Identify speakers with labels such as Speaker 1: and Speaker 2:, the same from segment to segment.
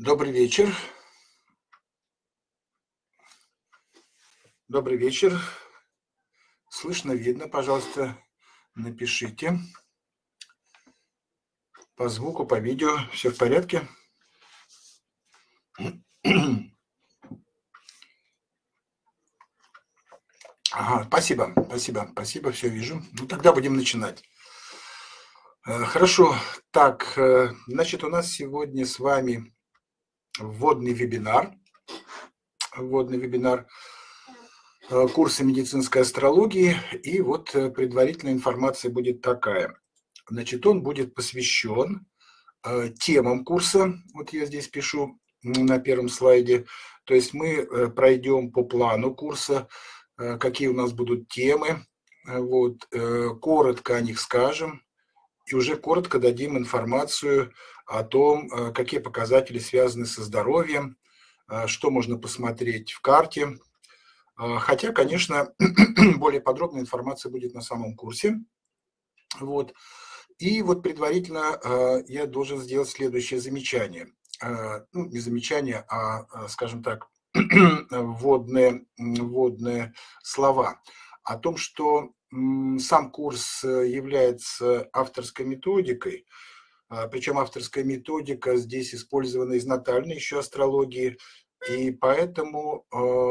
Speaker 1: Добрый вечер. Добрый вечер. Слышно, видно, пожалуйста, напишите. По звуку, по видео все в порядке? Ага, спасибо, все вижу. Ну, тогда будем начинать. Хорошо. Так, значит, у нас сегодня с вами вводный вебинар. Вводный вебинар курса медицинской астрологии. И вот предварительная информация будет такая. Значит, он будет посвящен темам курса. Вот я здесь пишу на первом слайде. То есть мы пройдем по плану курса, какие у нас будут темы. Вот, коротко о них скажем. И уже коротко дадим информацию о том, какие показатели связаны со здоровьем, что можно посмотреть в карте. Хотя, конечно, более подробная информация будет на самом курсе. Вот. И вот предварительно я должен сделать следующее замечание. Ну, не замечание, скажем так, вводные слова. О том, что сам курс является авторской методикой, причем авторская методика здесь использована из натальной еще астрологии, и поэтому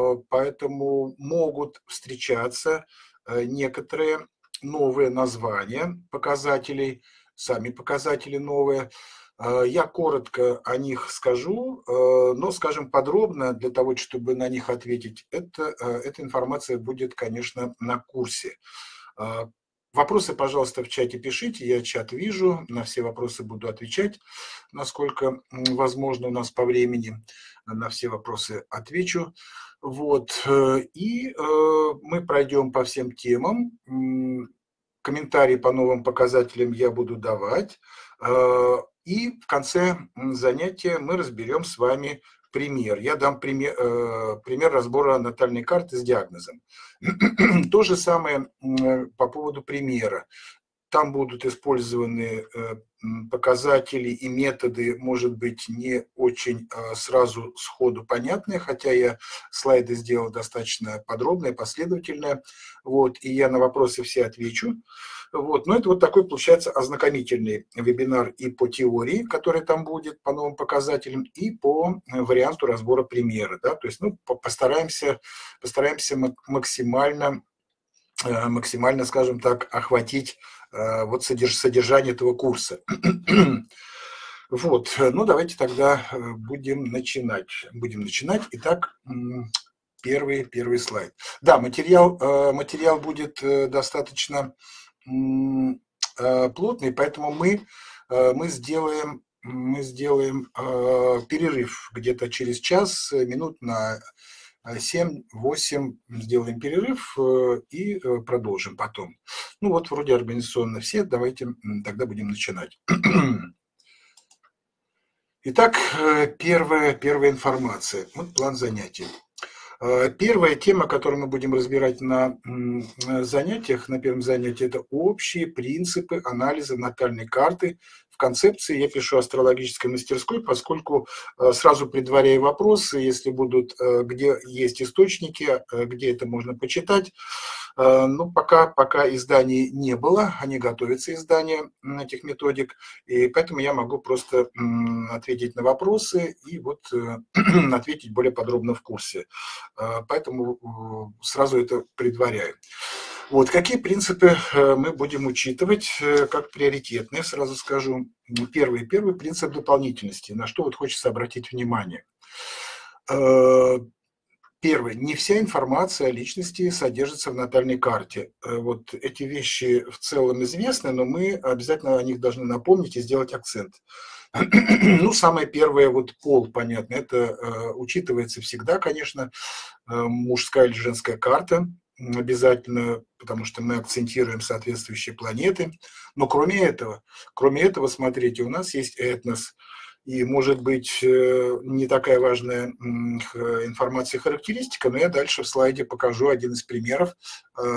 Speaker 1: могут встречаться некоторые новые названия показателей, сами показатели новые. Я коротко о них скажу, но, скажем, подробно, для того, чтобы на них ответить, эта информация будет, конечно, на курсе. Вопросы, пожалуйста, в чате пишите, я чат вижу, на все вопросы буду отвечать, насколько возможно у нас по времени, на все вопросы отвечу. Вот, и мы пройдем по всем темам, комментарии по новым показателям я буду давать, и в конце занятия мы разберем с вами пример. Я дам пример разбора натальной карты с диагнозом. То же самое по поводу примера. Там будут использованы показатели и методы, может быть, не очень сразу сходу понятные, хотя я слайды сделал достаточно подробные, последовательные. Вот, и я на вопросы все отвечу. Вот, но это вот такой, получается, ознакомительный вебинар и по теории, который там будет, по новым показателям, и по варианту разбора примера. Да? То есть, ну, постараемся максимально, скажем так, охватить вот содержание этого курса. Вот, ну давайте тогда будем начинать. Итак, первый слайд. Да, материал будет достаточно плотный, поэтому мы сделаем перерыв где-то через час, минут на 7-8 сделаем перерыв и продолжим потом. Ну вот вроде организационно все, давайте тогда будем начинать. Итак, первая информация. Вот план занятий. Первая тема, которую мы будем разбирать на занятиях, на первом занятии, это общие принципы анализа натальной карты. В концепции я пишу астрологической мастерской, поскольку сразу предваряю вопросы, если будут, где есть источники, где это можно почитать. Ну, пока изданий не было, они готовятся, издания этих методик, и поэтому я могу просто ответить на вопросы и вот ответить более подробно в курсе. Поэтому сразу это предваряю. Вот, какие принципы мы будем учитывать как приоритетные, сразу скажу. Первый принцип дополнительности, на что вот хочется обратить внимание. Первый. Не вся информация о личности содержится в натальной карте. Вот эти вещи в целом известны, но мы обязательно о них должны напомнить и сделать акцент. Ну, самое первое, вот пол, понятно, это учитывается всегда, конечно, мужская или женская карта, обязательно, потому что мы акцентируем соответствующие планеты. Но кроме этого, смотрите, у нас есть этнос, и, может быть, не такая важная информация и характеристика, но я дальше в слайде покажу один из примеров,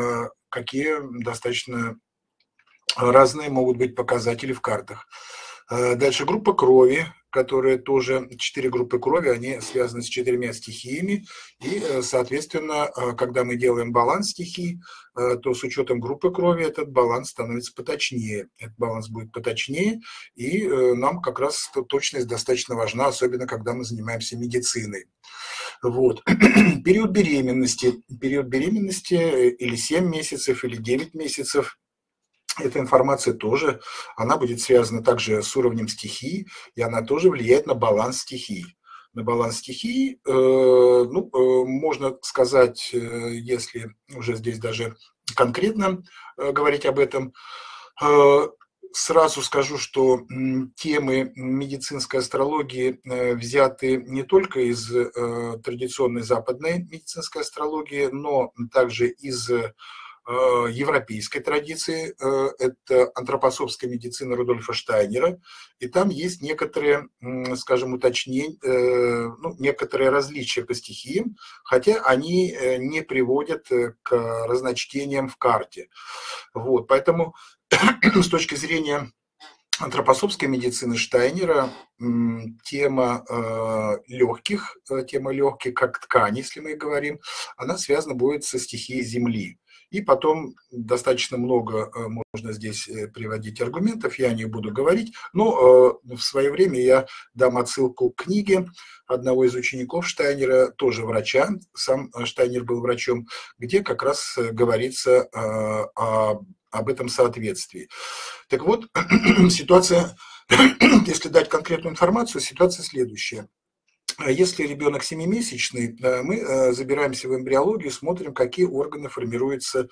Speaker 1: какие достаточно разные могут быть показатели в картах. Дальше группа крови, которые тоже 4 группы крови, они связаны с 4 стихиями. И, соответственно, когда мы делаем баланс стихий, то с учетом группы крови этот баланс становится поточнее. Этот баланс будет поточнее, и нам как раз точность достаточно важна, особенно когда мы занимаемся медициной. Вот. Период беременности или 7 месяцев, или 9 месяцев. Эта информация тоже, она будет связана также с уровнем стихий, и она тоже влияет на баланс стихий. На баланс стихий, можно сказать, если уже здесь даже конкретно говорить об этом, сразу скажу, что темы медицинской астрологии взяты не только из традиционной западной медицинской астрологии, но также из европейской традиции, это антропософская медицина Рудольфа Штайнера, и там есть некоторые, скажем, уточнения, некоторые различия по стихиям, хотя они не приводят к разночтениям в карте. Вот, поэтому с точки зрения антропософской медицины Штайнера тема легких, как ткани, если мы говорим, она связана будет со стихией Земли. И потом достаточно много можно здесь приводить аргументов, я не буду говорить, но в свое время я дам отсылку к книге одного из учеников Штайнера, тоже врача, сам Штайнер был врачом, где как раз говорится об этом соответствии. Так вот, ситуация, если дать конкретную информацию, ситуация следующая. Если ребенок 7-месячный, мы забираемся в эмбриологию, смотрим, какие органы формируются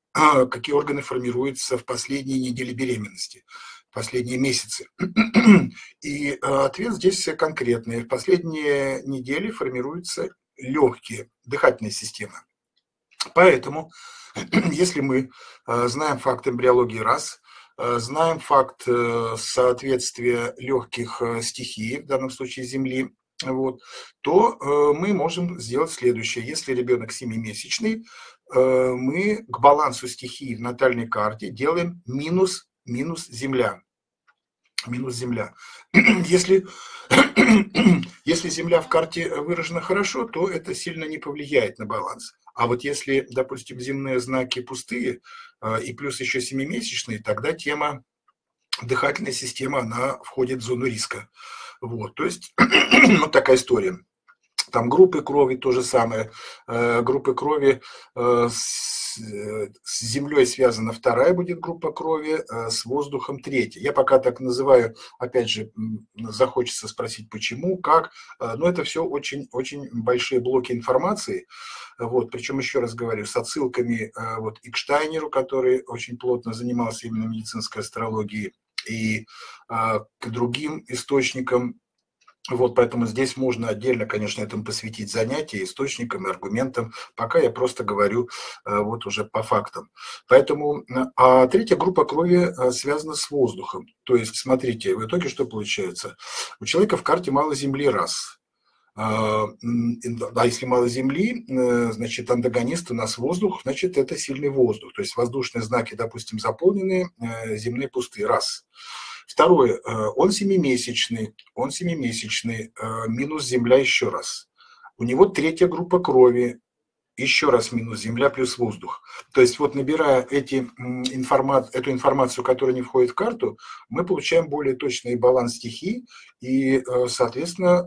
Speaker 1: в последние недели беременности, последние месяцы. И ответ здесь конкретный. В последние недели формируются легкие, дыхательная система. Поэтому, если мы знаем факт эмбриологии раз, знаем факт соответствия легких стихий, в данном случае Земли, вот, то мы можем сделать следующее. Если ребенок 7-месячный, мы к балансу стихий в натальной карте делаем минус Земля. Минус Земля. Если Земля в карте выражена хорошо, то это сильно не повлияет на баланс. А вот если, допустим, земные знаки пустые и плюс еще 7-месячные, тогда тема дыхательная система, она входит в зону риска. Вот, то есть вот такая история. Там группы крови то же самое. Группы крови с землей связана вторая будет группа крови, с воздухом третья. Я пока так называю, опять же, захочется спросить почему, как, но это все очень большие блоки информации. Вот, причем, еще раз говорю, с отсылками вот и к Штайнеру, который очень плотно занимался именно медицинской астрологией, и к другим источникам. Вот, поэтому здесь можно отдельно, конечно, этому посвятить занятия, источникам и аргументам. Пока я просто говорю вот уже по фактам. Поэтому, а третья группа крови связана с воздухом. То есть, смотрите, в итоге что получается? У человека в карте мало Земли раз. А если мало Земли, значит, антагонист у нас воздух, значит, это сильный воздух. То есть воздушные знаки, допустим, заполнены, земные пустые. Раз. Второе, он 7-месячный, минус Земля еще раз. У него третья группа крови, еще раз минус Земля плюс воздух. То есть вот набирая эту информацию, которая не входит в карту, мы получаем более точный баланс стихий и, соответственно,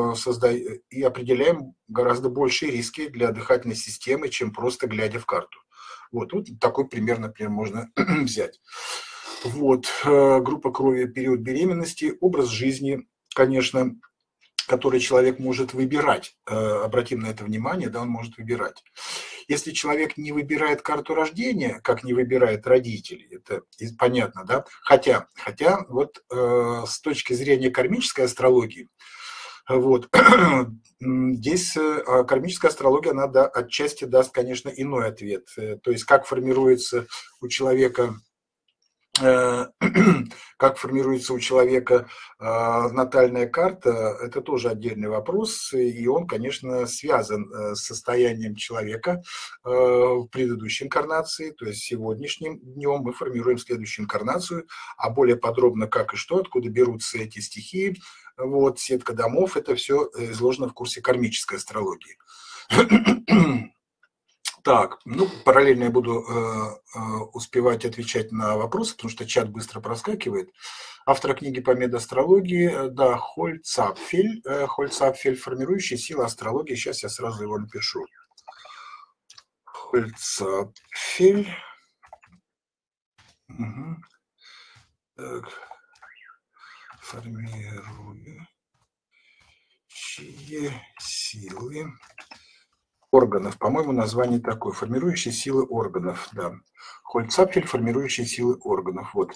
Speaker 1: и определяем гораздо большие риски для дыхательной системы, чем просто глядя в карту. Вот такой пример, например, можно взять. Вот, группа крови, период беременности, образ жизни, конечно, который человек может выбирать. Обратим на это внимание, да, он может выбирать. Если человек не выбирает карту рождения, как не выбирает родители, это понятно, да? Хотя вот с точки зрения кармической астрологии, вот, здесь кармическая астрология, она отчасти даст, конечно, иной ответ. То есть как формируется у человека как формируется у человека натальная карта, это тоже отдельный вопрос, и он, конечно, связан с состоянием человека в предыдущей инкарнации, то есть сегодняшним днем мы формируем следующую инкарнацию, а более подробно как и что, откуда берутся эти стихии, вот, сетка домов, это все изложено в курсе кармической астрологии. Так, ну, параллельно я буду успевать отвечать на вопросы, потому что чат быстро проскакивает. Автор книги по медастрологии, да, Хольцапфель, формирующие силы астрологии. Сейчас я сразу его напишу. Хольцапфель. Угу. Так. Формирующие силы органов. По-моему, название такое. Формирующие силы органов. Да. Хольцапфель, формирующие силы органов. Вот.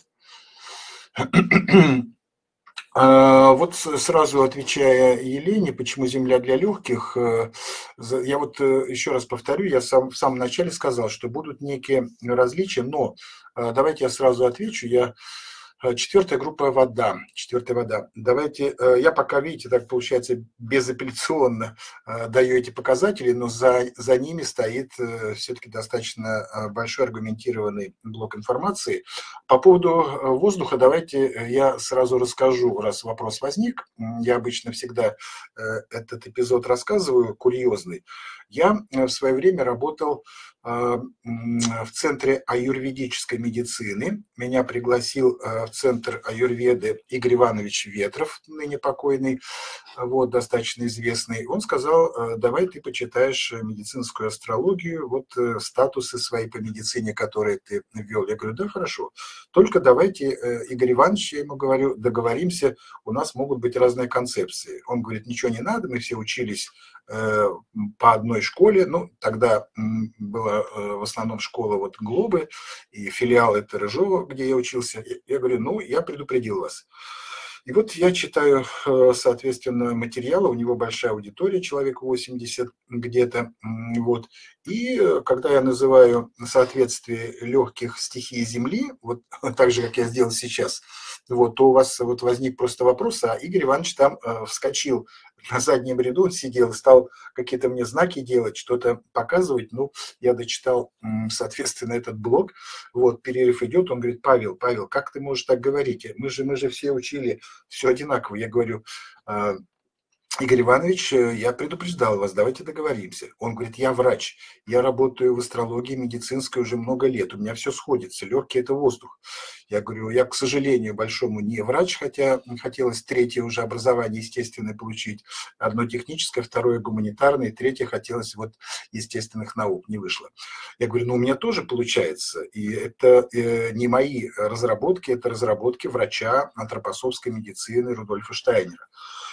Speaker 1: Вот сразу отвечая Елене, почему Земля для легких, я вот еще раз повторю, я в самом начале сказал, что будут некие различия, но давайте я сразу отвечу. Четвертая группа вода. Четвертая вода. Давайте, я пока, видите, так получается, безапелляционно даю эти показатели, но за ними стоит все-таки достаточно большой аргументированный блок информации. По поводу воздуха давайте я сразу расскажу, раз вопрос возник. Я обычно всегда этот эпизод рассказываю, курьезный. Я в свое время работал в Центре аюрведической медицины. Меня пригласил в Центр аюрведы Игорь Иванович Ветров, ныне покойный, вот, достаточно известный. Он сказал, давай ты почитаешь медицинскую астрологию, вот статусы свои по медицине, которые ты ввел. Я говорю, да, хорошо. Только давайте, Игорь Иванович, я ему говорю, договоримся, у нас могут быть разные концепции. Он говорит, ничего не надо, мы все учились по одной школе, ну, тогда была в основном школа вот Глобы, и филиал это Рыжова, где я учился. Я говорю, ну, я предупредил вас. И вот я читаю, соответственно, материалы, у него большая аудитория, человек 80 где-то, вот. И когда я называю соответствие легких стихий Земли, вот так же, как я сделал сейчас, вот, то у вас вот возник просто вопрос, а Игорь Иванович там вскочил на заднем ряду, он сидел, стал какие-то мне знаки делать, что-то показывать, ну, я дочитал, соответственно, этот блок, вот, перерыв идет, он говорит, Павел, как ты можешь так говорить? Мы же все учили все одинаково. Я говорю, Игорь Иванович, я предупреждал вас, давайте договоримся. Он говорит, я врач, я работаю в астрологии медицинской уже много лет, у меня все сходится, легкий – это воздух. Я говорю, я, к сожалению, большому не врач, хотя хотелось третье уже образование естественное получить, одно техническое, второе гуманитарное, третье хотелось вот естественных наук, не вышло. Я говорю, ну у меня тоже получается, и это не мои разработки, это разработки врача антропософской медицины Рудольфа Штайнера.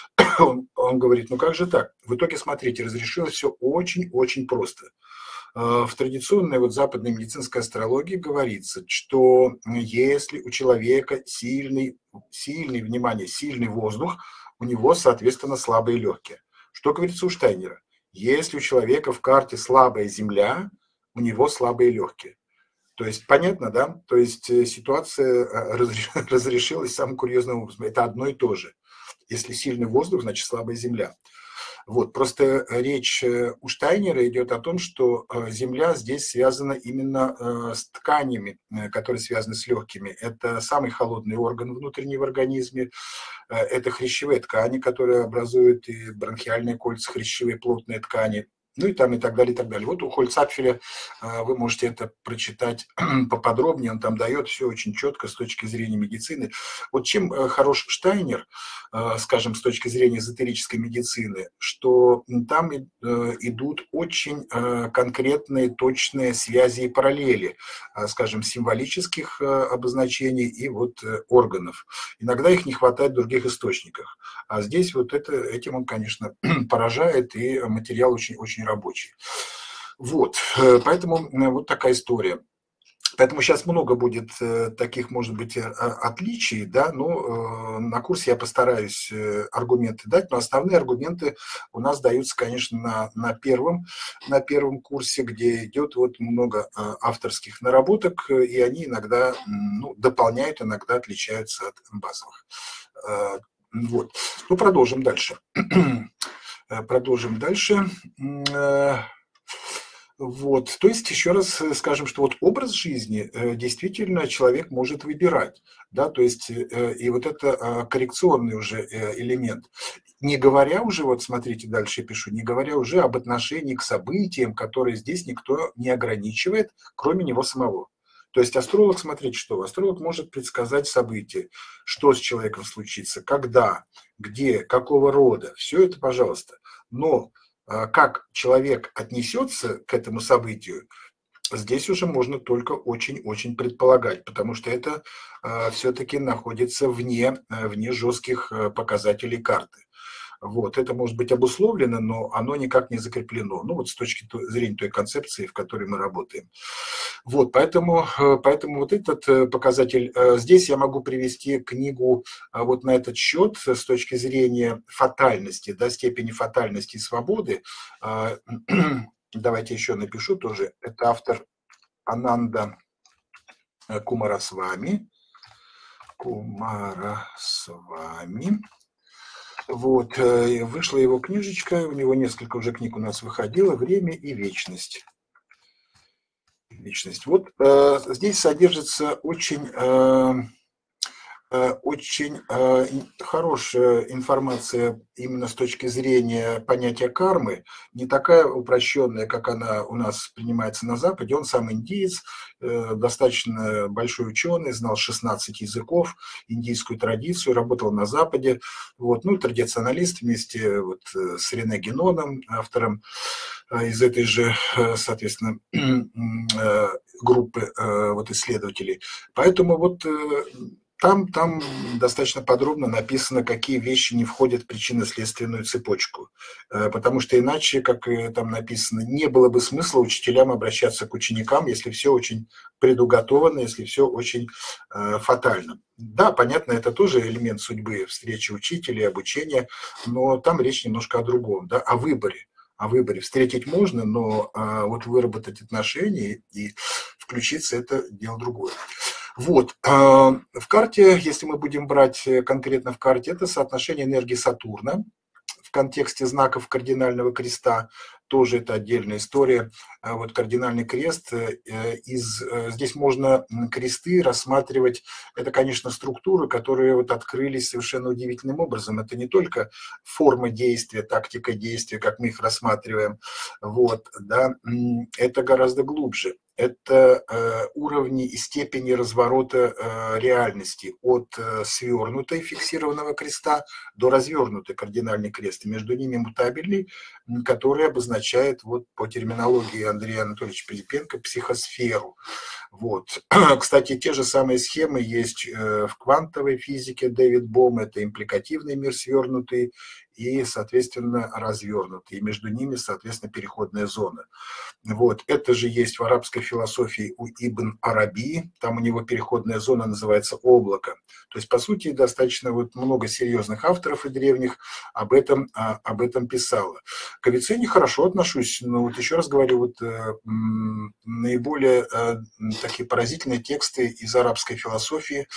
Speaker 1: Он говорит, ну как же так? В итоге, смотрите, разрешилось все очень-очень просто. В традиционной вот западной медицинской астрологии говорится, что если у человека сильный, внимание, сильный воздух, у него, соответственно, слабые легкие. Что говорится у Штайнера? Если у человека в карте слабая земля, у него слабые легкие. То есть, понятно, да? То есть, ситуация разрешилась самым курьезным образом. Это одно и то же. Если сильный воздух, значит слабая земля. Вот, просто речь у Штайнера идет о том, что земля здесь связана именно с тканями, которые связаны с легкими. Это самый холодный орган внутренний в организме, это хрящевые ткани, которые образуют и бронхиальные кольца, хрящевые плотные ткани. Ну и там и так далее, и так далее. Вот у Хольцапфеля вы можете это прочитать поподробнее, он там дает все очень четко с точки зрения медицины. Вот чем хорош Штайнер, скажем, с точки зрения эзотерической медицины, что там идут очень конкретные, точные связи и параллели, скажем, символических обозначений и вот органов. Иногда их не хватает в других источниках. А здесь вот этим он, конечно, поражает, и материал очень рабочий. Вот, поэтому вот такая история. Поэтому сейчас много будет таких, может быть, отличий, да, но на курсе я постараюсь аргументы дать, но основные аргументы у нас даются, конечно, на первом курсе, где идет вот много авторских наработок, и они иногда ну, дополняют, иногда отличаются от базовых. Вот. Ну, продолжим дальше. Продолжим дальше. Вот, то есть еще раз скажем, что вот образ жизни действительно человек может выбирать, да, то есть и вот это коррекционный уже элемент. Не говоря уже, вот смотрите, дальше я пишу, не говоря уже об отношении к событиям, которые здесь никто не ограничивает, кроме него самого. То есть астролог, смотрите, что астролог может предсказать события, что с человеком случится, когда, где, какого рода, все это, пожалуйста. Но как человек отнесется к этому событию, здесь уже можно только очень-очень предполагать, потому что это все-таки находится вне жестких показателей карты. Вот. Это может быть обусловлено, но оно никак не закреплено. Ну вот с точки зрения той концепции, в которой мы работаем. Вот, поэтому вот этот показатель, здесь я могу привести книгу вот на этот счет с точки зрения фатальности, да, степени фатальности и свободы. Давайте еще напишу тоже. Это автор Ананда Кумарасвами. Вот, вышла его книжечка, у него несколько уже книг у нас выходило, «Время и вечность». Вот здесь содержится очень хорошая информация именно с точки зрения понятия кармы, не такая упрощенная, как она у нас принимается на Западе. Он сам индиец, достаточно большой ученый, знал 16 языков, индийскую традицию, работал на Западе. Вот, ну, традиционалист вместе вот с Рене Геноном, автором из этой же, соответственно, группы вот исследователей. Поэтому вот там достаточно подробно написано, какие вещи не входят в причинно-следственную цепочку. Потому что иначе, как там написано, не было бы смысла учителям обращаться к ученикам, если все очень предуготовано, если все очень фатально. Да, понятно, это тоже элемент судьбы, встречи учителя, обучения, но там речь немножко о другом, да, о выборе. Встретить можно, но вот выработать отношения и включиться – это дело другое. Вот. В карте, если мы будем брать конкретно в карте, это соотношение энергии Сатурна в контексте знаков кардинального креста. Тоже это отдельная история. Вот кардинальный крест. Здесь можно кресты рассматривать. Это, конечно, структуры, которые вот открылись совершенно удивительным образом. Это не только форма действия, тактика действия, как мы их рассматриваем. Вот, да. Это гораздо глубже. Это уровни и степени разворота реальности от свернутой фиксированного креста до развернутой кардинальный крест. И между ними мутабельный, который обозначает вот по терминологии Андрея Анатольевича Пилипенко психосферу. Вот. Кстати, те же самые схемы есть в квантовой физике Дэвид Бом, это импликативный мир свернутый и, соответственно, развернутый. И между ними, соответственно, переходная зона. Вот. Это же есть в арабской философии у Ибн Араби, там у него переходная зона называется облако. То есть, по сути, достаточно вот много серьезных авторов и древних об этом писало. К Авиценне хорошо отношусь, но вот еще раз говорю, вот наиболее такие поразительные тексты из арабской философии.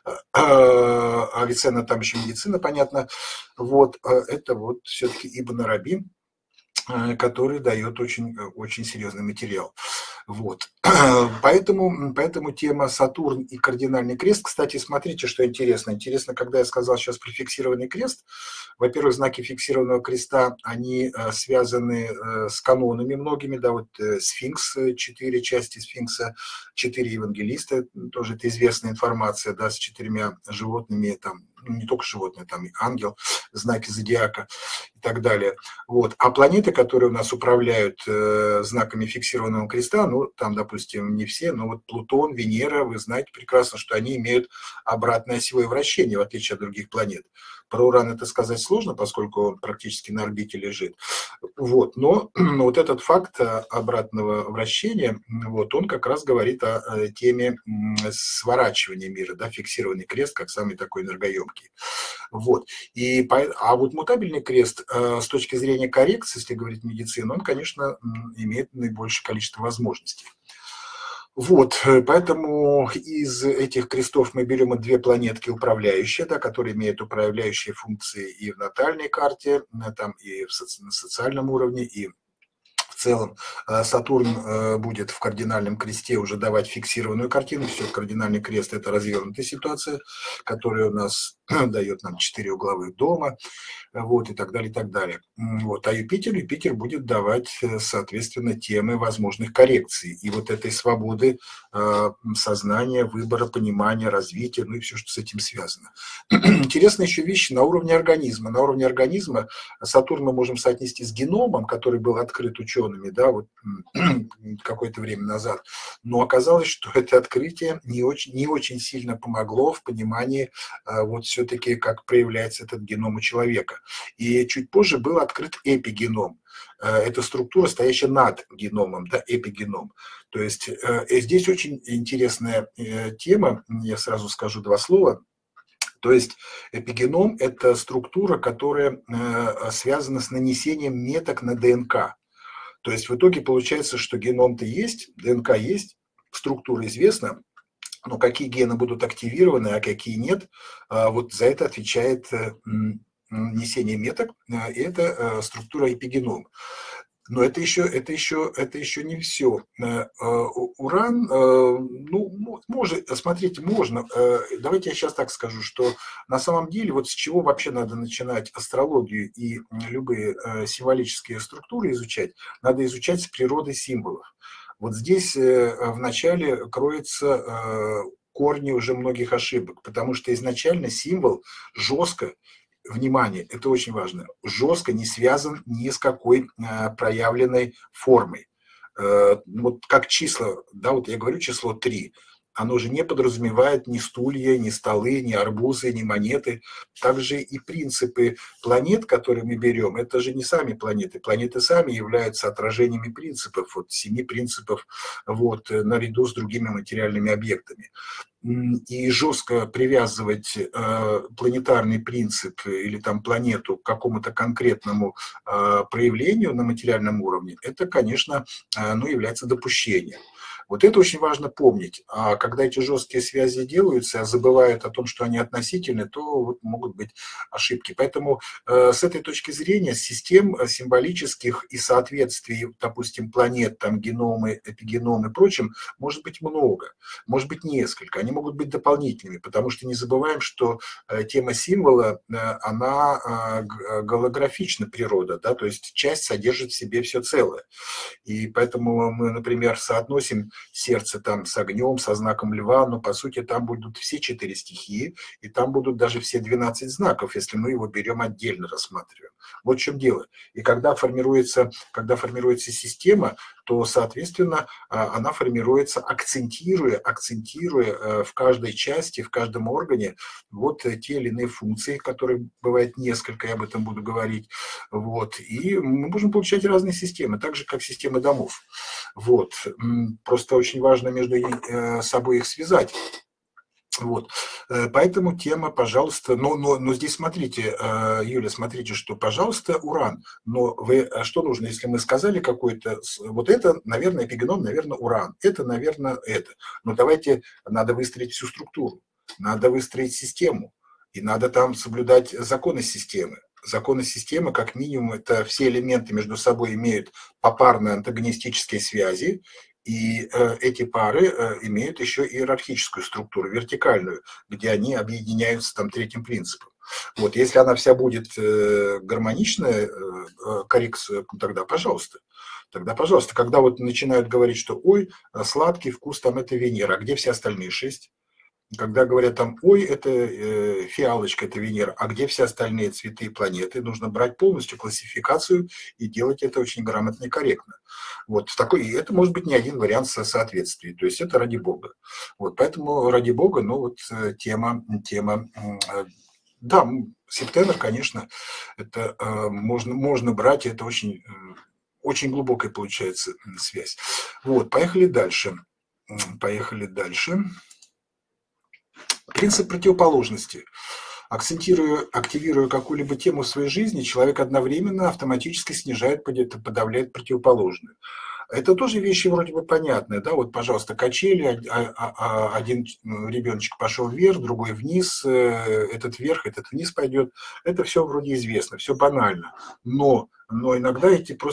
Speaker 1: Авиценна там еще медицина, понятно. Вот, это вот все-таки Ибн Араби, который дает очень серьезный материал. Вот. Поэтому тема Сатурн и кардинальный крест. Кстати, смотрите, что интересно. Интересно, когда я сказал сейчас про фиксированный крест, во-первых, знаки фиксированного креста, они связаны с канонами многими, да, вот сфинкс, 4 части сфинкса, 4 евангелиста, тоже это известная информация, да, с 4 животными, там, не только животные, там и ангел, знаки зодиака и так далее. Вот. А планеты, которые у нас управляют знаками фиксированного креста, ну, там, допустим, не все, но вот Плутон, Венера, вы знаете прекрасно, что они имеют обратное осевое вращение, в отличие от других планет. Про Уран это сказать сложно, поскольку он практически на орбите лежит. Вот. Но вот этот факт обратного вращения, вот, он как раз говорит о теме сворачивания мира, да, фиксированный крест как самый такой энергоемкий. Вот. А вот мутабельный крест с точки зрения коррекции, если говорить медицину, он, конечно, имеет наибольшее количество возможностей. Вот, поэтому из этих крестов мы берем две планетки управляющие, да, которые имеют управляющие функции и в натальной карте, там, и на социальном уровне, и в целом Сатурн будет в кардинальном кресте уже давать фиксированную картину. Все, кардинальный крест – это развернутая ситуация, которая у нас дает нам 4 угловых дома, вот, и так далее, и так далее. Вот. А Юпитер будет давать, соответственно, темы возможных коррекций и вот этой свободы сознания, выбора, понимания, развития, ну и все, что с этим связано. Интересная еще вещь на уровне организма. На уровне организма Сатурн мы можем соотнести с геномом, который был открыт учеными, да, вот какое-то время назад. Но оказалось, что это открытие не очень сильно помогло в понимании вот все-таки, как проявляется этот геном у человека. И чуть позже был открыт эпигеном. Это структура, стоящая над геномом, да, эпигеном. То есть здесь очень интересная тема, я сразу скажу два слова. То есть эпигеном – это структура, которая связана с нанесением меток на ДНК. То есть в итоге получается, что геном-то есть, ДНК есть, структура известна, но какие гены будут активированы, а какие нет, вот за это отвечает нанесение меток, и это структура эпигеном. Но это еще не все. Уран, ну, смотрите, можно. Давайте я сейчас так скажу, что на самом деле вот с чего вообще надо начинать астрологию и любые символические структуры изучать, надо изучать с природы символов. Вот здесь вначале кроются корни уже многих ошибок, потому что изначально символ жестко, внимание, это очень важно, жестко не связан ни с какой проявленной формой. Вот как числа, да, вот я говорю число 3, оно же не подразумевает ни стулья, ни столы, ни арбузы, ни монеты. Также и принципы планет, которые мы берем, это же не сами планеты. Планеты сами являются отражениями принципов, вот 7 принципов, вот, наряду с другими материальными объектами. И жестко привязывать планетарный принцип или там планету к какому-то конкретному проявлению на материальном уровне, это, конечно, ну, является допущением. Вот это очень важно помнить. А когда эти жесткие связи делаются, а забывают о том, что они относительны, то вот могут быть ошибки. Поэтому с этой точки зрения систем символических и соответствий, допустим, планет, там, геномы, эпигеномы и прочим, может быть много, может быть несколько. Они могут быть дополнительными, потому что не забываем, что тема символа, она голографична природа, да, то есть часть содержит в себе все целое. И поэтому мы, например, соотносим сердце там с огнем, со знаком льва, но по сути там будут все 4 стихии, и там будут даже все 12 знаков, если мы его берем отдельно, рассматриваем. Вот в чем дело. И когда формируется система, то, соответственно, она формируется, акцентируя в каждой части, в каждом органе вот те или иные функции, которые бывает несколько, я об этом буду говорить. Вот. И мы можем получать разные системы, так же, как системы домов. Вот. Просто очень важно между собой их связать. Вот. Поэтому тема, пожалуйста, но здесь смотрите, Юля, смотрите, что, пожалуйста, уран, но что нужно, если мы сказали какой-то, вот это, наверное, эпигеном, наверное, уран, это, наверное, это. Но давайте, надо выстроить всю структуру, надо выстроить систему, и надо там соблюдать законы системы. Законы системы, как минимум, это все элементы между собой имеют попарные антагонистические связи, и эти пары имеют еще иерархическую структуру, вертикальную, где они объединяются там третьим принципом. Вот, если она вся будет гармоничная, коррекция, тогда пожалуйста. Тогда, пожалуйста, когда вот начинают говорить, что ой, сладкий вкус там это Венера, а где все остальные 6? когда говорят там, ой, это фиалочка, это Венера, а где все остальные цветы и планеты, нужно брать полностью классификацию и делать это очень грамотно и корректно. Вот такой, и это может быть не один вариант соответствия, то есть это ради Бога. Вот, поэтому ради Бога, ну вот тема, да, септембр, конечно, это можно брать, это очень глубокая получается связь. Вот, поехали дальше. Поехали дальше. Принцип противоположности. Активируя какую-либо тему в своей жизни, человек одновременно автоматически снижает, подавляет противоположную. Это тоже вещи вроде бы понятные, да, вот, пожалуйста, качели, один ребеночек пошел вверх, другой вниз, этот вверх, этот вниз пойдет, это все вроде известно, все банально, но иногда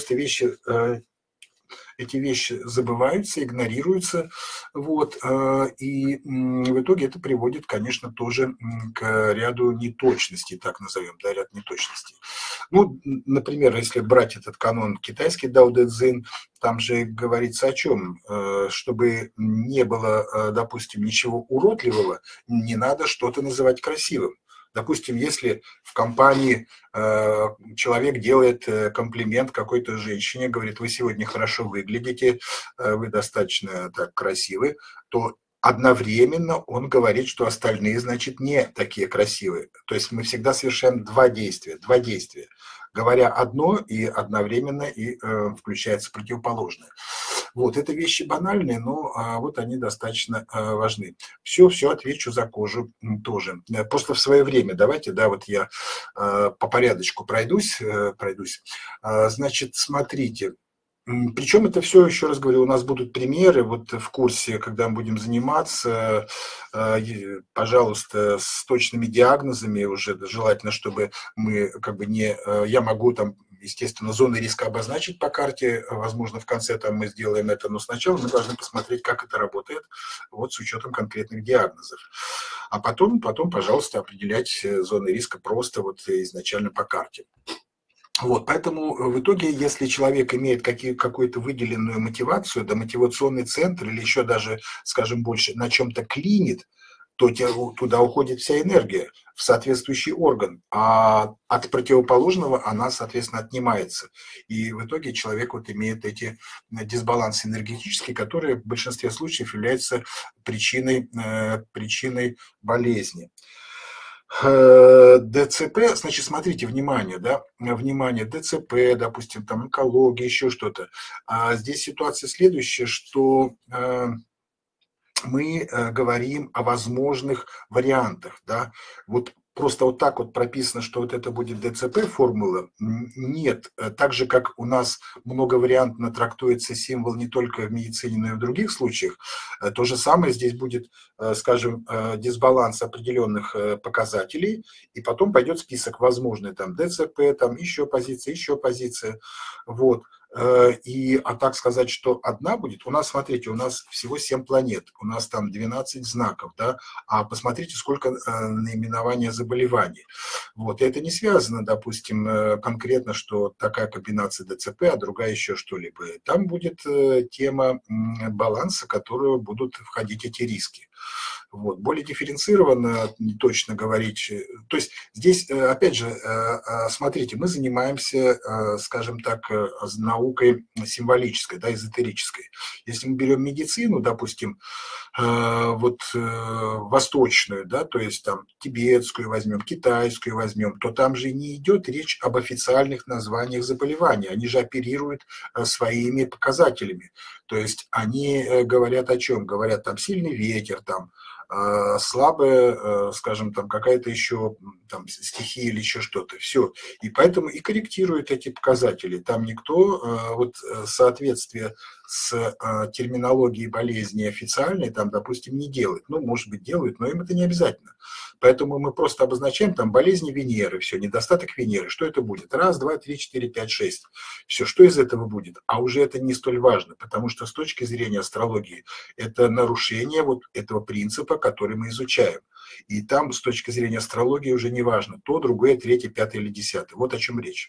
Speaker 1: эти вещи забываются, игнорируются, вот, и в итоге это приводит, конечно, тоже к ряду неточностей, так назовем, да, ряд неточностей. Ну, например, если брать этот канон китайский Дао Дэ Цзин, там же говорится о чем? Чтобы не было, допустим, ничего уродливого, не надо что-то называть красивым. Допустим, если в компании человек делает комплимент какой-то женщине, говорит, вы сегодня хорошо выглядите, вы достаточно так красивы, то одновременно он говорит, что остальные, значит, не такие красивые. То есть мы всегда совершаем два действия. Говоря одно, и одновременно и включается противоположное. Вот, это вещи банальные, но вот они достаточно важны. Все отвечу за кожу тоже. Просто в свое время, давайте, да, вот я по порядочку пройдусь. Значит, смотрите. Причем это все, еще раз говорю, у нас будут примеры вот в курсе, когда мы будем заниматься, пожалуйста, с точными диагнозами уже, желательно, чтобы мы как бы не... Я могу там, естественно, зоны риска обозначить по карте, возможно, в конце там мы сделаем это, но сначала мы должны посмотреть, как это работает, вот с учетом конкретных диагнозов. А потом, пожалуйста, определять зоны риска просто вот изначально по карте. Вот, поэтому в итоге, если человек имеет какую-то выделенную мотивацию, да, мотивационный центр или еще даже, скажем, больше на чем-то клинит, то туда уходит вся энергия в соответствующий орган, а от противоположного она, соответственно, отнимается. И в итоге человек вот имеет эти дисбалансы энергетические, которые в большинстве случаев являются причиной болезни. ДЦП, значит, смотрите, внимание, да, ДЦП, допустим, там онкология, еще что-то. А здесь ситуация следующая, что мы говорим о возможных вариантах, да, вот просто вот так вот прописано, что вот это будет ДЦП формула, нет. Так же, как у нас многовариантно трактуется символ не только в медицине, но и в других случаях, то же самое здесь будет, скажем, дисбаланс определенных показателей, и потом пойдет список возможный, там, ДЦП, там, еще позиция, вот. А так сказать, что одна будет, у нас, смотрите, у нас всего 7 планет, у нас там 12 знаков, да, а посмотрите, сколько наименования заболеваний. Вот, и это не связано, допустим, конкретно, что такая комбинация ДЦП, а другая еще что-либо. Там будет тема баланса, в которую будут входить эти риски. Вот. Более дифференцированно, точно говорить. То есть здесь, опять же, смотрите, мы занимаемся, скажем так, наукой символической, да, эзотерической. Если мы берем медицину, допустим, вот восточную, да, то есть там тибетскую возьмем, китайскую возьмем, то там же не идет речь об официальных названиях заболеваний, они же оперируют своими показателями. То есть они говорят о чем? Говорят там сильный ветер, там слабая, скажем, там какая-то еще там, стихия или еще что-то. Все. И поэтому и корректируют эти показатели. Там никто вот соответствие с терминологией болезни официальной, там, допустим, не делает. Ну, может быть, делают, но им это не обязательно. Поэтому мы просто обозначаем там болезни Венеры, все, недостаток Венеры. Что это будет? 1, 2, 3, 4, 5, 6. Все, что из этого будет? А уже это не столь важно, потому что с точки зрения астрологии это нарушение вот этого принципа, который мы изучаем. И там с точки зрения астрологии уже не важно, то, другое, третье, пятое или десятое. Вот о чем речь.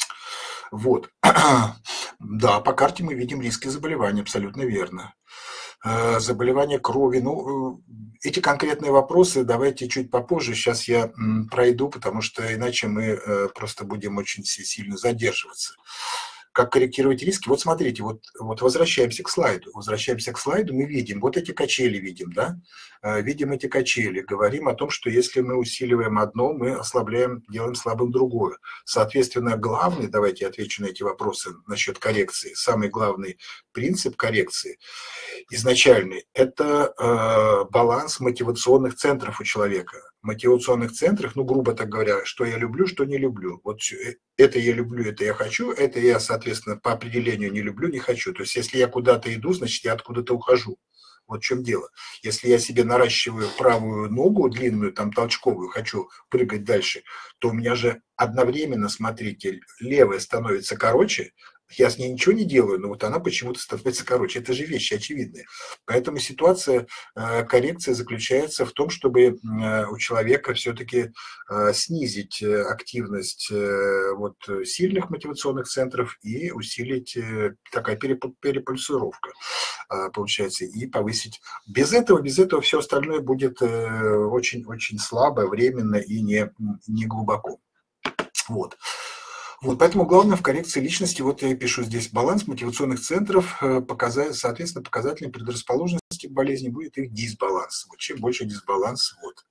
Speaker 1: Вот. Да, по карте мы видим риски заболеваний, абсолютно верно. заболевания крови. Ну, эти конкретные вопросы давайте чуть попозже. Сейчас я пройду, потому что иначе мы просто будем очень сильно задерживаться. Как корректировать риски? Вот смотрите, вот возвращаемся к слайду. Мы видим, вот эти качели видим, да? Видим эти качели, говорим о том, что если мы усиливаем одно, мы ослабляем, делаем слабым другое. Соответственно, главный, давайте я отвечу на эти вопросы насчет коррекции, самый главный принцип коррекции изначальный – это баланс мотивационных центров у человека. Мотивационных центров, ну, грубо так говоря, что я люблю, что не люблю. Вот это я люблю, это я хочу, это я, соответственно, по определению не люблю, не хочу. То есть, если я куда-то иду, значит, я откуда-то ухожу. Вот в чем дело. Если я себе наращиваю правую ногу длинную, там толчковую, хочу прыгать дальше, то у меня же одновременно, смотрите, левая становится короче, я с ней ничего не делаю, но вот она почему-то становится короче. Это же вещи очевидные. Поэтому ситуация коррекции заключается в том, чтобы у человека все-таки снизить активность вот сильных мотивационных центров и усилить такая перепульсировка получается, и повысить. Без этого все остальное будет очень-очень слабо, временно и не глубоко. Вот. Поэтому главное в коррекции личности, вот я пишу здесь, баланс мотивационных центров, соответственно, показателем предрасположенности к болезни будет их дисбаланс. Вот чем больше дисбаланс, вот.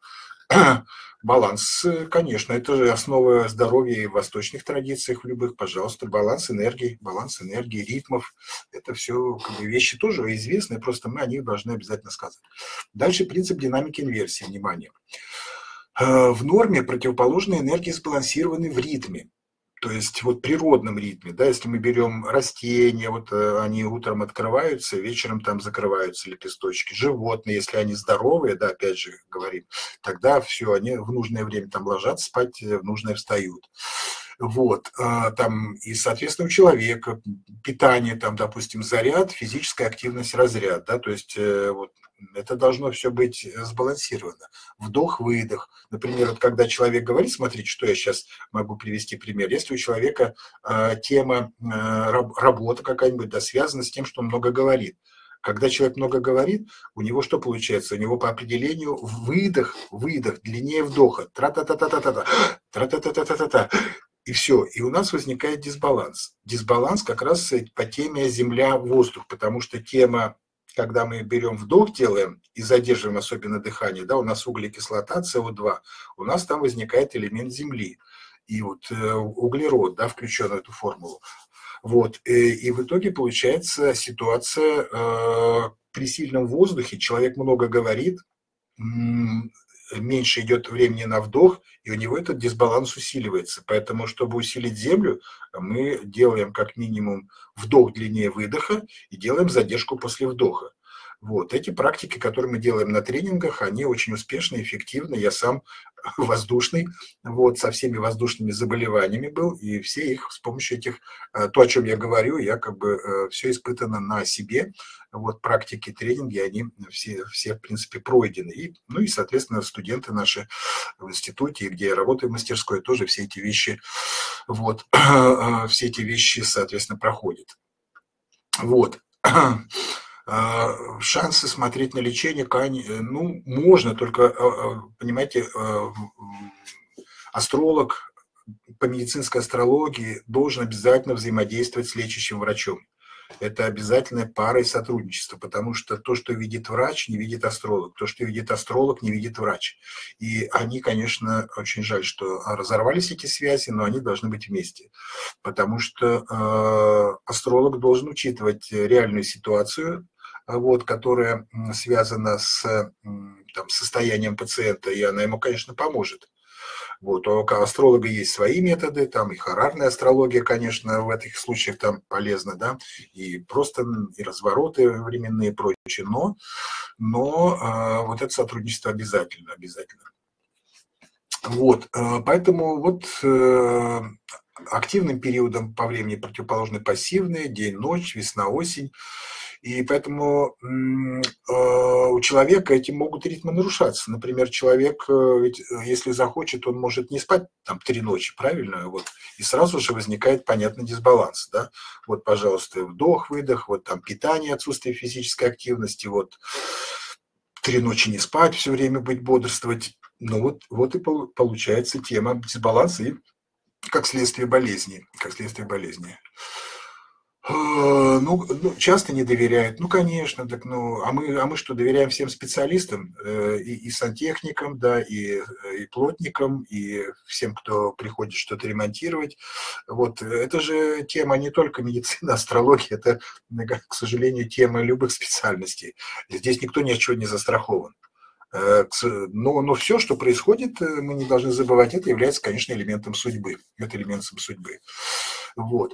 Speaker 1: Баланс, конечно, это же основа здоровья и в восточных традициях, в любых, пожалуйста, баланс энергии, ритмов, это все как бы вещи тоже известные, просто мы о них должны обязательно сказать. Дальше принцип динамики инверсии, внимание. В норме противоположные энергии сбалансированы в ритме. То есть вот природном ритме, да, если мы берем растения, вот они утром открываются, вечером там закрываются лепесточки. Животные, если они здоровые, да, опять же говорим, тогда все, они в нужное время там ложатся спать, в нужное встают. Вот, там, и, соответственно, у человека питание, там, допустим, заряд, физическая активность, разряд, да, то есть вот это должно все быть сбалансировано. Вдох-выдох. Например, вот когда человек говорит, смотрите, что я сейчас могу привести пример. Если у человека тема работа какая-нибудь, да, связана с тем, что он много говорит. Когда человек много говорит, у него что получается? У него по определению выдох длиннее вдоха. Тра-та-та-та-та-та-та, тра-та-та-та-та-та. И все, и у нас возникает дисбаланс. Дисбаланс как раз по теме земля-воздух, потому что тема, когда мы берем вдох, делаем и задерживаем особенно дыхание, да, у нас углекислота, СО2, у нас там возникает элемент земли. И вот углерод, да, включен в эту формулу. Вот, и в итоге получается ситуация при сильном воздухе, человек много говорит, меньше идет времени на вдох, и у него этот дисбаланс усиливается. Поэтому, чтобы усилить землю, мы делаем как минимум вдох длиннее выдоха и делаем задержку после вдоха. Вот. Эти практики, которые мы делаем на тренингах, они очень успешны, эффективны. Я сам воздушный, вот, со всеми воздушными заболеваниями был, и все их с помощью этих, то, о чем я говорю, я как бы все испытано на себе. Вот практики, тренинги, они все в принципе пройдены. И, ну и, соответственно, студенты наши в институте, где я работаю в мастерской, тоже все эти вещи, вот, все эти вещи, соответственно, проходят. Вот. Шансы смотреть на лечение, ну, можно, только, понимаете, астролог по медицинской астрологии должен обязательно взаимодействовать с лечащим врачом. Это обязательная пара и сотрудничество, потому что то, что видит врач, не видит астролог. То, что видит астролог, не видит врач. И они, конечно, очень жаль, что разорвались эти связи, но они должны быть вместе. Потому что астролог должен учитывать реальную ситуацию, вот, которая связана с там, состоянием пациента, и она ему, конечно, поможет. Вот, у астролога есть свои методы, там и хорарная астрология, конечно, в этих случаях там полезна, да, и просто и развороты временные и прочее, но вот это сотрудничество обязательно. Вот, поэтому вот активным периодом по времени противоположны пассивные, день-ночь, весна-осень. И поэтому у человека эти могут ритмы нарушаться. Например, человек, если захочет, он может не спать там 3 ночи, правильно? Вот. И сразу же возникает понятный дисбаланс. Да? Вот, пожалуйста, вдох, выдох, вот там питание, отсутствие физической активности, вот 3 ночи не спать, все время быть бодрствовать. Ну вот и получается тема дисбаланса и как следствие болезни. Как следствие болезни. Ну, часто не доверяют. Ну, конечно, так, ну, а мы что, доверяем всем специалистам, и сантехникам, да, и плотникам, и всем, кто приходит что-то ремонтировать. Вот, это же тема не только медицины, астрологии, это, к сожалению, тема любых специальностей. Здесь никто ни от чего не застрахован. Но все, что происходит, мы не должны забывать, это является, конечно, элементом судьбы. Это элементом судьбы. Вот.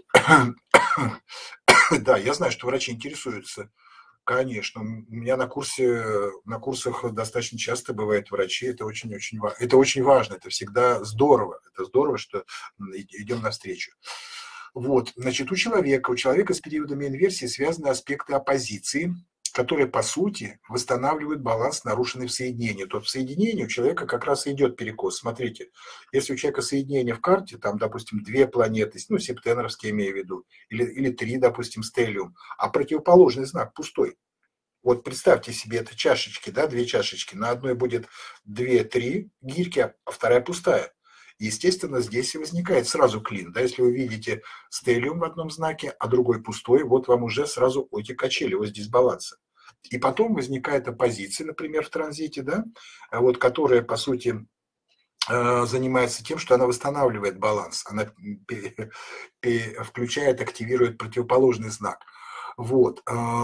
Speaker 1: Да, я знаю, что врачи интересуются. Конечно, у меня на курсах достаточно часто бывают врачи. Это очень важно, это всегда здорово. Это здорово, что идем навстречу. Вот, значит, у человека с периодами инверсии связаны аспекты оппозиции, которые, по сути, восстанавливают баланс, нарушенный в соединении. То в соединении у человека как раз и идет перекос. Смотрите, если у человека соединение в карте, там, допустим, 2 планеты, ну, септеноровские имею в виду, или 3, допустим, стеллиум, а противоположный знак пустой. Вот представьте себе, это чашечки, да, 2 чашечки. На одной будет 2-3 гирьки, а вторая пустая. Естественно, здесь и возникает сразу клин. Да, если вы видите стеллиум в одном знаке, а другой пустой, вот вам уже сразу эти качели, вот здесь баланс. И потом возникает оппозиция, например, в транзите, да, вот, которая, по сути, занимается тем, что она восстанавливает баланс, она включает, активирует противоположный знак. Вот.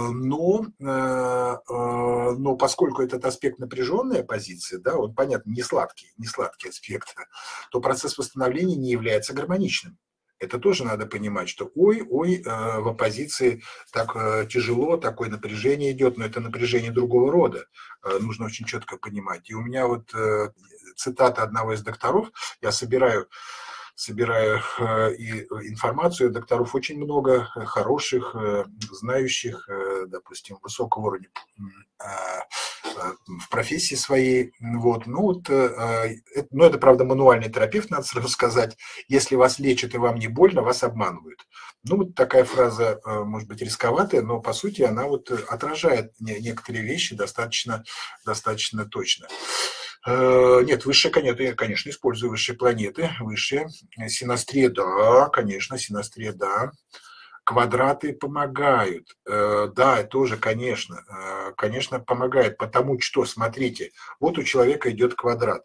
Speaker 1: Но поскольку этот аспект напряженная позиция, да, он, понятно, не сладкий аспект, то процесс восстановления не является гармоничным. Это тоже надо понимать, что в оппозиции так тяжело, такое напряжение идет, но это напряжение другого рода. Нужно очень четко понимать. И у меня вот цитата одного из докторов, я собираю и информацию докторов очень много, хороших, знающих, допустим, высокого уровня в профессии своей. Вот. Но это, правда, мануальный терапевт, надо сразу сказать. Если вас лечат и вам не больно, вас обманывают. Ну, вот такая фраза, может быть, рисковатая, но, по сути, она вот отражает некоторые вещи достаточно точно. Нет, высшие, конечно, использую высшие планеты, высшие. Синастрия, да, конечно, синастрия, да. Квадраты помогают. Да, тоже, конечно, помогает, потому что, смотрите, вот у человека идет квадрат.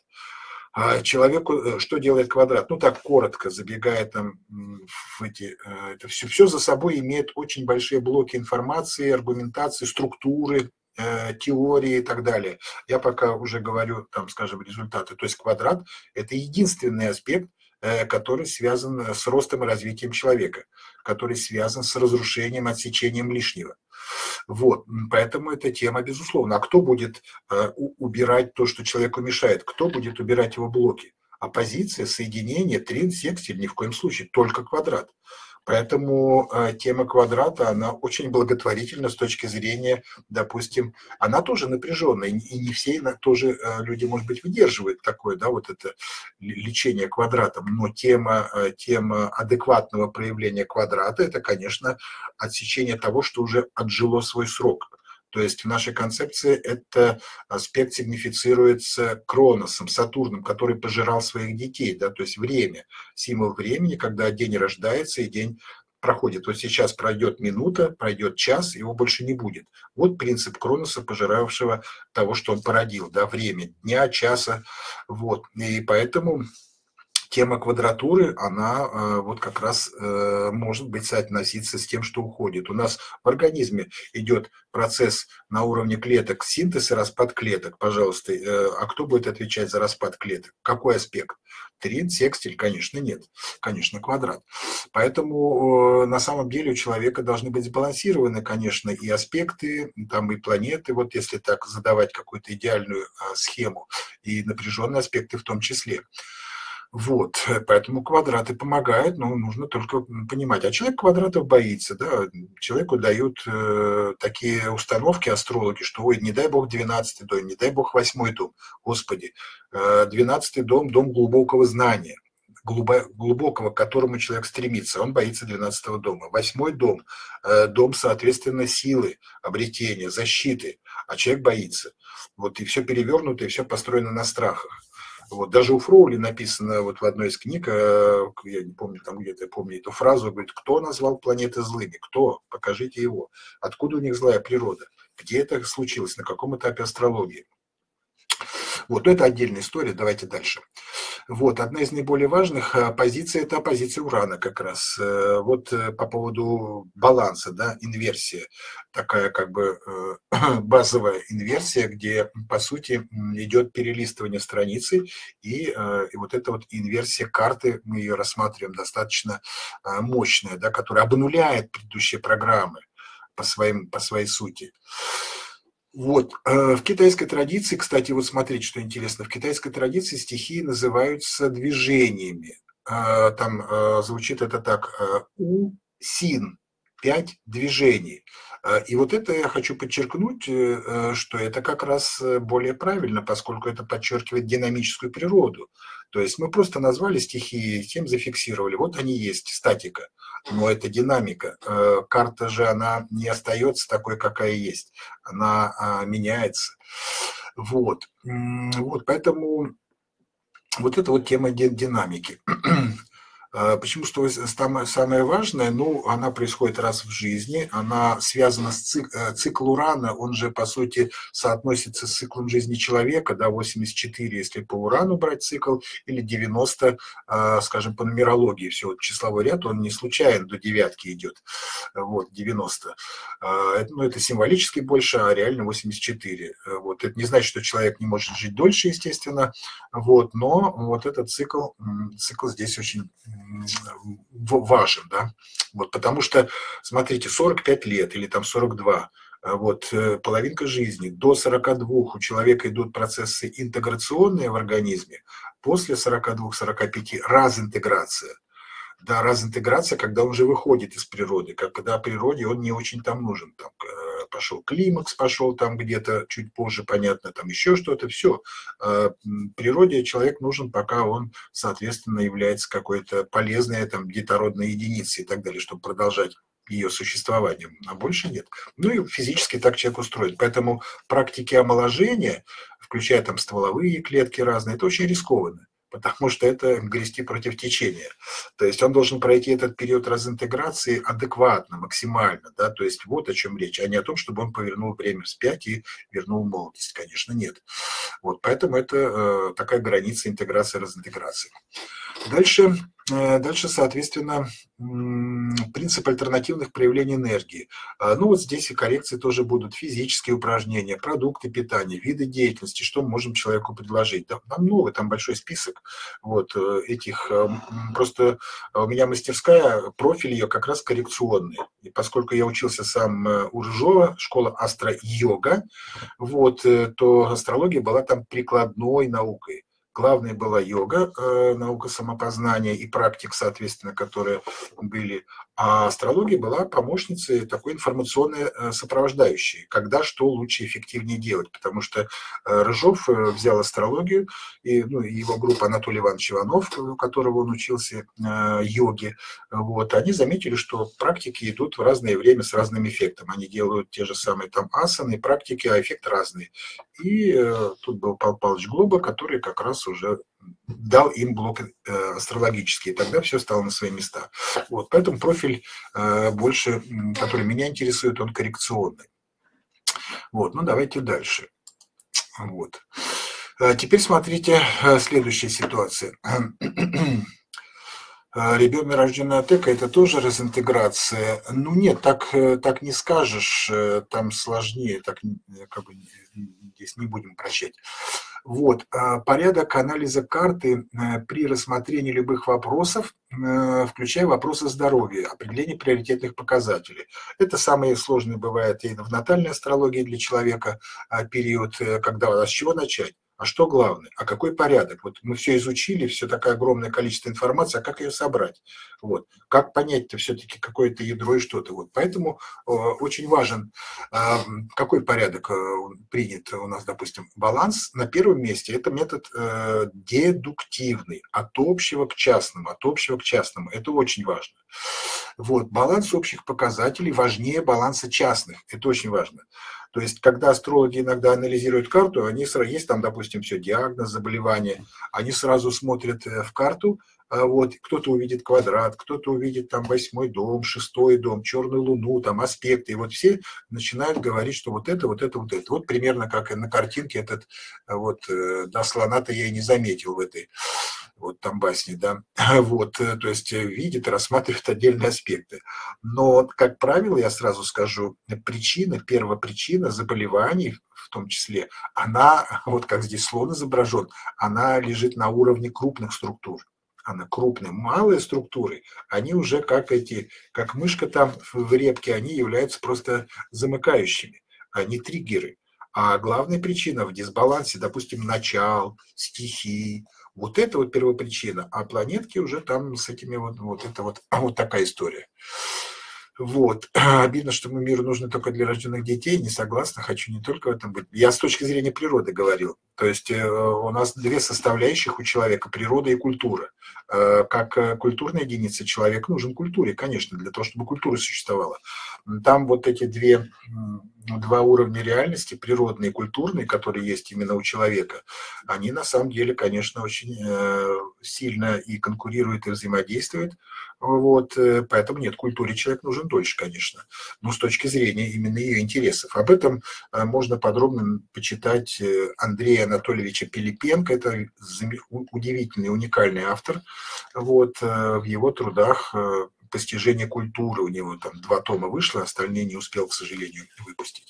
Speaker 1: Человеку что делает квадрат? Ну, так коротко, забегая там в это все за собой имеет очень большие блоки информации, аргументации, структуры, теории и так далее. Я пока уже говорю, там, скажем, результаты. То есть квадрат – это единственный аспект, который связан с ростом и развитием человека, который связан с разрушением, отсечением лишнего. Вот, поэтому эта тема, безусловно. А кто будет убирать то, что человеку мешает? Кто будет убирать его блоки? Оппозиция, соединение, трин, секстиль, ни в коем случае, только квадрат. Поэтому тема квадрата, она очень благотворительна с точки зрения, допустим, она тоже напряженная, и не все тоже люди, может быть, выдерживают такое, да, вот это лечение квадратом, но тема адекватного проявления квадрата, это, конечно, отсечение того, что уже отжило свой срок. То есть в нашей концепции этот аспект сигнифицируется Кроносом, Сатурном, который пожирал своих детей, да, то есть время, символ времени, когда день рождается и день проходит. Вот сейчас пройдет минута, пройдет час, его больше не будет. Вот принцип Кроноса, пожиравшего того, что он породил, да, время, дня, часа. Вот. И поэтому тема квадратуры, она вот как раз может быть соотноситься с тем, что уходит. У нас в организме идет процесс на уровне клеток, синтез и распад клеток. Пожалуйста, а кто будет отвечать за распад клеток? Какой аспект? Трин, секстиль? Конечно, нет. Конечно, квадрат. Поэтому на самом деле у человека должны быть сбалансированы, конечно, и аспекты, там и планеты, вот если так задавать какую-то идеальную схему, и напряженные аспекты в том числе. Вот, поэтому квадраты помогают, но нужно только понимать. А человек квадратов боится, да, человеку дают такие установки астрологи, что, ой, не дай бог 12-й дом, не дай бог 8-й дом. Господи, 12-й дом – дом глубокого знания, глубокого, к которому человек стремится. Он боится 12-го дома. 8-й дом – дом, соответственно, силы, обретения, защиты, а человек боится. Вот и все перевернуто, и все построено на страхах. Вот, даже у Фроули написано вот в одной из книг, я не помню, там где-то я помню эту фразу, говорит, кто назвал планеты злыми? Кто? Покажите его. Откуда у них злая природа? Где это случилось? На каком этапе астрологии? Вот, но это отдельная история, давайте дальше. Вот, одна из наиболее важных позиций – это позиция Урана как раз. Вот по поводу баланса, да, инверсия, такая как бы базовая инверсия, где, по сути, идет перелистывание страницы, и вот эта вот инверсия карты, мы ее рассматриваем достаточно мощная, да, которая обнуляет предыдущие программы по своей сути. Вот. В китайской традиции, кстати, вот смотрите, что интересно, в китайской традиции стихии называются движениями. Там звучит это так: У-Син, 5 движений. И вот это я хочу подчеркнуть, что это как раз более правильно, поскольку это подчеркивает динамическую природу. То есть мы просто назвали стихии, тем зафиксировали. Вот они есть, статика. Но это динамика. Карта же, она не остается такой, какая есть. Она меняется. Вот. Вот, поэтому вот это вот тема динамики. Почему что самое важное, ну, она происходит раз в жизни, она связана с цикл Урана, он же, по сути, соотносится с циклом жизни человека, да, 84, если по Урану брать цикл, или 90, скажем, по нумерологии. Все, вот числовой ряд, он не случайно до девятки идет, вот, 90. Ну, это символически больше, а реально 84. Вот, это не значит, что человек не может жить дольше, естественно, вот, но вот этот цикл здесь очень важен, да, вот, потому что, смотрите, 45 лет или там 42, вот, половинка жизни, до 42 у человека идут процессы интеграционные в организме, после 42-45 разинтеграция. Да, разинтеграция, когда он уже выходит из природы, когда природе он не очень там нужен. Там пошел климакс, пошел там где-то чуть позже, понятно, там еще что-то, все. Природе человек нужен, пока он, соответственно, является какой-то полезной там детородной единицей и так далее, чтобы продолжать ее существование, а больше нет. Ну и физически так человек устроен. Поэтому практики омоложения, включая там стволовые клетки разные, это очень рискованно, потому что это грести против течения. То есть он должен пройти этот период разинтеграции адекватно, максимально, да, то есть вот о чем речь, а не о том, чтобы он повернул время вспять и вернул молодость, конечно, нет. Вот, поэтому это такая граница интеграции, разинтеграции. Дальше, соответственно, принцип альтернативных проявлений энергии. Ну вот здесь и коррекции тоже будут. Физические упражнения, продукты питания, виды деятельности, что мы можем человеку предложить. Там много, там большой список вот этих. Просто у меня мастерская, профиль ее как раз коррекционный. И поскольку я учился сам у Рыжова, школа астро-йога, вот, то астрология была там прикладной наукой. Главной была йога, наука самопознания и практик, соответственно, которые были. А астрология была помощницей такой информационной сопровождающей, когда что лучше, эффективнее делать. Потому что Рыжов взял астрологию, и ну, его группа Анатолий Иванович Иванов, у которого он учился йоге, вот, они заметили, что практики идут в разное время с разным эффектом. Они делают те же самые там асаны, практики, а эффект разный. И тут был Павел Павлович Глоба, который как раз уже дал им блок астрологический, и тогда все стало на свои места. Вот, поэтому профиль больше, который меня интересует, он коррекционный. Вот, ну давайте дальше. Вот. Теперь смотрите, следующая ситуация. Ребенок, рожденный от эко, это тоже разинтеграция. Ну нет, так не скажешь, там сложнее, так как бы здесь не будем прощать. Вот. Порядок анализа карты при рассмотрении любых вопросов, включая вопросы здоровья, определение приоритетных показателей. Это самое сложное бывает и в натальной астрологии для человека период, когда с чего начать? А что главное? А какой порядок? Вот мы все изучили, все такое огромное количество информации, а как ее собрать? Вот. Как понять-то все-таки какое-то ядро и что-то? Вот. Поэтому очень важен, какой порядок принят у нас, допустим, баланс. На первом месте это метод дедуктивный, от общего к частному, от общего к частному. Это очень важно. Вот. Баланс общих показателей важнее баланса частных. Это очень важно. То есть, когда астрологи иногда анализируют карту, они есть там, допустим, все, диагноз, заболевание, они сразу смотрят в карту, вот, кто-то увидит квадрат, кто-то увидит там 8-й дом, 6-й дом, черную луну, там аспекты, и вот все начинают говорить, что вот это, вот это, вот это. Вот примерно как и на картинке этот, вот, да, слона-то я и не заметил в этой вот там басни, да, вот, то есть видит и рассматривает отдельные аспекты. Но, как правило, я сразу скажу, причина, первопричина заболеваний, в том числе, она, вот как здесь слон изображен, она лежит на уровне крупных структур. Она крупная. Малые структуры, они уже как мышка там в репке, они являются просто замыкающими, они триггеры. А главная причина в дисбалансе, допустим, начал, стихий, вот это вот первопричина, а планетки уже там с этими вот такая история. Вот. Обидно, что миру нужно только для рожденных детей. Не согласна, хочу не только в этом быть. Я с точки зрения природы говорил. То есть у нас две составляющих у человека – природа и культура. Как культурная единица человек нужен культуре, конечно, для того, чтобы культура существовала. Там вот эти два уровня реальности, природный и культурный, которые есть именно у человека, они на самом деле, конечно, очень сильно и конкурируют, и взаимодействуют. Вот, поэтому нет, культуре человек нужен дольше, конечно, но с точки зрения именно ее интересов. Об этом можно подробно почитать Андрея Анатольевича Пилипенко, это удивительный, уникальный автор. Вот, в его трудах «Постижение культуры», у него там 2 тома вышло, остальные не успел, к сожалению, выпустить.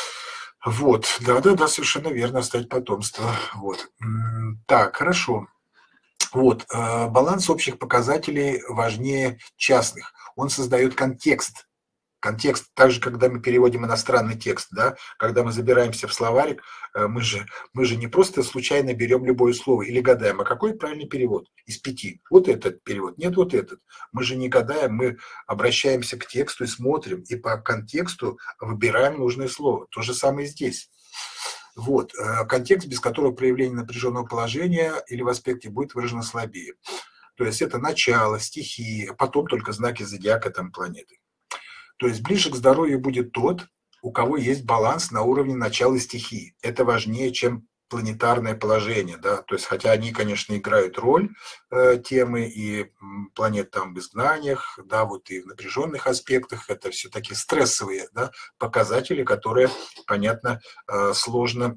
Speaker 1: Вот, да, совершенно верно, оставить потомство. Вот. Так, хорошо. Вот, баланс общих показателей важнее частных. Он создает контекст. Контекст, также, когда мы переводим иностранный текст, да, когда мы забираемся в словарик, мы же не просто случайно берем любое слово или гадаем, а какой правильный перевод из 5? Вот этот перевод, нет, вот этот. Мы же не гадаем, мы обращаемся к тексту и смотрим, и по контексту выбираем нужное слово. То же самое и здесь. Вот. Контекст, без которого проявление напряженного положения или в аспекте будет выражено слабее. То есть это начало, стихии, а потом только знаки зодиака, там, планеты. То есть ближе к здоровью будет тот, у кого есть баланс на уровне начала стихии. Это важнее, чем планетарное положение, да, то есть хотя они, конечно, играют роль темы и планет там в изгнаниях, да, вот и в напряженных аспектах, это все такие стрессовые, да, показатели, которые, понятно, сложно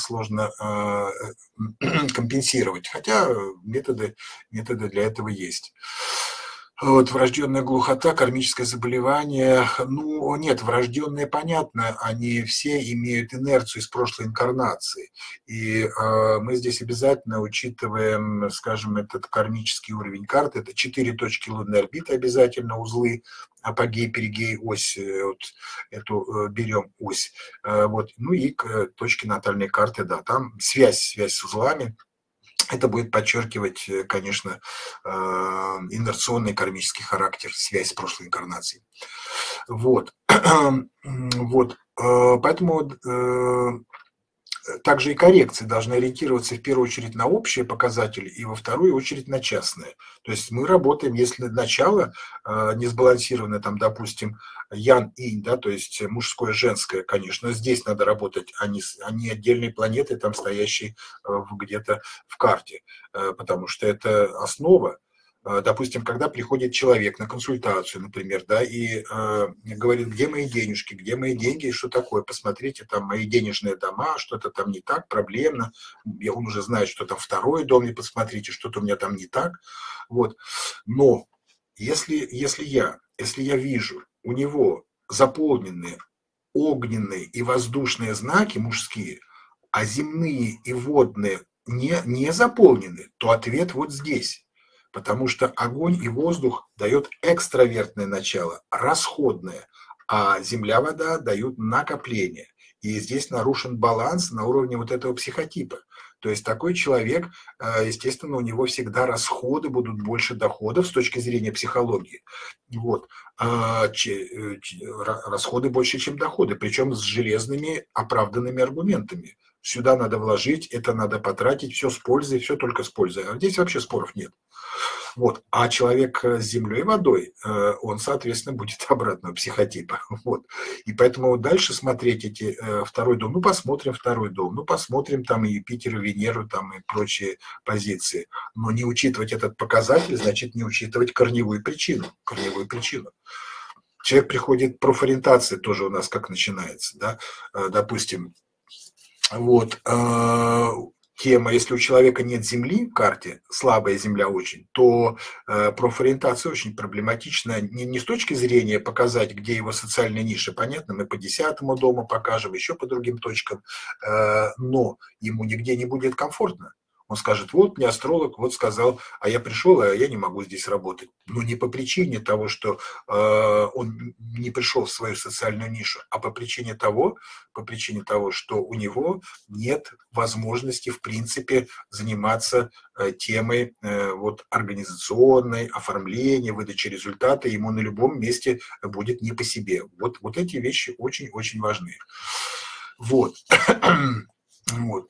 Speaker 1: компенсировать, хотя методы для этого есть. Вот, врожденная глухота, кармическое заболевание. Ну, нет, врожденные, понятно, они все имеют инерцию из прошлой инкарнации. И мы здесь обязательно учитываем, скажем, этот кармический уровень карты. Это 4 точки лунной орбиты обязательно, узлы, апогей, перигей, ось, вот эту берем ось. Вот. Ну и к точке натальной карты, да, там связь с узлами. Это будет подчеркивать, конечно, инерционный кармический характер, связь с прошлой инкарнацией. Вот. Вот. Поэтому также и коррекции должны ориентироваться в первую очередь на общие показатели и во вторую очередь на частные. То есть мы работаем, если начало не сбалансированное, там, допустим, ян-инь, да, то есть мужское, женское, конечно, здесь надо работать, а не отдельные планеты, там, стоящие где-то в карте, потому что это основа. Допустим, когда приходит человек на консультацию, например, да, и говорит, где мои денежки, где мои деньги, что такое, посмотрите, там мои денежные дома, что-то там не так, проблемно, он уже знает, что там второй дом, и посмотрите, что-то у меня там не так, вот. Но если я вижу у него заполненные огненные и воздушные знаки мужские, а земные и водные не заполнены, то ответ вот здесь. Потому что огонь и воздух дает экстравертное начало, расходное, а земля, вода дают накопление. И здесь нарушен баланс на уровне вот этого психотипа. То есть такой человек, естественно, у него всегда расходы будут больше доходов с точки зрения психологии. Вот. Расходы больше, чем доходы, причем с железными оправданными аргументами. Сюда надо вложить, это надо потратить, все с пользой, все только с пользой. А здесь вообще споров нет. Вот. А человек с землей и водой, он, соответственно, будет обратного психотипа. Вот. И поэтому дальше смотреть эти второй дом, ну, посмотрим второй дом, ну, посмотрим там и Юпитер, и Венеру, там и прочие позиции. Но не учитывать этот показатель, значит, не учитывать корневую причину. Корневую причину. Человек приходит, профориентация тоже у нас как начинается, да, допустим, вот, тема, если у человека нет земли в карте, слабая земля очень, то профориентация очень проблематична не с точки зрения показать, где его социальная ниша, понятно, мы по 10-му дому покажем, еще по другим точкам, но ему нигде не будет комфортно. Он скажет, вот мне астролог вот сказал, а я пришел, а я не могу здесь работать. Но не по причине того, что он не пришел в свою социальную нишу, а по причине того, что у него нет возможности, в принципе, заниматься темой вот, организационной, оформления, выдачи результата. Ему на любом месте будет не по себе. Вот эти вещи очень-очень важны. Вот. Вот.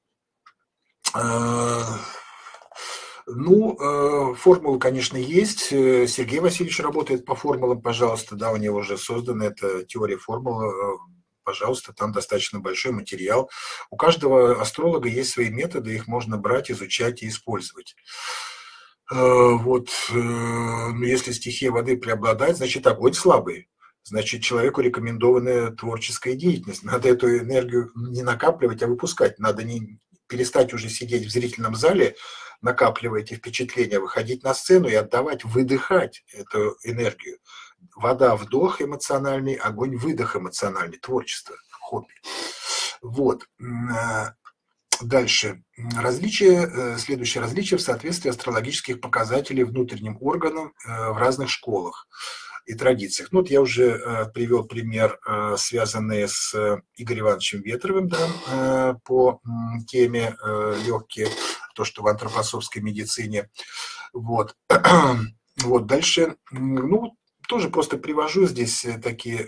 Speaker 1: Ну, формулы, конечно, есть. Сергей Васильевич работает по формулам, пожалуйста, да, у него уже создана эта теория формул, пожалуйста, там достаточно большой материал. У каждого астролога есть свои методы, их можно брать, изучать и использовать. Вот, если стихия воды преобладает, значит, огонь слабый. Значит, человеку рекомендована творческая деятельность. Надо эту энергию не накапливать, а выпускать. Надо не перестать уже сидеть в зрительном зале, накапливая эти впечатления, выходить на сцену и отдавать, выдыхать эту энергию. Вода – вдох эмоциональный, огонь – выдох эмоциональный, творчество, хобби. Вот. Дальше. Следующее различие в соответствии астрологических показателей внутренним органам в разных школах и традициях. Ну, вот я уже привел пример, связанный с Игорем Ивановичем Ветровым, да, по теме легкие, то, что в антропософской медицине. Вот. Вот дальше, ну, тоже просто привожу здесь такие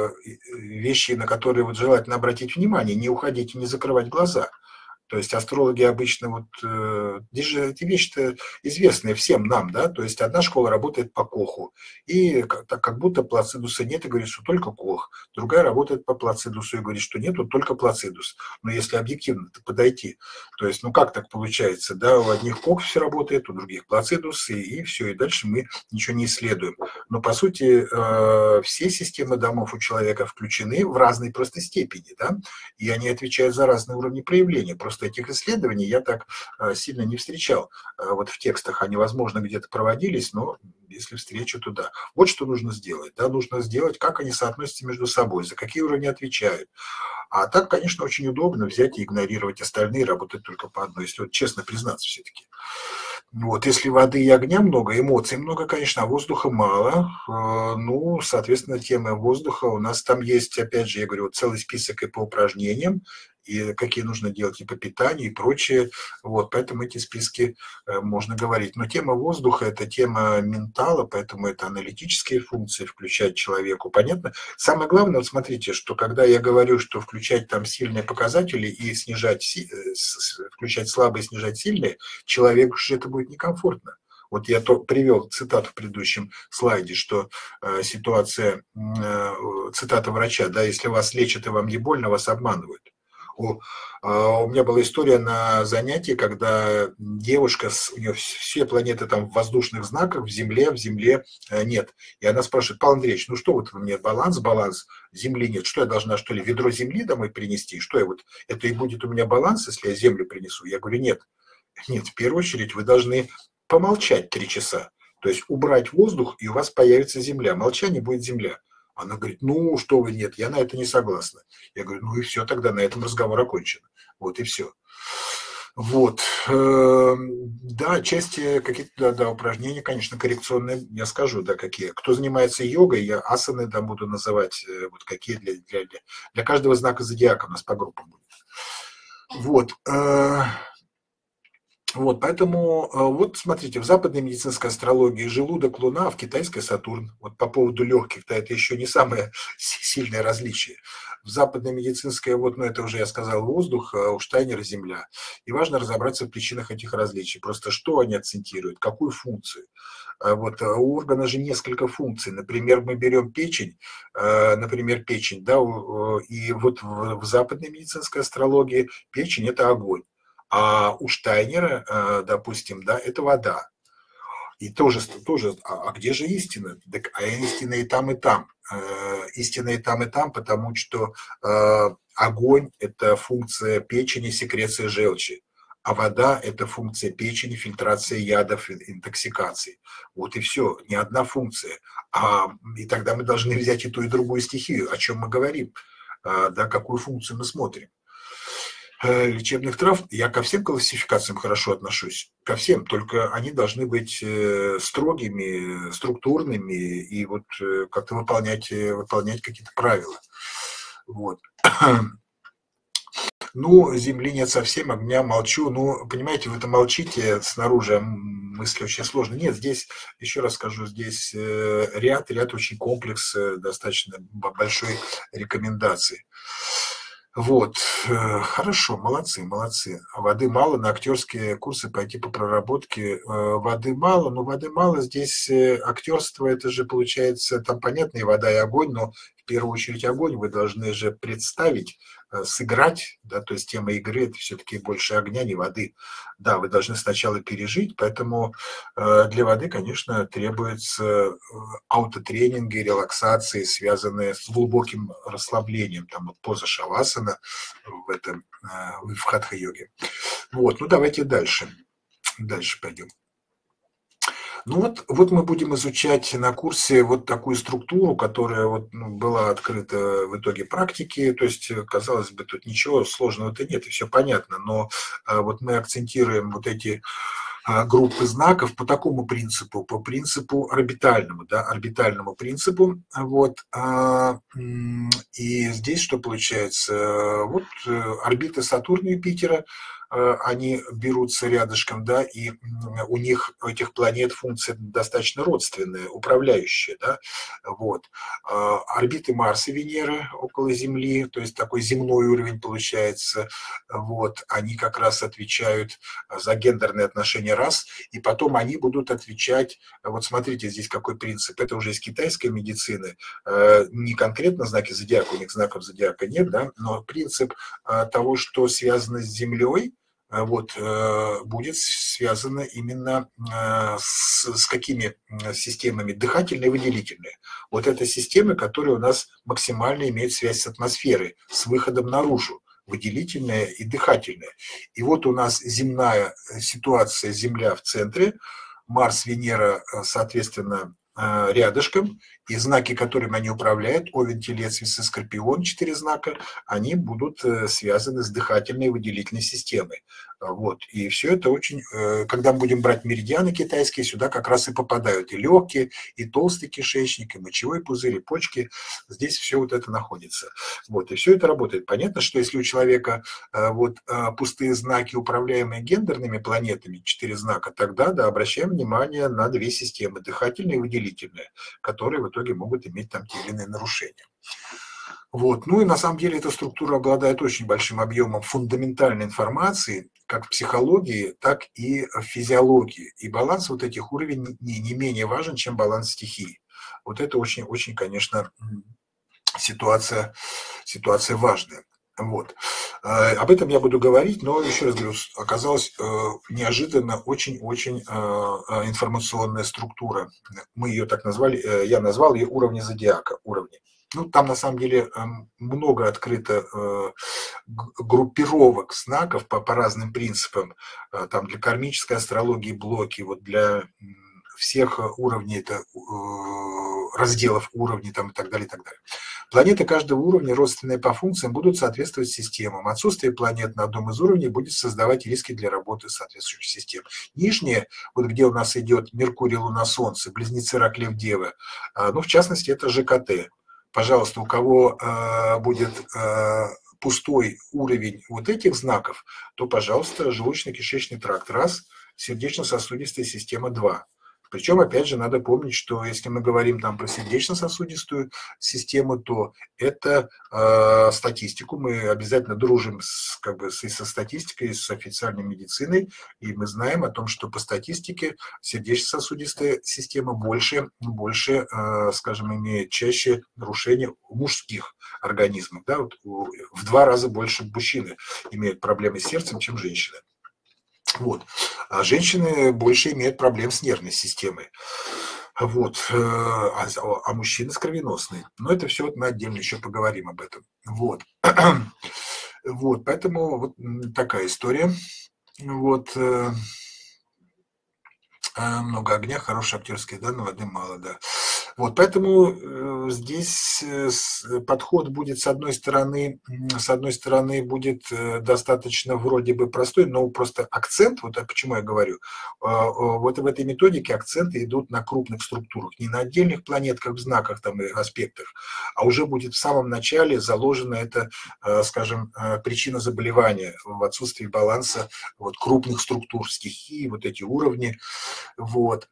Speaker 1: вещи, на которые вот желательно обратить внимание, не уходить и не закрывать глаза. То есть астрологи обычно вот, здесь же эти вещи-то известные всем нам, да, то есть одна школа работает по Коху, и как будто Плацидуса нет и говорит, что только Кох, другая работает по Плацидусу и говорит, что нет, вот только Плацидус. Но если объективно подойти, то есть, ну как так получается, да, у одних Кох все работает, у других Плацидус, и все, и дальше мы ничего не исследуем. Но по сути все системы домов у человека включены в разной просто степени, да, и они отвечают за разные уровни проявления. Просто этих исследований я так сильно не встречал. Вот в текстах они, возможно, где-то проводились, но если встречу, то да. Вот что нужно сделать. Да, нужно сделать, как они соотносятся между собой, за какие уровни отвечают. А так, конечно, очень удобно взять и игнорировать остальные, работать только по одной, если вот честно признаться все-таки. Вот, если воды и огня много, эмоций много, конечно, а воздуха мало. Ну, соответственно, тема воздуха у нас там есть, опять же, я говорю, целый список и по упражнениям, и какие нужно делать и по питанию, и прочее. Вот, поэтому эти списки можно говорить. Но тема воздуха – это тема ментала, поэтому это аналитические функции включать человеку. Понятно? Самое главное, вот смотрите, что когда я говорю, что включать там сильные показатели и снижать, включать слабые, снижать сильные, человеку же это будет некомфортно. Вот я привел цитату в предыдущем слайде, что ситуация, цитата врача, да, если вас лечат и вам не больно, вас обманывают. У меня была история на занятии, когда девушка, у нее все планеты там в воздушных знаках, в Земле нет. И она спрашивает, Павел Андреевич, ну что вот вы мне, баланс, Земли нет, что я должна, что ли, ведро Земли домой принести? Что я вот, это и будет у меня баланс, если я Землю принесу? Я говорю, нет, в первую очередь вы должны помолчать 3 часа, то есть убрать воздух, и у вас появится Земля. Молчание будет Земля. Она говорит, ну, что вы, нет, я на это не согласна. Я говорю, ну и все, тогда на этом разговор окончен. Вот и все. Вот. Да, части какие-то, да, упражнения, конечно, коррекционные, я скажу, да, какие. Кто занимается йогой, я асаны там буду называть, вот какие для каждого знака зодиака у нас по группам будет. Вот. Вот, поэтому, вот смотрите, в западной медицинской астрологии желудок Луна, а в китайской Сатурн. Вот по поводу легких, да, это еще не самое сильное различие. В западной медицинской, вот, ну это уже я сказал, воздух, а у Штайнера Земля. И важно разобраться в причинах этих различий. Просто что они акцентируют, какую функцию. Вот, у органа же несколько функций. Например, мы берем печень, да, и вот в западной медицинской астрологии печень – это огонь. А у Штайнера, допустим, да, это вода. И тоже, а где же истина? Так, а истина и там, и там. Истина и там, потому что огонь – это функция печени, секреция желчи. А вода – это функция печени, фильтрация ядов, интоксикации. Вот и все, не одна функция. И тогда мы должны взять и ту, и другую стихию. О чем мы говорим? Да, какую функцию мы смотрим. Лечебных трав, я ко всем классификациям хорошо отношусь, ко всем, только они должны быть строгими, структурными и вот как-то выполнять какие-то правила. Вот. Ну, земли нет совсем, огня молчу. Ну, понимаете, вы это молчите снаружи, а мысли очень сложно. Нет, здесь, еще раз скажу, здесь ряд очень комплекс, достаточно большой рекомендаций. Вот, хорошо, молодцы. Воды мало, на актерские курсы пойти по проработке. Воды мало, но воды мало. Здесь актерство, это же получается, там понятно и вода, и огонь, но в первую очередь огонь вы должны же представить, сыграть, да, то есть тема игры – это все-таки больше огня, не воды. Да, вы должны сначала пережить, поэтому для воды, конечно, требуются аутотренинги, релаксации, связанные с глубоким расслаблением, там вот поза шавасана в хатха-йоге. Вот, ну давайте дальше пойдем. Ну вот мы будем изучать на курсе вот такую структуру, которая вот, была открыта в итоге практики. То есть, казалось бы, тут ничего сложного-то нет, и все понятно. Но вот мы акцентируем вот эти группы знаков по такому принципу, по принципу орбитальному, да, орбитальному принципу. Вот, и здесь что получается? Вот орбиты Сатурна и Юпитера, они берутся рядышком, да, и у них, у этих планет функция достаточно родственная, управляющая, да, вот. Орбиты Марса и Венеры около Земли, то есть такой земной уровень получается, вот, они как раз отвечают за гендерные отношения рас, и потом они будут отвечать, вот смотрите, здесь какой принцип, это уже из китайской медицины, не конкретно знаки зодиака, у них знаков зодиака нет, да, но принцип того, что связано с Землей, вот, будет связано именно с какими системами? Дыхательные и выделительные. Вот это системы, которые у нас максимально имеют связь с атмосферой, с выходом наружу, выделительная и дыхательная. И вот у нас земная ситуация, Земля в центре, Марс, Венера, соответственно, рядышком, и знаки, которыми они управляют, Овен, Телец, Весы, Скорпион, 4 знака, они будут связаны с дыхательной и выделительной системой. Вот. И все это очень, когда мы будем брать меридианы китайские, сюда как раз и попадают и легкие, и толстый кишечник, и мочевой пузырь, и почки. Здесь все вот это находится. Вот. И все это работает. Понятно, что если у человека вот пустые знаки, управляемые гендерными планетами, 4 знака, тогда да, обращаем внимание на 2 системы, дыхательная и выделительная, которые в итоге могут иметь там те или иные нарушения. Вот. Ну и на самом деле эта структура обладает очень большим объемом фундаментальной информации, как в психологии, так и в физиологии. И баланс вот этих уровней не менее важен, чем баланс стихий. Вот это очень, конечно, ситуация важная. Вот. Об этом я буду говорить, но еще раз говорю, оказалась неожиданно очень информационная структура. Мы ее так назвали, я назвал ее уровни зодиака, уровни. Ну, там на самом деле много открыто группировок знаков по разным принципам. Там для кармической астрологии блоки, вот для всех уровней, это разделов уровней там, и так далее, и так далее. Планеты каждого уровня, родственные по функциям, будут соответствовать системам. Отсутствие планет на одном из уровней будет создавать риски для работы соответствующих систем. Нижние, вот где у нас идет Меркурий, Луна, Солнце, Близнецы, Рак, Лев, Дева, ну, в частности, это ЖКТ. Пожалуйста, у кого будет пустой уровень вот этих знаков, то, пожалуйста, желудочно-кишечный тракт – раз, сердечно-сосудистая система – два. Причем, опять же, надо помнить, что если мы говорим там про сердечно-сосудистую систему, то это статистику. Мы обязательно дружим со статистикой, с официальной медициной, и мы знаем о том, что по статистике сердечно-сосудистая система больше, скажем, имеет чаще нарушения у мужских организмов. Да? Вот в 2 раза больше мужчины имеют проблемы с сердцем, чем женщины. Вот. А женщины больше имеют проблем с нервной системой. Вот. А мужчины с кровеносной. Но это все мы отдельно еще поговорим об этом. Вот. Вот. Поэтому вот такая история. Вот. Много огня, хорошие актерские данные, воды мало, да. Вот, поэтому здесь подход будет, с одной стороны будет достаточно вроде бы простой, но просто акцент, вот почему я говорю, вот в этой методике акценты идут на крупных структурах, не на отдельных планетках, знаках там и аспектах, а уже будет в самом начале заложена эта, скажем, причина заболевания в отсутствии баланса вот крупных структур, стихий, вот эти уровни, вот.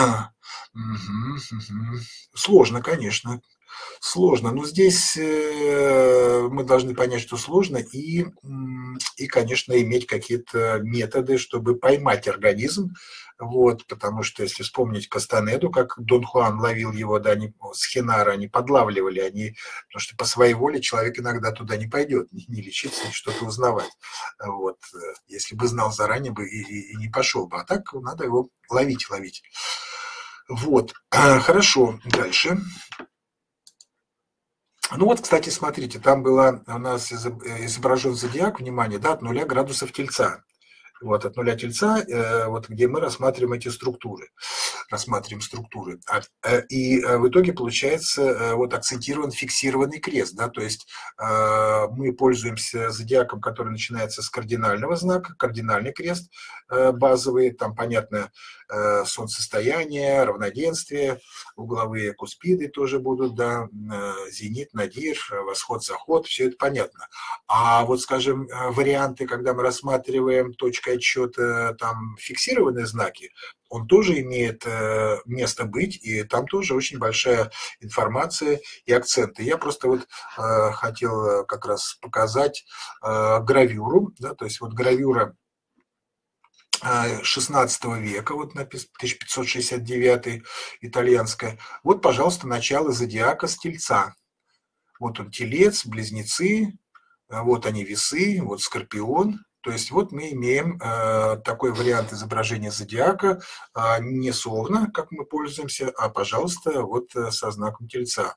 Speaker 1: Сложно, конечно, сложно, но здесь мы должны понять, что сложно, и, конечно, иметь какие-то методы, чтобы поймать организм, вот, потому что если вспомнить Кастанеду, как Дон Хуан ловил его, да, с Хинара, они подлавливали, потому что по своей воле человек иногда туда не пойдет, не лечиться, ни что-то узнавать, вот, если бы знал заранее бы и не пошел бы, а так надо его ловить. Вот, хорошо, дальше. Ну вот, кстати, смотрите, там была у нас изображен зодиак, внимание, да, от 0 градусов Тельца. Вот, от 0 Тельца, вот где мы рассматриваем эти структуры. И в итоге получается вот акцентирован фиксированный крест, да, то есть мы пользуемся зодиаком, который начинается с кардинального знака, кардинальный крест базовый, там, понятно, солнцестояние, равноденствие, угловые куспиды тоже будут, да, зенит, надир, восход, заход, все это понятно. А вот, скажем, варианты, когда мы рассматриваем точкой отсчета там фиксированные знаки, он тоже имеет место быть, и там тоже очень большая информация и акценты. Я просто вот хотел как раз показать гравюру, да, то есть вот гравюра 16 века, вот написано 1569, итальянская. Вот, пожалуйста, начало зодиака с Тельца. Вот он, Телец, Близнецы, вот они, Весы, вот Скорпион. То есть вот мы имеем такой вариант изображения зодиака не с Овна, как мы пользуемся, а, пожалуйста, вот со знаком Тельца.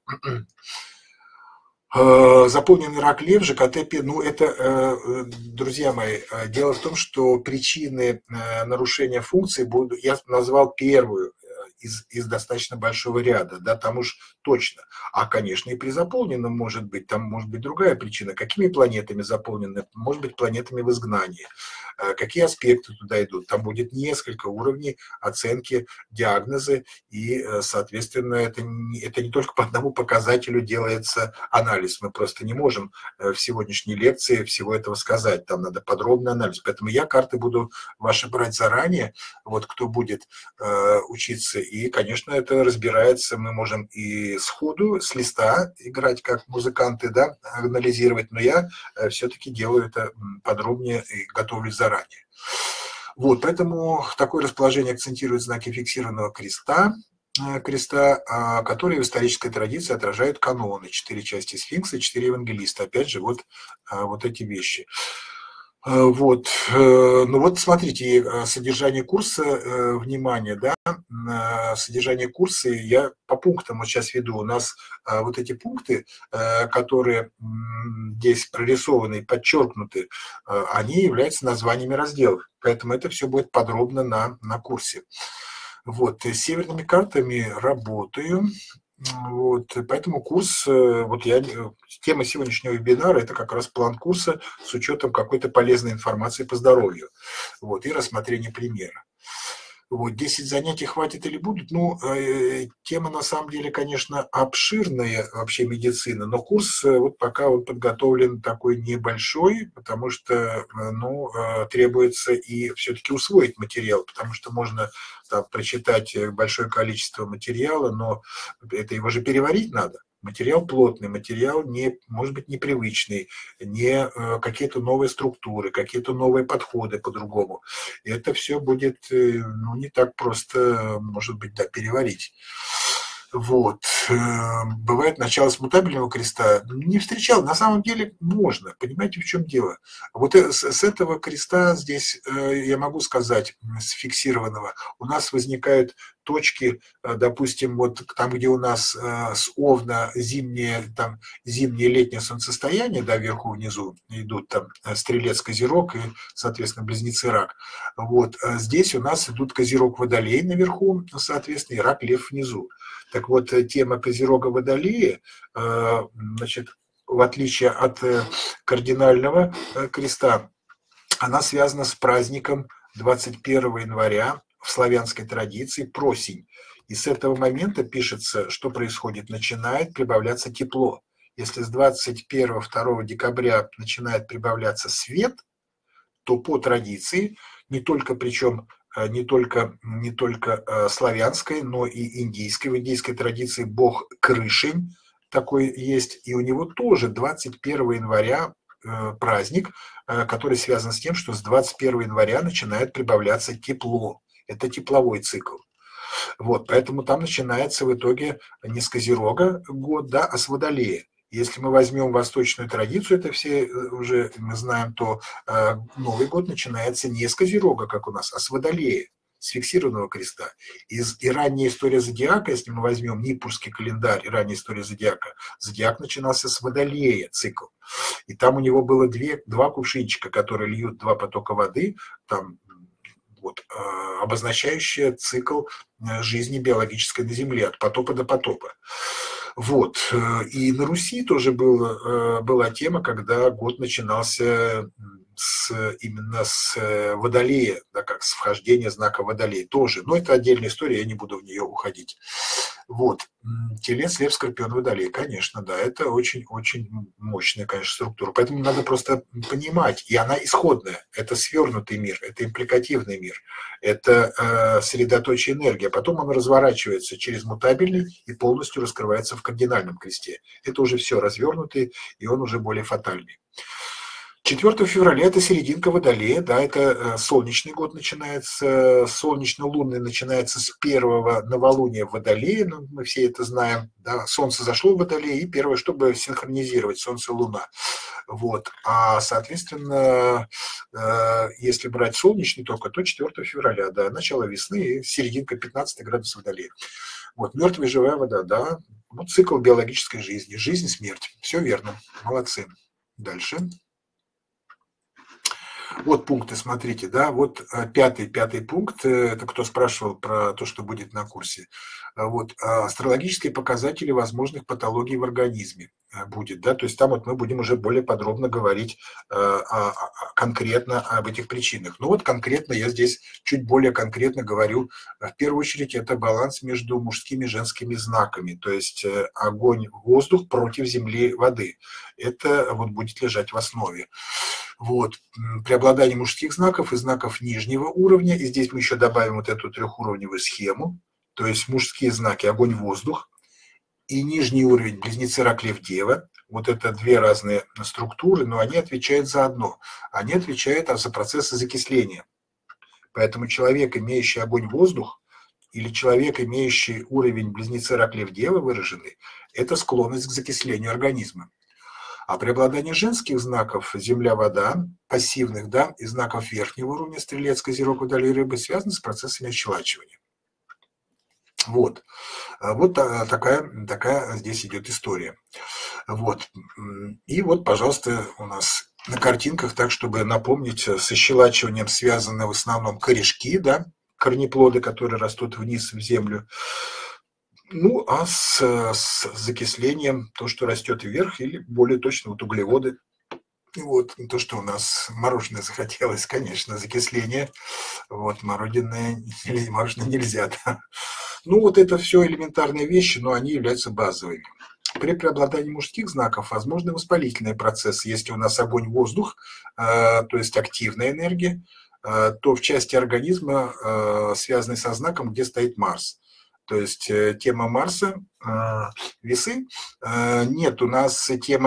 Speaker 1: Заполненный рак лев, ЖКТ, ну это, друзья мои, дело в том, что причины нарушения функции будут, я назвал первую из достаточно большого ряда, да, там уж точно. А, конечно, и при заполненном может быть, там может быть другая причина. Какими планетами заполнены? Может быть, планетами в изгнании. Какие аспекты туда идут? Там будет несколько уровней оценки, диагнозы, и, соответственно, это не только по одному показателю делается анализ. Мы просто не можем в сегодняшней лекции всего этого сказать. Там надо подробный анализ. Поэтому я карты буду ваши брать заранее, вот кто будет учиться. И, конечно, это разбирается, мы можем и сходу, с листа играть как музыканты, да, анализировать, но я все-таки делаю это подробнее и готовлюсь заранее. Вот, поэтому такое расположение акцентирует знаки фиксированного креста, которые в исторической традиции отражают каноны. 4 части сфинкса, 4 евангелиста. Опять же, вот эти вещи. Вот, ну вот смотрите, содержание курса, внимание, да, содержание курса я по пунктам вот сейчас веду. У нас вот эти пункты, которые здесь прорисованы и подчеркнуты, они являются названиями разделов, поэтому это все будет подробно на курсе. Вот, с северными картами работаю. Вот, поэтому курс, тема сегодняшнего вебинара – это как раз план курса с учетом какой-то полезной информации по здоровью, вот, и рассмотрение примера. Вот, 10 занятий хватит или будут? Ну, тема на самом деле, конечно, обширная вообще медицина, но курс вот пока он подготовлен такой небольшой, потому что, ну, требуется и все-таки усвоить материал, потому что можно там прочитать большое количество материала, но это его же переварить надо. Материал плотный, материал не, может быть, непривычный, не какие-то новые структуры, какие-то новые подходы по-другому. Это все будет, ну, не так просто, может быть, да, переварить. Вот. Бывает начало с мутабельного креста. Не встречал. На самом деле можно. Понимаете, в чем дело? Вот с этого креста здесь, я могу сказать, с фиксированного, у нас возникают точки, допустим, вот там, где у нас с Овна зимнее, там, зимнее летнее солнцестояние, да, вверху внизу идут там Стрелец, Козерог и, соответственно, Близнецы, Рак. Вот. Здесь у нас идут Козерог, Водолей наверху, соответственно, и Рак, Лев внизу. Так вот, тема Козерога, Водолея, значит, в отличие от кардинального креста, она связана с праздником 21 января в славянской традиции Просень. И с этого момента пишется, что происходит. Начинает прибавляться тепло. Если с 21-2 декабря начинает прибавляться свет, то по традиции, не только причем не только славянской, но и индийской. В индийской традиции бог Крышень такой есть, и у него тоже 21 января праздник, который связан с тем, что с 21 января начинает прибавляться тепло. Это тепловой цикл. Вот, поэтому там начинается в итоге не с Козерога год, да, а с Водолея. Если мы возьмем восточную традицию, это все уже мы знаем, то Новый год начинается не с Козерога, как у нас, а с Водолея, с фиксированного креста. И ранняя история зодиака, если мы возьмем Нипурский календарь и ранняя история зодиака, зодиак начинался с Водолея, цикл. И там у него было два кувшинчика, которые льют два потока воды, там, вот, обозначающие цикл жизни биологической на Земле, от потопа до потопа. Вот. И на Руси тоже была тема, когда год начинался именно с Водолея, да, как с вхождения знака Водолей тоже. Но это отдельная история, я не буду в нее уходить. Вот. Телец, Лев, Скорпион, Водолей, конечно, да, это очень-очень мощная, конечно, структура. Поэтому надо просто понимать, и она исходная. Это свернутый мир, это импликативный мир, это средоточие энергии. А потом он разворачивается через мутабельный и полностью раскрывается в кардинальном кресте. Это уже все развернутый, и он уже более фатальный. 4 февраля – это серединка Водолея, да, это солнечный год начинается, солнечно-лунный начинается с первого новолуния в Водолее, ну, мы все это знаем, да, Солнце зашло в Водолее, и первое, чтобы синхронизировать Солнце и Луна. Вот. А, соответственно, если брать солнечный только, то 4 февраля, да, начало весны и серединка 15 градусов Водолея. Вот, мертвая живая вода, да, вот цикл биологической жизни, жизнь, смерть, все верно, молодцы. Дальше. Вот пункты, смотрите, да, вот пятый пункт, это кто спрашивал про то, что будет на курсе. Вот, астрологические показатели возможных патологий в организме будет, да, то есть там вот мы будем уже более подробно говорить конкретно об этих причинах. Ну вот конкретно я здесь чуть более конкретно говорю, в первую очередь это баланс между мужскими и женскими знаками, то есть огонь, воздух против земли, воды. Это вот будет лежать в основе. Вот. Преобладание мужских знаков и знаков нижнего уровня. И здесь мы еще добавим вот эту трехуровневую схему. То есть мужские знаки огонь, воздух. И нижний уровень близнецы, Рак, Лев, Дева. Вот это две разные структуры, но они отвечают за одно. Они отвечают за процессы закисления. Поэтому человек, имеющий огонь, воздух, или человек, имеющий уровень близнецы, Рак, Лев, Дева выраженный, это склонность к закислению организма. А преобладание женских знаков земля, вода, пассивных, да, и знаков верхнего уровня стрелец, козерог, водолей, рыбы связаны с процессами ощелачивания. Вот. Вот такая здесь идет история. Вот. И вот, пожалуйста, у нас на картинках, так, чтобы напомнить, с ощелачиванием связаны в основном корешки, да, корнеплоды, которые растут вниз в землю. Ну, а с закислением то, что растет вверх, или более точно вот углеводы, Вот, то, что у нас мороженое захотелось, конечно, закисление. Вот, мороженое нельзя, да. Ну, вот это все элементарные вещи, но они являются базовыми. При преобладании мужских знаков возможны воспалительные процессы. Если у нас огонь-воздух, то есть активная энергия, то в части организма, связанной со знаком, где стоит Марс. То есть тема Марса, весы, нет, у нас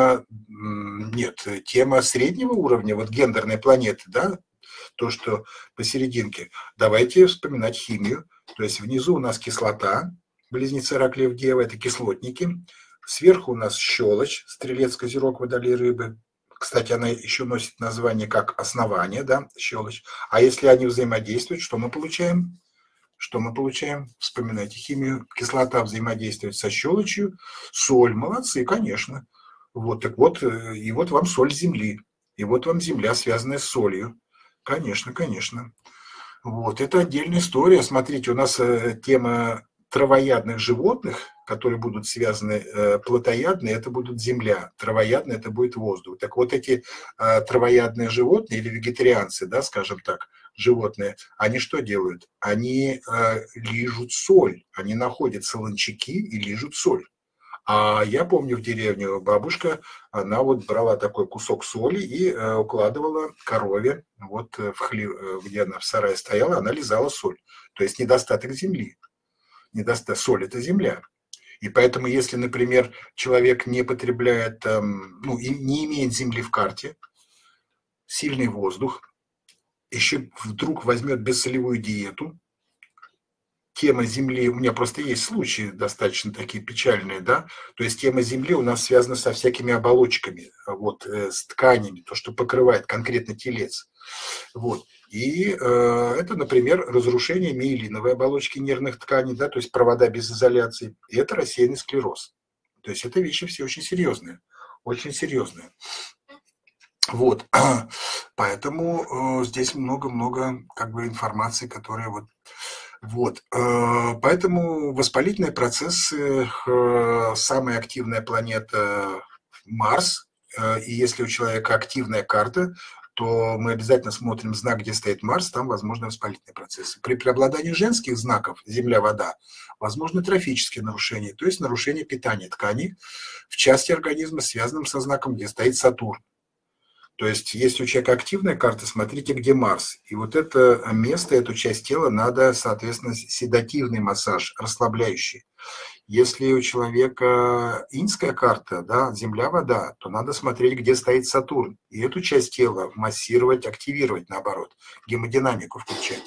Speaker 1: тема среднего уровня, вот гендерной планеты, да, то, что посерединке. Давайте вспоминать химию. То есть внизу у нас кислота, близнецы рак, лев, дева, это кислотники. Сверху у нас щелочь, стрелец, козерог, водолей, рыбы. Кстати, она еще носит название как основание, да, щелочь. А если они взаимодействуют, что мы получаем? Что мы получаем? Вспоминайте химию. Кислота взаимодействует со щелочью. Соль. Молодцы, конечно. Вот, так вот, и вот вам соль Земли. И вот вам Земля, связанная с солью. Конечно, конечно. Вот, это отдельная история. Смотрите, у нас тема травоядных животных, которые будут связаны, плотоядные, это будут земля, травоядные, это будет воздух. Так вот эти травоядные животные или вегетарианцы, да, скажем так, животные, они что делают? Они лижут соль, они находят солончаки и лижут соль. А я помню в деревню бабушка, она вот брала такой кусок соли и укладывала корове, вот где она в сарае стояла, она лизала соль. То есть недостаток земли. Соль – это земля. И поэтому, если, например, человек не потребляет, ну, и не имеет земли в карте, сильный воздух, еще вдруг возьмет бессолевую диету, тема Земли, у меня просто есть случаи достаточно такие печальные, да, то есть тема Земли у нас связана со всякими оболочками, вот, с тканями, то, что покрывает конкретно телец, вот. И это, например, разрушение миелиновой оболочки нервных тканей, да, то есть провода без изоляции, и это рассеянный склероз. То есть это вещи все очень серьезные, очень серьезные. Вот, поэтому здесь много-много как бы информации, которая вот, поэтому воспалительные процессы, самая активная планета Марс, и если у человека активная карта, то мы обязательно смотрим знак, где стоит Марс, там возможны воспалительные процессы. При преобладании женских знаков Земля, вода, возможны трофические нарушения, то есть нарушение питания тканей в части организма, связанном со знаком, где стоит Сатурн. То есть, если у человека активная карта, смотрите, где Марс. И вот это место, эту часть тела надо, соответственно, седативный массаж, расслабляющий. Если у человека иньская карта, да, Земля, вода, то надо смотреть, где стоит Сатурн. И эту часть тела массировать, активировать, наоборот, гемодинамику включать.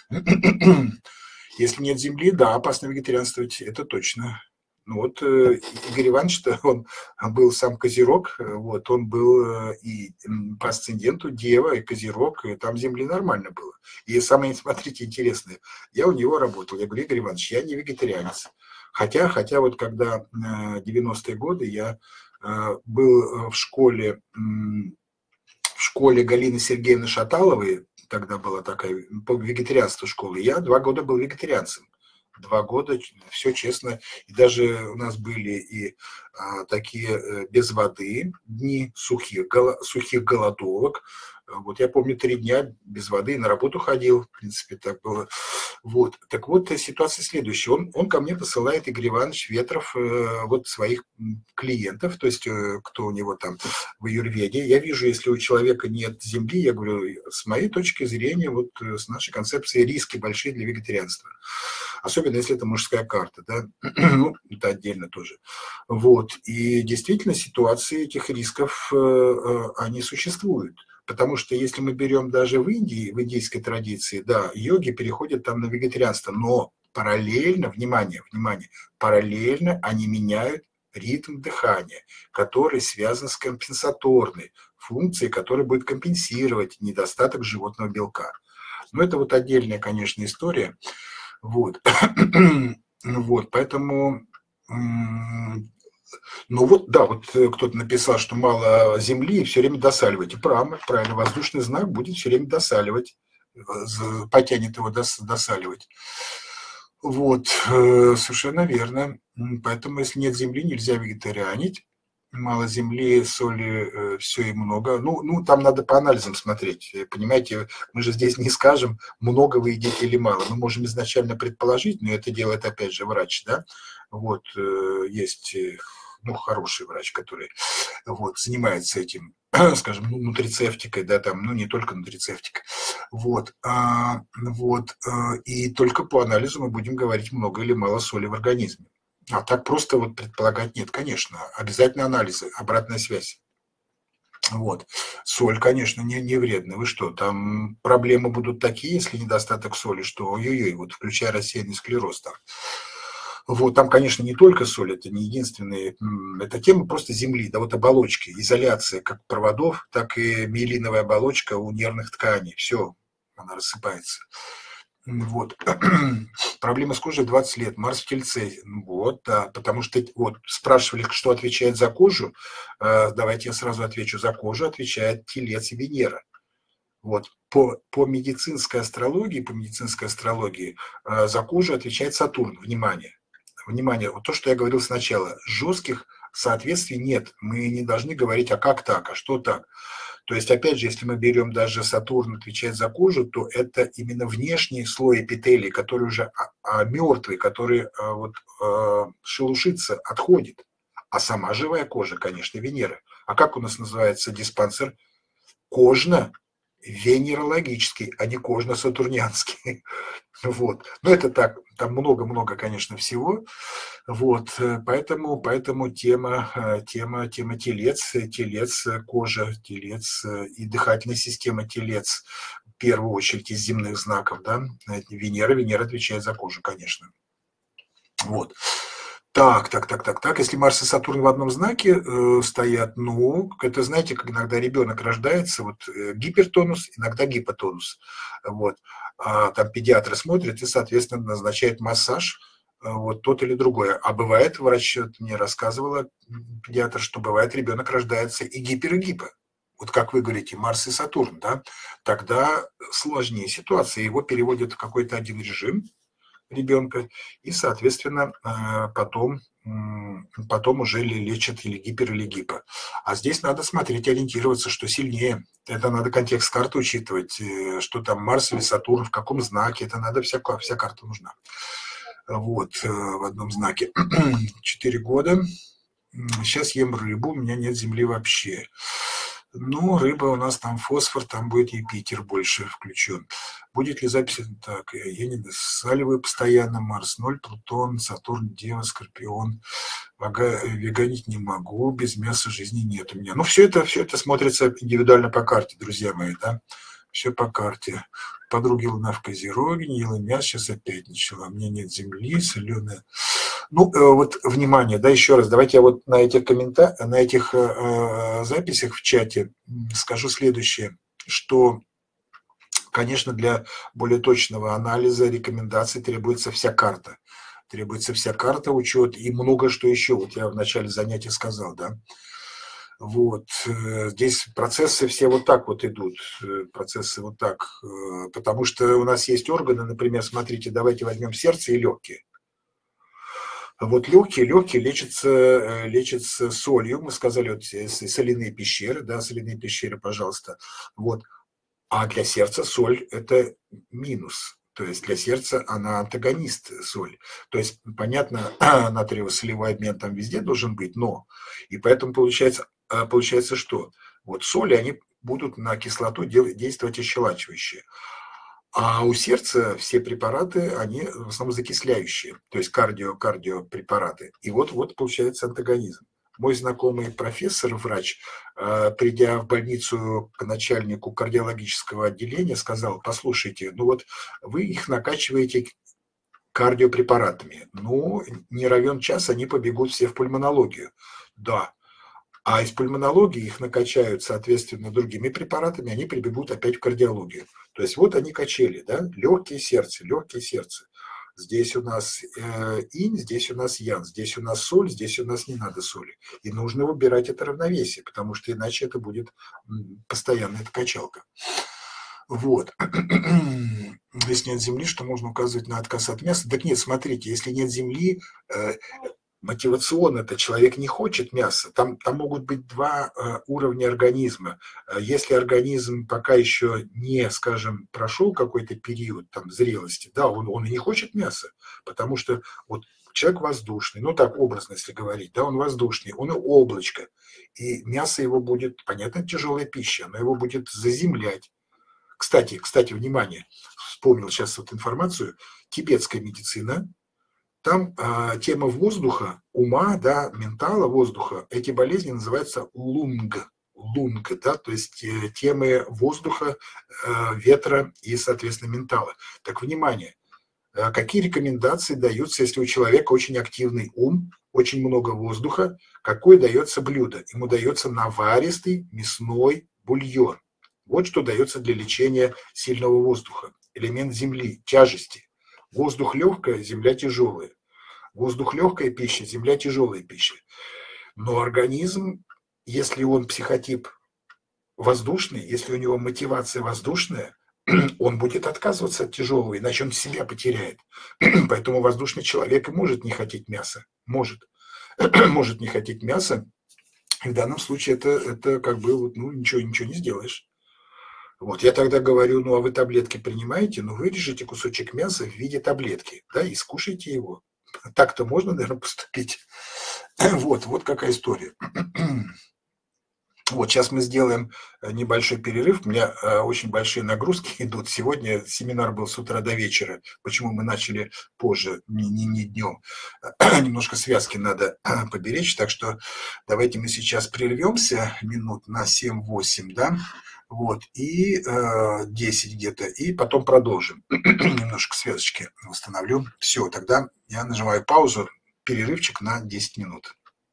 Speaker 1: Если нет Земли, да, опасно вегетарианствовать, это точно. Ну вот Игорь Иванович-то, он был сам Козерог, вот, он был и по асценденту Дева, и Козерог, и там Земли нормально было. И самое, смотрите, интересное, я у него работал, я говорю, Игорь Иванович, я не вегетарианец. Хотя вот когда 90-е годы я был в школе Галины Сергеевны Шаталовой, тогда была такая по вегетарианству школа, я 2 года был вегетарианцем. 2 года, все честно. И даже у нас были и такие без воды дни, сухих голодовок. Вот я помню 3 дня без воды, на работу ходил, в принципе, так было. Вот. Так вот, ситуация следующая. Он ко мне посылает, Игорь Иванович Ветров, вот своих клиентов, то есть кто у него там в аюрведе. Я вижу, если у человека нет земли, я говорю, с моей точки зрения, вот с нашей концепцией риски большие для вегетарианства. Особенно, если это мужская карта, да, ну, это отдельно тоже. Вот, и действительно ситуации этих рисков, они существуют. Потому что если мы берем даже в Индии, в индийской традиции, да, йоги переходят там на вегетарианство, но параллельно, внимание, параллельно они меняют ритм дыхания, который связан с компенсаторной функцией, которая будет компенсировать недостаток животного белка. Но это вот отдельная, конечно, история. Вот. Вот, поэтому, ну вот, да, вот кто-то написал, что мало земли и все время досаливайте. Правильно, воздушный знак будет все время досаливать, потянет его досаливать. Вот, совершенно верно. Поэтому, если нет земли, нельзя вегетарианить. мало земли, соли, все и много. Ну, там надо по анализам смотреть. Понимаете, мы же здесь не скажем, много вы едите или мало. Мы можем изначально предположить, но это делает, опять же, врач, да. Вот, есть, ну, хороший врач, который вот, занимается этим, скажем, ну, нутрицептикой, да, там, ну, не только нутрицептикой. Вот, и только по анализу мы будем говорить, много или мало соли в организме. А так просто вот предполагать нет, конечно. Обязательно анализы, обратная связь. Вот. Соль, конечно, не вредна. Вы что, там проблемы будут такие, если недостаток соли, что ой-ой-ой, вот включая рассеянный склероз там. Вот, там, конечно, не только соль, это не единственные, это тема просто земли, да, вот оболочки, изоляция как проводов, так и миелиновая оболочка у нервных тканей, все, она рассыпается. Вот. Проблема с кожей 20 лет. Марс в Тельце. Вот, да, потому что вот спрашивали, что отвечает за кожу. Давайте я сразу отвечу. За кожу отвечает Телец и Венера. Вот. По медицинской астрологии за кожу отвечает Сатурн. Внимание. Внимание, вот то, что я говорил сначала. Жестких соответствий нет. Мы не должны говорить, а как так, а что так. То есть, опять же, если мы берем даже Сатурн отвечает за кожу, то это именно внешний слой эпителия, который уже мертвый, который вот, шелушится, отходит. А сама живая кожа, конечно, Венера. А как у нас называется диспансер? Кожно-венерологический, а не кожно-сатурнианский. Вот. Но это так, там много-много, конечно, всего. Вот, поэтому тема телец, кожа, телец и дыхательная система телец, в первую очередь из земных знаков, да, Венера отвечает за кожу, конечно. Вот. Так, если Марс и Сатурн в одном знаке стоят, ну, это, знаете, как иногда ребенок рождается, вот гипертонус, иногда гипотонус, вот, а там педиатры смотрят и, соответственно, назначают массаж, вот тот или другой. А бывает, врач мне рассказывала, педиатр, что бывает, ребенок рождается и гипер, и гипо. Вот как вы говорите, Марс и Сатурн, да, тогда сложнее ситуация, его переводят в какой-то один режим, ребенка, и, соответственно, потом уже лечат или гипер, или гипо. А здесь надо смотреть, ориентироваться, что сильнее. Это надо контекст карты учитывать, что там Марс или Сатурн, в каком знаке, это надо, вся карта нужна. Вот, в одном знаке. 4 года. Сейчас ем рыбу, у меня нет земли вообще. Ну, рыба у нас там фосфор, там будет Юпитер больше включен. Будет ли запись? Так, я не досаливаю постоянно. Марс 0, Плутон, Сатурн, Дева, Скорпион. Веганить не могу, без мяса жизни нет у меня. Ну, все это смотрится индивидуально по карте, друзья мои, да. Все по карте. Подруги Луна в Козероге, не ела мясо, сейчас опять начала. У меня нет земли, соленая. Ну, вот, внимание, да, еще раз, давайте я вот на этих записях в чате скажу следующее, что, конечно, для более точного анализа, рекомендаций требуется вся карта. Требуется вся карта, учет и много что еще. Вот я в начале занятия сказал, да. Вот, здесь процессы все вот так вот идут, процессы вот так, потому что у нас есть органы, например, смотрите, давайте возьмем сердце и легкие. Вот легкие лечатся солью, мы сказали, вот соляные пещеры, да, соляные пещеры, пожалуйста, вот. А для сердца соль – это минус, то есть для сердца она антагонист соль. То есть, понятно, натриево-солевой обмен там везде должен быть, но, и поэтому получается что? Вот соли, они будут на кислоту действовать ощелачивающе. А у сердца все препараты, они в основном закисляющие, то есть кардиопрепараты. И вот получается антагонизм. Мой знакомый профессор, врач, придя в больницу к начальнику кардиологического отделения, сказал: послушайте, ну вот вы их накачиваете кардиопрепаратами, ну, не равен час, они побегут все в пульмонологию. Да, а из пульмонологии их накачают, соответственно, другими препаратами, они прибегут опять в кардиологию. То есть вот они качели, да, легкие сердце. Здесь у нас инь, здесь у нас ян, здесь у нас соль, здесь у нас не надо соли. И нужно выбирать это равновесие, потому что иначе это будет постоянная качалка. Вот. Если нет земли, что можно указывать на отказ от мяса? Так нет, смотрите, если нет земли, мотивационно это человек не хочет мяса. Там могут быть два уровня организма. Если организм пока еще не, скажем, прошел какой-то период там, зрелости, да, он и не хочет мяса, потому что вот человек воздушный, ну так образно, если говорить, да, он воздушный, он облачко, и мясо его будет, понятно, тяжелая пища, но его будет заземлять. Кстати, внимание, вспомнил сейчас вот информацию, тибетская медицина, там тема воздуха, ума, да, ментала воздуха, эти болезни называются лунг, да, то есть темы воздуха, ветра и, соответственно, ментала. Так, внимание, какие рекомендации даются, если у человека очень активный ум, очень много воздуха, какое дается блюдо? Ему дается наваристый мясной бульон. Вот что дается для лечения сильного воздуха. Элемент земли, тяжести. Воздух легкая, земля тяжелая. Воздух легкая пища, земля тяжелая пища. Но организм, если он психотип воздушный, если у него мотивация воздушная, он будет отказываться от тяжелого, иначе он себя потеряет. Поэтому воздушный человек и может не хотеть мяса. Может не хотеть мяса. И в данном случае это как бы вот, ну, ничего не сделаешь. Вот, я тогда говорю, ну, а вы таблетки принимаете? Ну, вырежите кусочек мяса в виде таблетки, да, и скушайте его. Так-то можно, наверное, поступить. Вот какая история. Вот сейчас мы сделаем небольшой перерыв. У меня очень большие нагрузки идут. Сегодня семинар был с утра до вечера. Почему мы начали позже, не днем. Немножко связки надо поберечь. Так что давайте мы сейчас прервемся минут на 7-8, да, вот, и 10 где-то, и потом продолжим. Немножко связочки восстановлю. Все, тогда я нажимаю паузу, перерывчик на 10 минут.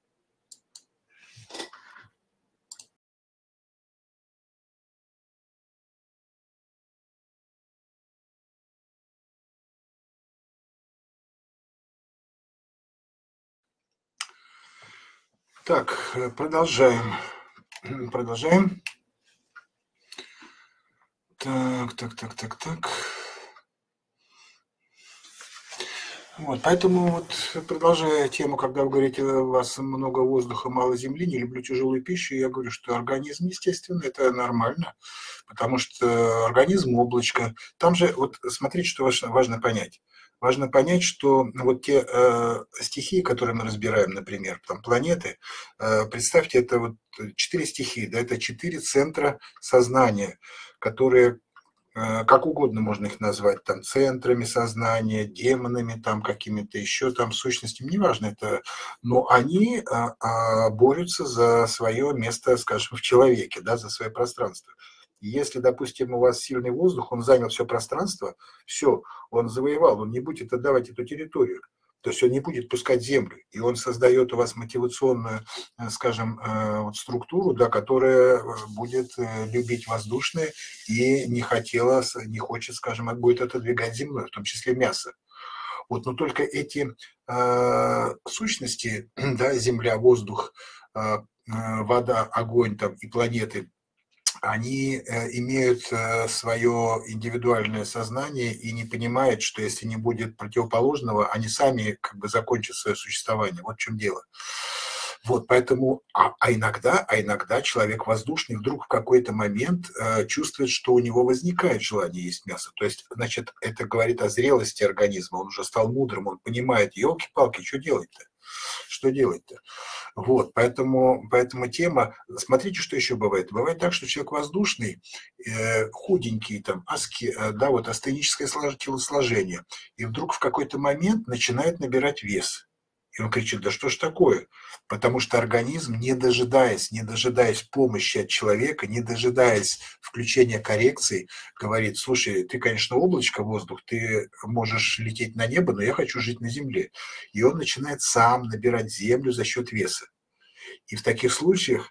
Speaker 1: Так, продолжаем. Так. Вот, поэтому вот, продолжая тему, когда вы говорите, у вас много воздуха, мало земли, не люблю тяжелую пищу, я говорю, что организм, естественно, это нормально, потому что организм облачко. Там же, вот смотрите, что важно понять. Важно понять, что вот те стихии, которые мы разбираем, например, там планеты, представьте, это вот 4 стихии, да, это 4 центра сознания, которые как угодно можно их назвать, там, центрами сознания, демонами, там, какими-то еще там сущностями, неважно это, но они борются за свое место, скажем, в человеке, да, за свое пространство. И если, допустим, у вас сильный воздух, он занял все пространство, все, он завоевал, он не будет отдавать эту территорию. То есть он не будет пускать землю, и он создает у вас мотивационную, скажем, вот структуру, да, которая будет любить воздушное и не хочет, скажем, будет отодвигать земное, в том числе мясо. Вот, но только эти сущности, да, земля, воздух, вода, огонь там, и планеты, они имеют свое индивидуальное сознание и не понимают, что если не будет противоположного, они сами как бы закончат свое существование. Вот в чем дело. Вот, поэтому, иногда человек воздушный вдруг в какой-то момент чувствует, что у него возникает желание есть мясо. То есть, значит, это говорит о зрелости организма. Он уже стал мудрым, он понимает, елки-палки, что делать-то? Что делать-то? Вот, поэтому тема, смотрите, что еще бывает. Бывает так, что человек воздушный, худенький, там, да, вот астеническое телосложение, и вдруг в какой-то момент начинает набирать вес. И он кричит, да что ж такое? Потому что организм, не дожидаясь помощи от человека, не дожидаясь включения коррекций, говорит, слушай, ты, конечно, облачко, воздух, ты можешь лететь на небо, но я хочу жить на земле. И он начинает сам набирать землю за счет веса. И в таких случаях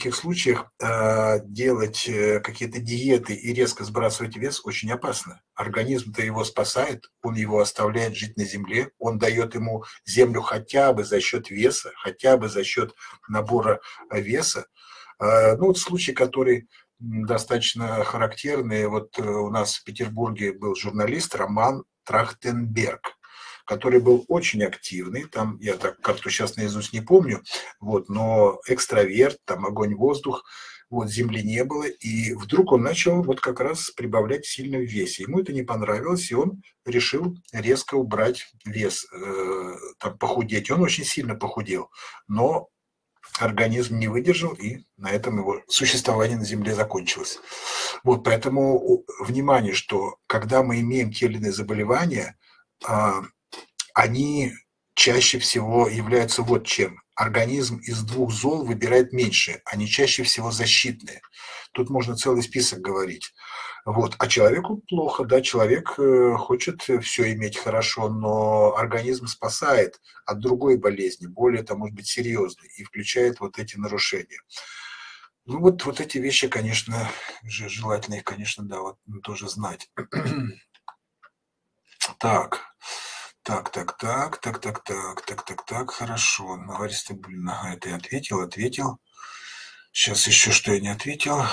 Speaker 1: делать какие-то диеты и резко сбрасывать вес очень опасно. Организм-то его спасает, он его оставляет жить на земле, он дает ему землю хотя бы за счет веса, хотя бы за счет набора веса. Ну, вот случай, который достаточно характерный. Вот у нас в Петербурге был журналист Роман Трахтенберг. который был очень активный, там, я так карту сейчас наизусть не помню, вот, но экстраверт, там огонь, воздух, вот, Земли не было, и вдруг он начал вот как раз прибавлять сильно в весе. Ему это не понравилось, и он решил резко убрать вес, там, похудеть. Он очень сильно похудел, но организм не выдержал, и на этом его существование на Земле закончилось. Вот, поэтому внимание, что когда мы имеем те или иные заболевания, они чаще всего являются вот чем. Организм из двух зол выбирает меньше, они чаще всего защитные. Тут можно целый список говорить. Вот. А человеку плохо, да, человек хочет все иметь хорошо, но организм спасает от другой болезни, более, там, может быть, серьезной, и включает вот эти нарушения. Ну вот эти вещи, конечно, желательно их, конечно, да, вот тоже знать. Так, хорошо. Наварья Стабульна, ага, это я ответил. Сейчас еще что я не ответил.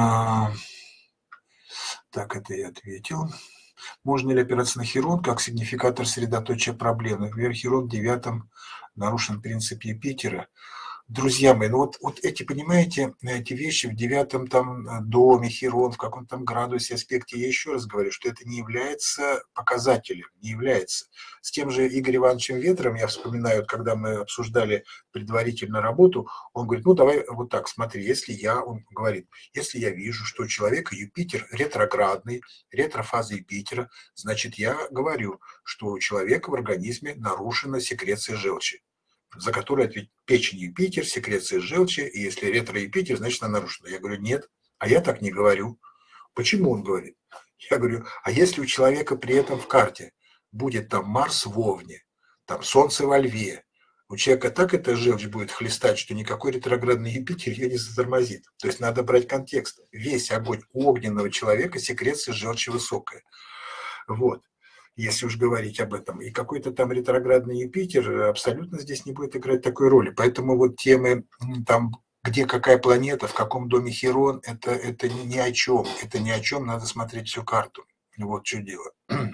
Speaker 1: Так, это я ответил. Можно ли опираться на Херон как сигнификатор средоточия проблем? Например, Херон в 9 нарушен принцип Юпитера. Друзья мои, ну вот эти, понимаете, эти вещи в 9 там доме, Херон, в каком-то там градусе, аспекте, я еще раз говорю, что это не является показателем, не является. С тем же Игорем Ивановичем Ветром, я вспоминаю, когда мы обсуждали предварительно работу, он говорит, ну давай вот так, смотри, он говорит, если я вижу, что у человека Юпитер ретроградный, ретрофаза Юпитера, значит я говорю, что у человека в организме нарушена секреция желчи, за которой ответит печень Юпитер, секреция желчи, и если ретро-Юпитер, значит она нарушена. Я говорю, нет, а я так не говорю. Почему он говорит? Я говорю, а если у человека при этом в карте будет там Марс в Овне, там Солнце во Льве, у человека так эта желчь будет хлестать, что никакой ретроградный Юпитер ее не затормозит. То есть надо брать контекст. Весь огонь у огненного человека, секреция желчи высокая. Вот. Если уж говорить об этом. И какой-то там ретроградный Юпитер абсолютно здесь не будет играть такой роли. Поэтому вот темы там, где какая планета, в каком доме Херон, это ни о чем. Это ни о чем, надо смотреть всю карту. Вот что дело.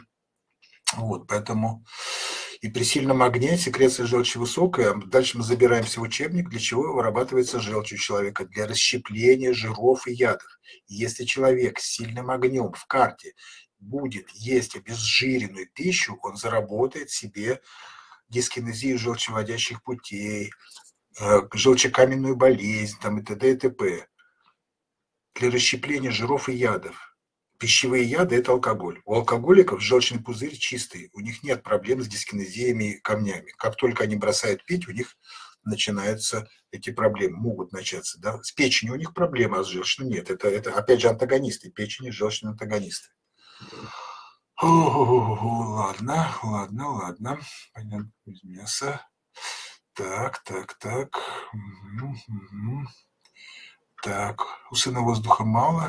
Speaker 1: Вот, поэтому и при сильном огне секреция желчи высокая. Дальше мы забираемся в учебник, для чего вырабатывается желчь у человека? Для расщепления жиров и ядов. Если человек с сильным огнем в карте будет есть обезжиренную пищу, он заработает себе дискинезию желчеводящих путей, желчекаменную болезнь там, и т.д. и т.п. Для расщепления жиров и ядов. Пищевые яды – это алкоголь. У алкоголиков желчный пузырь чистый, у них нет проблем с дискинезиями и камнями. Как только они бросают пить, у них начинаются эти проблемы, могут начаться. Да? С печенью у них проблемы, а с желчной нет. Это опять же антагонисты печени, желчные антагонисты. Ладно. Понятно, из мяса. Так. Так, у сына воздуха мало.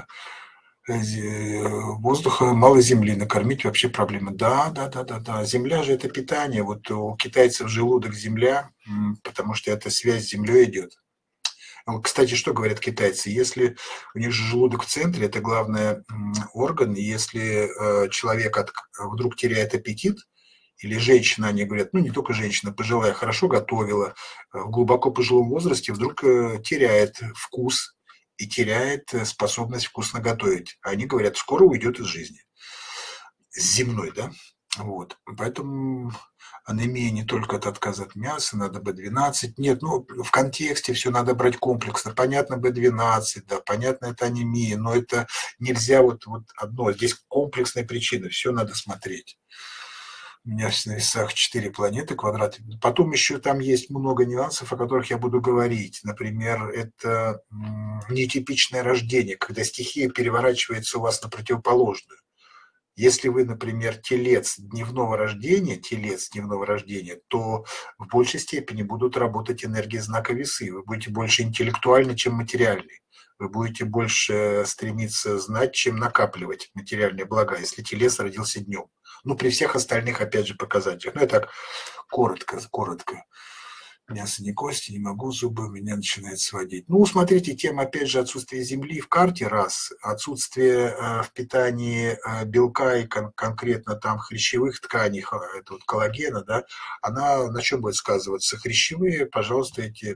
Speaker 1: Воздуха мало земли, накормить вообще проблема. Да. Земля же это питание. Вот у китайцев желудок земля, потому что эта связь с землей идет. Кстати, что говорят китайцы? Если у них же желудок в центре, это главный орган, и если человек вдруг теряет аппетит, или женщина, они говорят, ну не только женщина, пожилая, хорошо готовила, в глубоко пожилом возрасте вдруг теряет вкус и теряет способность вкусно готовить. Они говорят, скоро уйдет из жизни. Земной, да? Вот. Поэтому анемия не только от отказа от мяса, надо B12. Нет, ну в контексте все надо брать комплексно. Понятно B12, да, понятно это анемия, но это нельзя вот одно. Здесь комплексная причина, все надо смотреть. У меня на весах 4 планеты, квадраты. Потом еще там есть много нюансов, о которых я буду говорить. Например, это нетипичное рождение, когда стихия переворачивается у вас на противоположную. Если вы, например, телец дневного рождения, то в большей степени будут работать энергии знака весы. Вы будете больше интеллектуальны, чем материальны. Вы будете больше стремиться знать, чем накапливать материальные блага, если телец родился днем. Ну, при всех остальных, опять же, показателях. Ну, я так коротко. Мясо не кости, не могу, зубы меня начинает сводить. Ну, смотрите, тема, опять же, отсутствие земли в карте, раз. Отсутствие в питании белка и конкретно там хрящевых тканей, это вот коллагена, да, она на чем будет сказываться? Хрящевые, пожалуйста, эти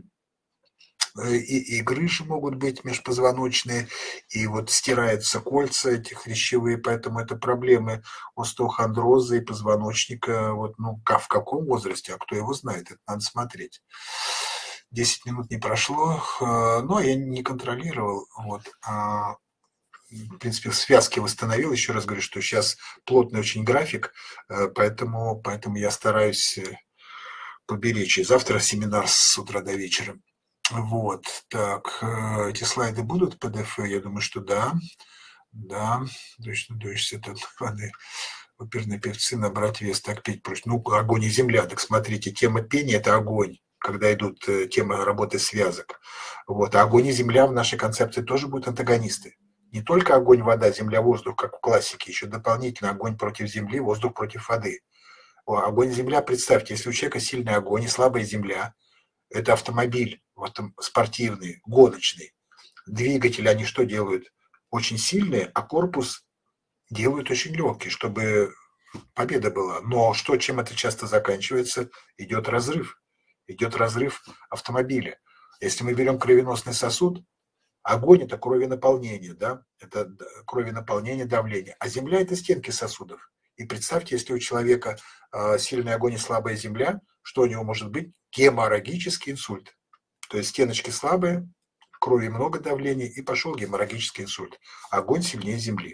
Speaker 1: и грыжи могут быть межпозвоночные, и вот стираются кольца эти хрящевые, поэтому это проблемы остеохондроза и позвоночника. Вот, ну, в каком возрасте, а кто его знает, это надо смотреть. 10 минут не прошло, но я не контролировал. Вот, в принципе, связки восстановил. Еще раз говорю, что сейчас плотный очень график, поэтому я стараюсь поберечь. И завтра семинар с утра до вечера. Вот, так, эти слайды будут PDF? Я думаю, что да. Да, точно, это воды. Оперные певцы набрать вес, так петь проще. Ну, огонь и земля, так смотрите, тема пения – это огонь, когда идут темы работы связок. Вот, а огонь и земля в нашей концепции тоже будут антагонисты. Не только огонь, вода, земля, воздух, как в классике, еще дополнительно огонь против земли, воздух против воды. Огонь и земля, представьте, если у человека сильный огонь и слабая земля, это автомобиль вот, спортивный, гоночный. Двигатели, они что делают? Очень сильные, а корпус делают очень легкий, чтобы победа была. Но что, чем это часто заканчивается? Идет разрыв автомобиля. Если мы берем кровеносный сосуд, огонь – это кровенаполнение, да? Это кровенаполнение, давление. А земля – это стенки сосудов. И представьте, если у человека сильный огонь и слабая земля, что у него может быть? Геморрагический инсульт. То есть стеночки слабые, крови много давления, и пошел геморрагический инсульт. Огонь сильнее земли.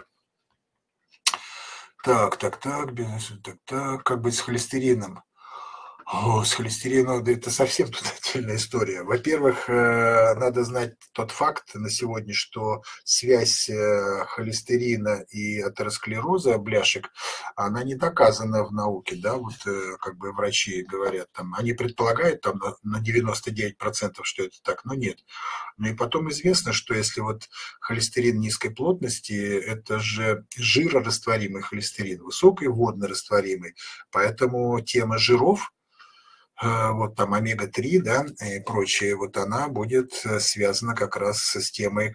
Speaker 1: Так, как быть с холестерином? С холестерином, да это совсем тут отдельная история. Во-первых, надо знать тот факт на сегодня, что связь холестерина и атеросклероза бляшек, она не доказана в науке, да, вот как бы врачи говорят, там, они предполагают там на 99%, что это так, но нет. Ну и потом известно, что если вот холестерин низкой плотности, это же жирорастворимый холестерин, высокий воднорастворимый, поэтому тема жиров, вот там омега-3, да, и прочее, вот она будет связана как раз с темой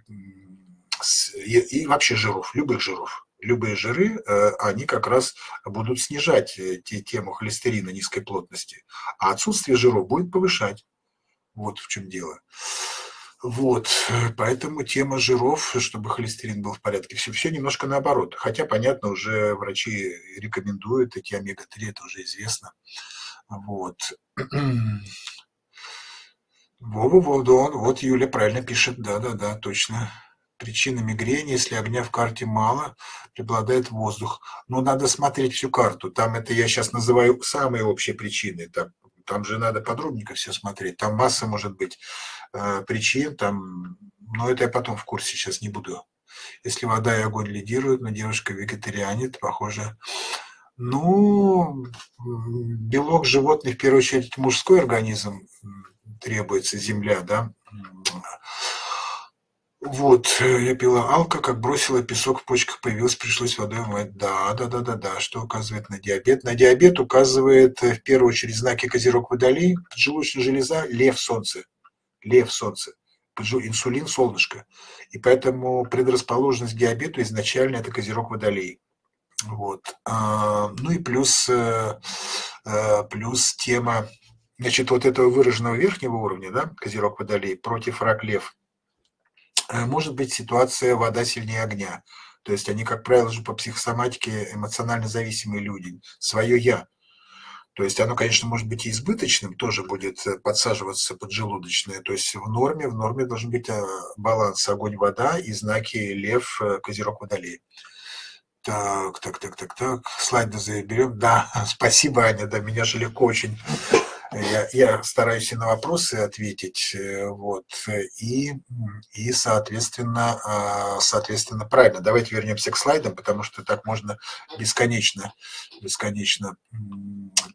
Speaker 1: и вообще жиров, любых жиров. Любые жиры, они как раз будут снижать тему холестерина низкой плотности, а отсутствие жиров будет повышать. Вот в чем дело. Вот, поэтому тема жиров, чтобы холестерин был в порядке, все немножко наоборот. Хотя, понятно, уже врачи рекомендуют эти омега-3, это уже известно. Вот. Вот Юля правильно пишет, да, точно. Причина мигрени, если огня в карте мало, преобладает воздух. Но надо смотреть всю карту. Там это я сейчас называю самые общие причины. Там же надо подробненько все смотреть. Там масса может быть причин, но это я потом в курсе, сейчас не буду. Если вода и огонь лидируют, но девушка вегетарианит, похоже. Ну, белок животных, в первую очередь, мужской организм требуется, земля, да. Вот, я пила алко, как бросила песок в почках, появилась, пришлось водой умывать. Да, что указывает на диабет? На диабет указывает, в первую очередь, знаки Козерог Водолей, поджелудочная железа, лев солнце, инсулин солнышко. И поэтому предрасположенность к диабету изначально это Козерог Водолей. Вот. Ну и плюс тема, значит, вот этого выраженного верхнего уровня, да, Козерог Водолей против Рак Лев, может быть ситуация вода сильнее огня. То есть они, как правило, же по психосоматике эмоционально зависимые люди, свое «я». То есть оно, конечно, может быть и избыточным, тоже будет подсаживаться поджелудочное. То есть в норме должен быть баланс огонь-вода и знаки Лев, Козерог Водолей. Так. Слайды заберем. Да, спасибо, Аня, да, меня же легко очень. Я стараюсь и на вопросы ответить, вот, и соответственно, правильно, давайте вернемся к слайдам, потому что так можно бесконечно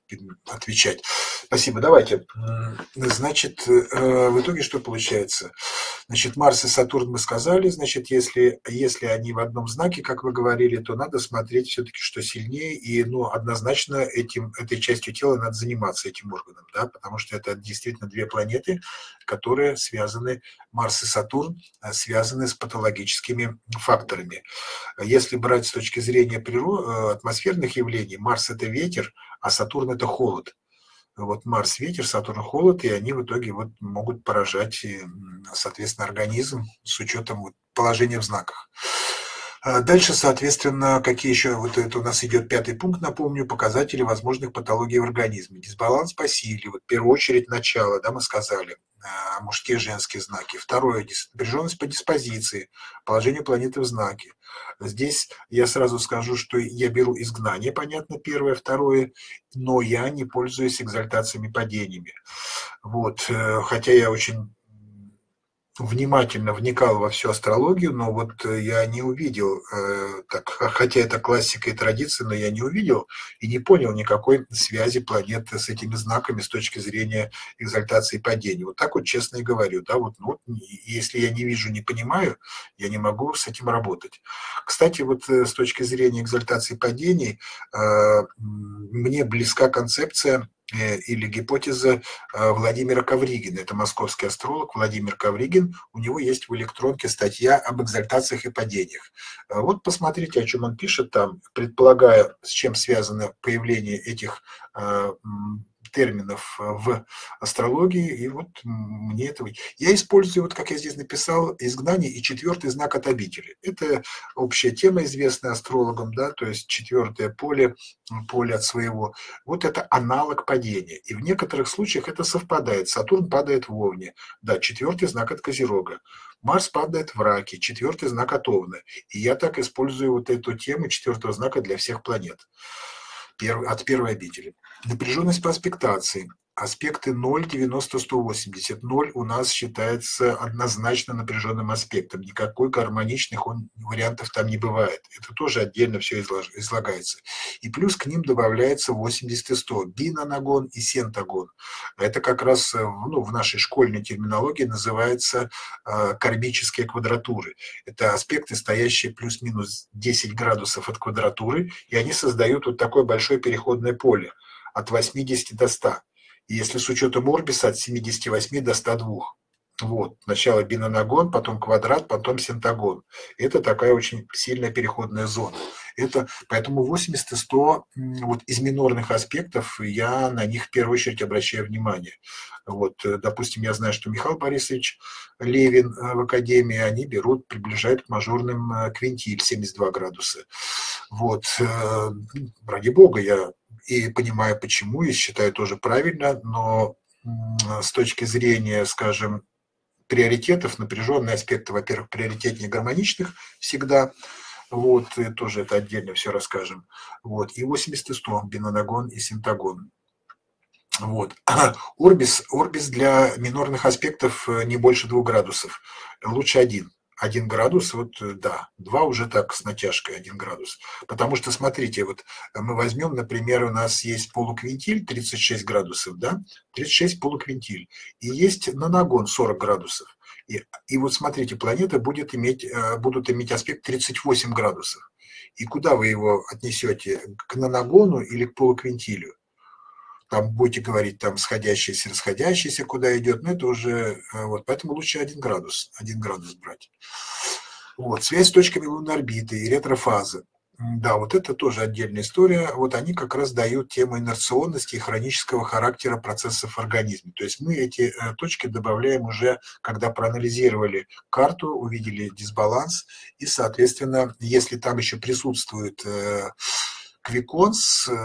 Speaker 1: отвечать. Спасибо. Давайте. Значит, в итоге что получается? Значит, Марс и Сатурн мы сказали, значит, если они в одном знаке, как вы говорили, то надо смотреть все-таки, что сильнее, и, однозначно этой частью тела надо заниматься, этим органом, да, потому что это действительно две планеты, которые связаны, Марс и Сатурн, связаны с патологическими факторами. Если брать с точки зрения атмосферных явлений, Марс – это ветер, а Сатурн – это холод. Вот Марс – ветер, Сатурн – холод, и они в итоге могут поражать, соответственно, организм с учетом положения в знаках. Дальше, соответственно, какие еще, это у нас идет 5-й пункт, напомню, показатели возможных патологий в организме. Дисбаланс по силе, в первую очередь начало, да, мы сказали, мужские и женские знаки. Второе, напряженность по диспозиции, положение планеты в знаке. Здесь я сразу скажу, что я беру изгнание, понятно, первое, второе, но я не пользуюсь экзальтациями, падениями. Вот, хотя я очень внимательно вникал во всю астрологию, но я не увидел, хотя это классика и традиция, но я не увидел и не понял никакой связи планет с этими знаками с точки зрения экзальтации и падений. Вот так вот честно и говорю, да, если я не вижу, не понимаю, я не могу с этим работать. Кстати, с точки зрения экзальтации и падений, мне близка концепция или гипотеза Владимира Ковригина. Это московский астролог Владимир Ковригин. У него есть в электронке статья об экзальтациях и падениях. Вот посмотрите, о чем он пишет там, предполагая, с чем связано появление этих терминов в астрологии, и мне этого... Я использую, как я здесь написал, изгнание и 4-й знак от обители. Это общая тема, известная астрологам, да, то есть 4-е поле от своего. Это аналог падения. И в некоторых случаях это совпадает. Сатурн падает в Овне, да, 4-й знак от Козерога. Марс падает в Раке, 4-й знак от Овна. И я так использую эту тему 4-го знака для всех планет. От первой обители. Напряженность по аспектации. Аспекты 0, 90, 180. 0 у нас считается однозначно напряженным аспектом. Никакой гармоничных вариантов там не бывает. Это тоже отдельно все излагается. И плюс к ним добавляется 80 и 100. Бинанагон и сентагон. Это как раз в нашей школьной терминологии называется кармические квадратуры. Это аспекты, стоящие плюс-минус 10 градусов от квадратуры, и они создают такое большое переходное поле от 80 до 100. И если с учетом орбиса от 78 до 102. Сначала бинанагон, потом квадрат, потом сентагон. Это такая очень сильная переходная зона. Поэтому 80 и 100 из минорных аспектов, я на них в первую очередь обращаю внимание. Допустим, я знаю, что Михаил Борисович Левин в Академии, они приближают к мажорным квинтиль 72 градуса. Ради бога, я и понимаю, почему, и считаю тоже правильно, но с точки зрения, скажем, приоритетов, напряженные аспекты, во-первых, приоритетнее гармоничных всегда, и тоже это отдельно все расскажем, и 80 и 100, бинанагон и синтагон. Орбис для минорных аспектов не больше 2 градусов, лучше 1 градус, да, 2 уже так с натяжкой 1 градус. Потому что, смотрите, мы возьмем, например, у нас есть полуквинтиль 36 градусов, да, 36 полуквинтиль, и есть нанагон 40 градусов. И смотрите, планеты будут иметь аспект 38 градусов. И куда вы его отнесете? К нанагону или к полуквинтилю? Там будете говорить, там сходящийся, расходящийся, куда идет, но это уже, поэтому лучше 1 градус брать. Связь с точками лунной орбиты и ретрофазы. Да, это тоже отдельная история. Они как раз дают тему инерционности и хронического характера процессов в организме. То есть мы эти точки добавляем уже, когда проанализировали карту, увидели дисбаланс, и, соответственно, если там еще присутствует Квиконс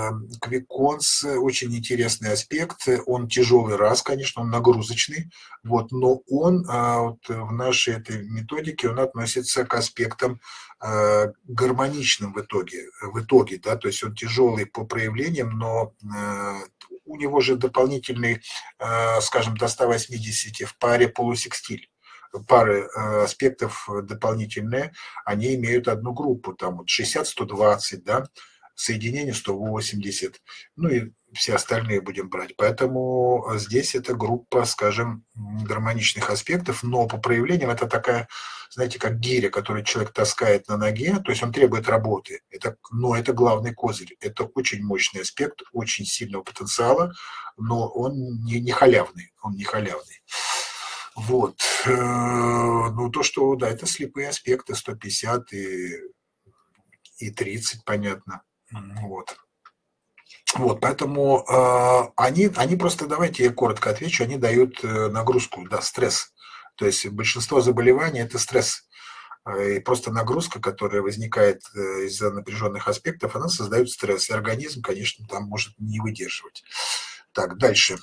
Speaker 1: очень интересный аспект, он тяжелый конечно, он нагрузочный, но он в нашей этой методике он относится к аспектам гармоничным в итоге, да, то есть он тяжелый по проявлениям, но у него же дополнительный, скажем, до 180 в паре полусекстиль. Пары аспектов дополнительные, они имеют одну группу, там 60-120, да, соединение 180, и все остальные будем брать. Поэтому здесь это группа, скажем, гармоничных аспектов, но по проявлениям это такая, знаете, как гиря, которую человек таскает на ноге, то есть он требует работы. Но это главный козырь. Это очень мощный аспект, очень сильного потенциала, но он не халявный. Он не халявный. Вот. Ну, то, что, да, это слепые аспекты, 150 и 30, понятно. Вот. Вот, поэтому они просто, давайте я коротко отвечу, они дают нагрузку, да, стресс. То есть большинство заболеваний – это стресс. И просто нагрузка, которая возникает из-за напряженных аспектов, она создает стресс. И организм, конечно, там может не выдерживать. Так, дальше.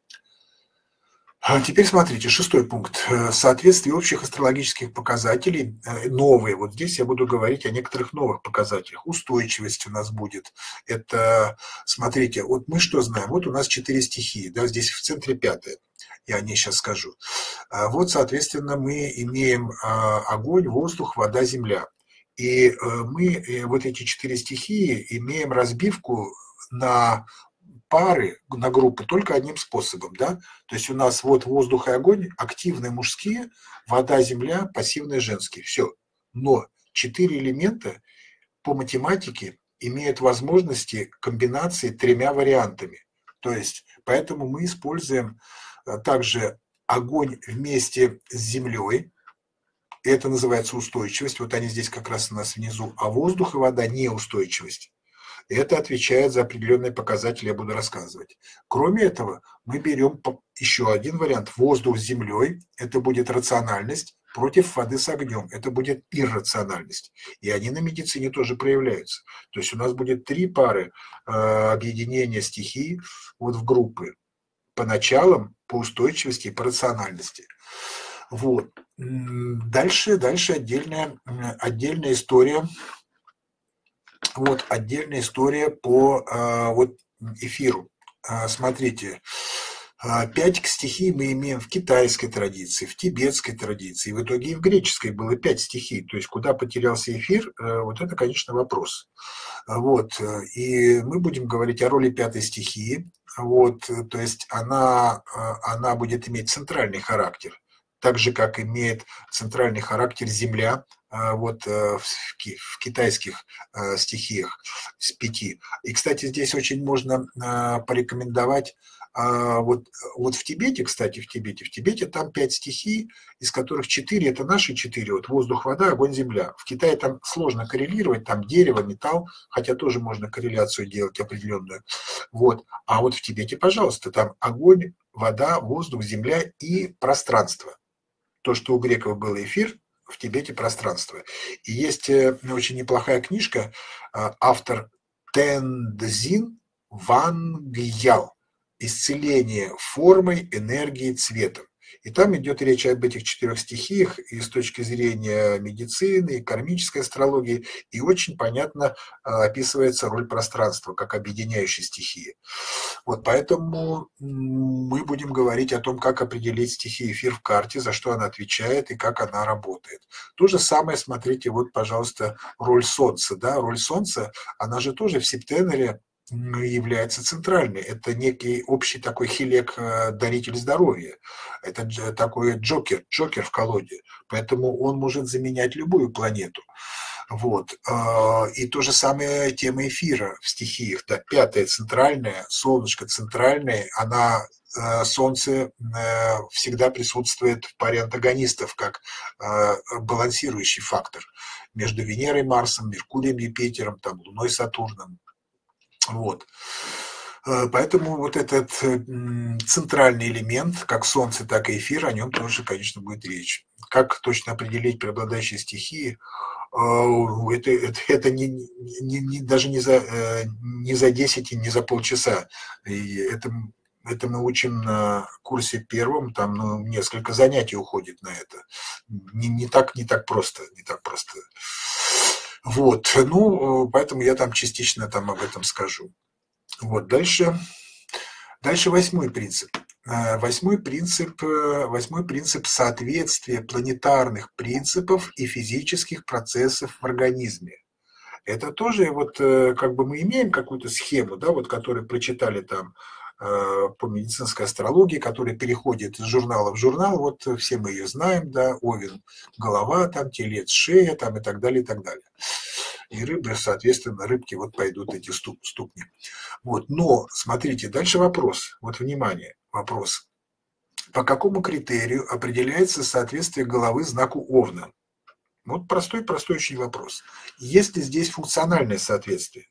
Speaker 1: Теперь смотрите, 6-й пункт. Соответствие общих астрологических показателей, новые. Вот здесь я буду говорить о некоторых новых показателях. Устойчивость у нас будет. Это, смотрите, вот мы что знаем? Вот у нас 4 стихии, да, здесь в центре 5-я. Я о ней сейчас скажу. Вот, соответственно, мы имеем огонь, воздух, вода, земля. И мы вот эти 4 стихии имеем разбивку на пары, на группы только одним способом, да, то есть у нас вот воздух и огонь, активные мужские, вода, земля, пассивные женские, все. Но 4 элемента по математике имеют возможности комбинации 3 вариантами. То есть, поэтому мы используем также огонь вместе с землей, это называется устойчивость, вот они здесь как раз у нас внизу, а воздух и вода неустойчивость. Это отвечает за определенные показатели, я буду рассказывать. Кроме этого, мы берем еще один вариант. Воздух с землей, это будет рациональность, против воды с огнем, это будет иррациональность. И они на медицине тоже проявляются. То есть у нас будет 3 пары объединения стихий вот в группы. По началам, по устойчивости и по рациональности. Вот. Дальше отдельная история. Вот отдельная история по вот эфиру. Смотрите, 5 стихий мы имеем в китайской традиции, в тибетской традиции, в итоге и в греческой было 5 стихий. То есть куда потерялся эфир, вот это, конечно, вопрос. Вот. И мы будем говорить о роли 5-й стихии. Вот. То есть она будет иметь центральный характер, так же, как имеет центральный характер Земля, вот в китайских стихиях с 5. И, кстати, здесь очень можно порекомендовать вот в Тибете, кстати, в Тибете там 5 стихий, из которых 4 это наши 4, вот воздух, вода, огонь, земля. В Китае там сложно коррелировать, там дерево, металл, хотя тоже можно корреляцию делать определенную. Вот. А вот в Тибете, пожалуйста, там огонь, вода, воздух, земля и пространство. То, что у греков был эфир, в Тибете пространство. И есть очень неплохая книжка, автор Тенцзин Вангьял «Исцеление формой, энергией, цветом». И там идет речь об этих 4 стихиях и с точки зрения медицины, и кармической астрологии, и очень понятно описывается роль пространства как объединяющей стихии. Вот поэтому мы будем говорить о том, как определить стихию эфир в карте, за что она отвечает и как она работает. То же самое, смотрите, вот, пожалуйста, роль Солнца. Да? Роль Солнца, она же тоже в септенере является центральной. Это некий общий такой хилек, даритель здоровья. Это такой джокер в колоде. Поэтому он может заменять любую планету. Вот. И то же самое тема эфира в стихиях. Да, 5-я центральная, солнышко центральное, Солнце всегда присутствует в паре антагонистов, как балансирующий фактор между Венерой, Марсом, Меркурием, Юпитером, там, Луной, Сатурном. Вот. Поэтому вот этот центральный элемент, как Солнце, так и эфир, о нем тоже, конечно, будет речь. Как точно определить преобладающие стихии? Это даже не за 10 и не за полчаса. И это мы учим на курсе первом, там несколько занятий уходит на это. Не так просто. Вот, поэтому я там частично об этом скажу. Вот, дальше 8-й принцип. 8-й принцип соответствия планетарных принципов и физических процессов в организме. Это тоже вот как бы мы имеем какую-то схему, да, вот которую прочитали там по медицинской астрологии, которая переходит из журнала в журнал, вот все мы ее знаем, да, Овен голова, там телец шея, там и так далее, и так далее. И рыбы, соответственно, рыбки вот пойдут эти ступни. Вот, но смотрите, дальше вопрос, вот внимание, вопрос. По какому критерию определяется соответствие головы знаку Овна? Вот простой очень вопрос. Есть ли здесь функциональное соответствие?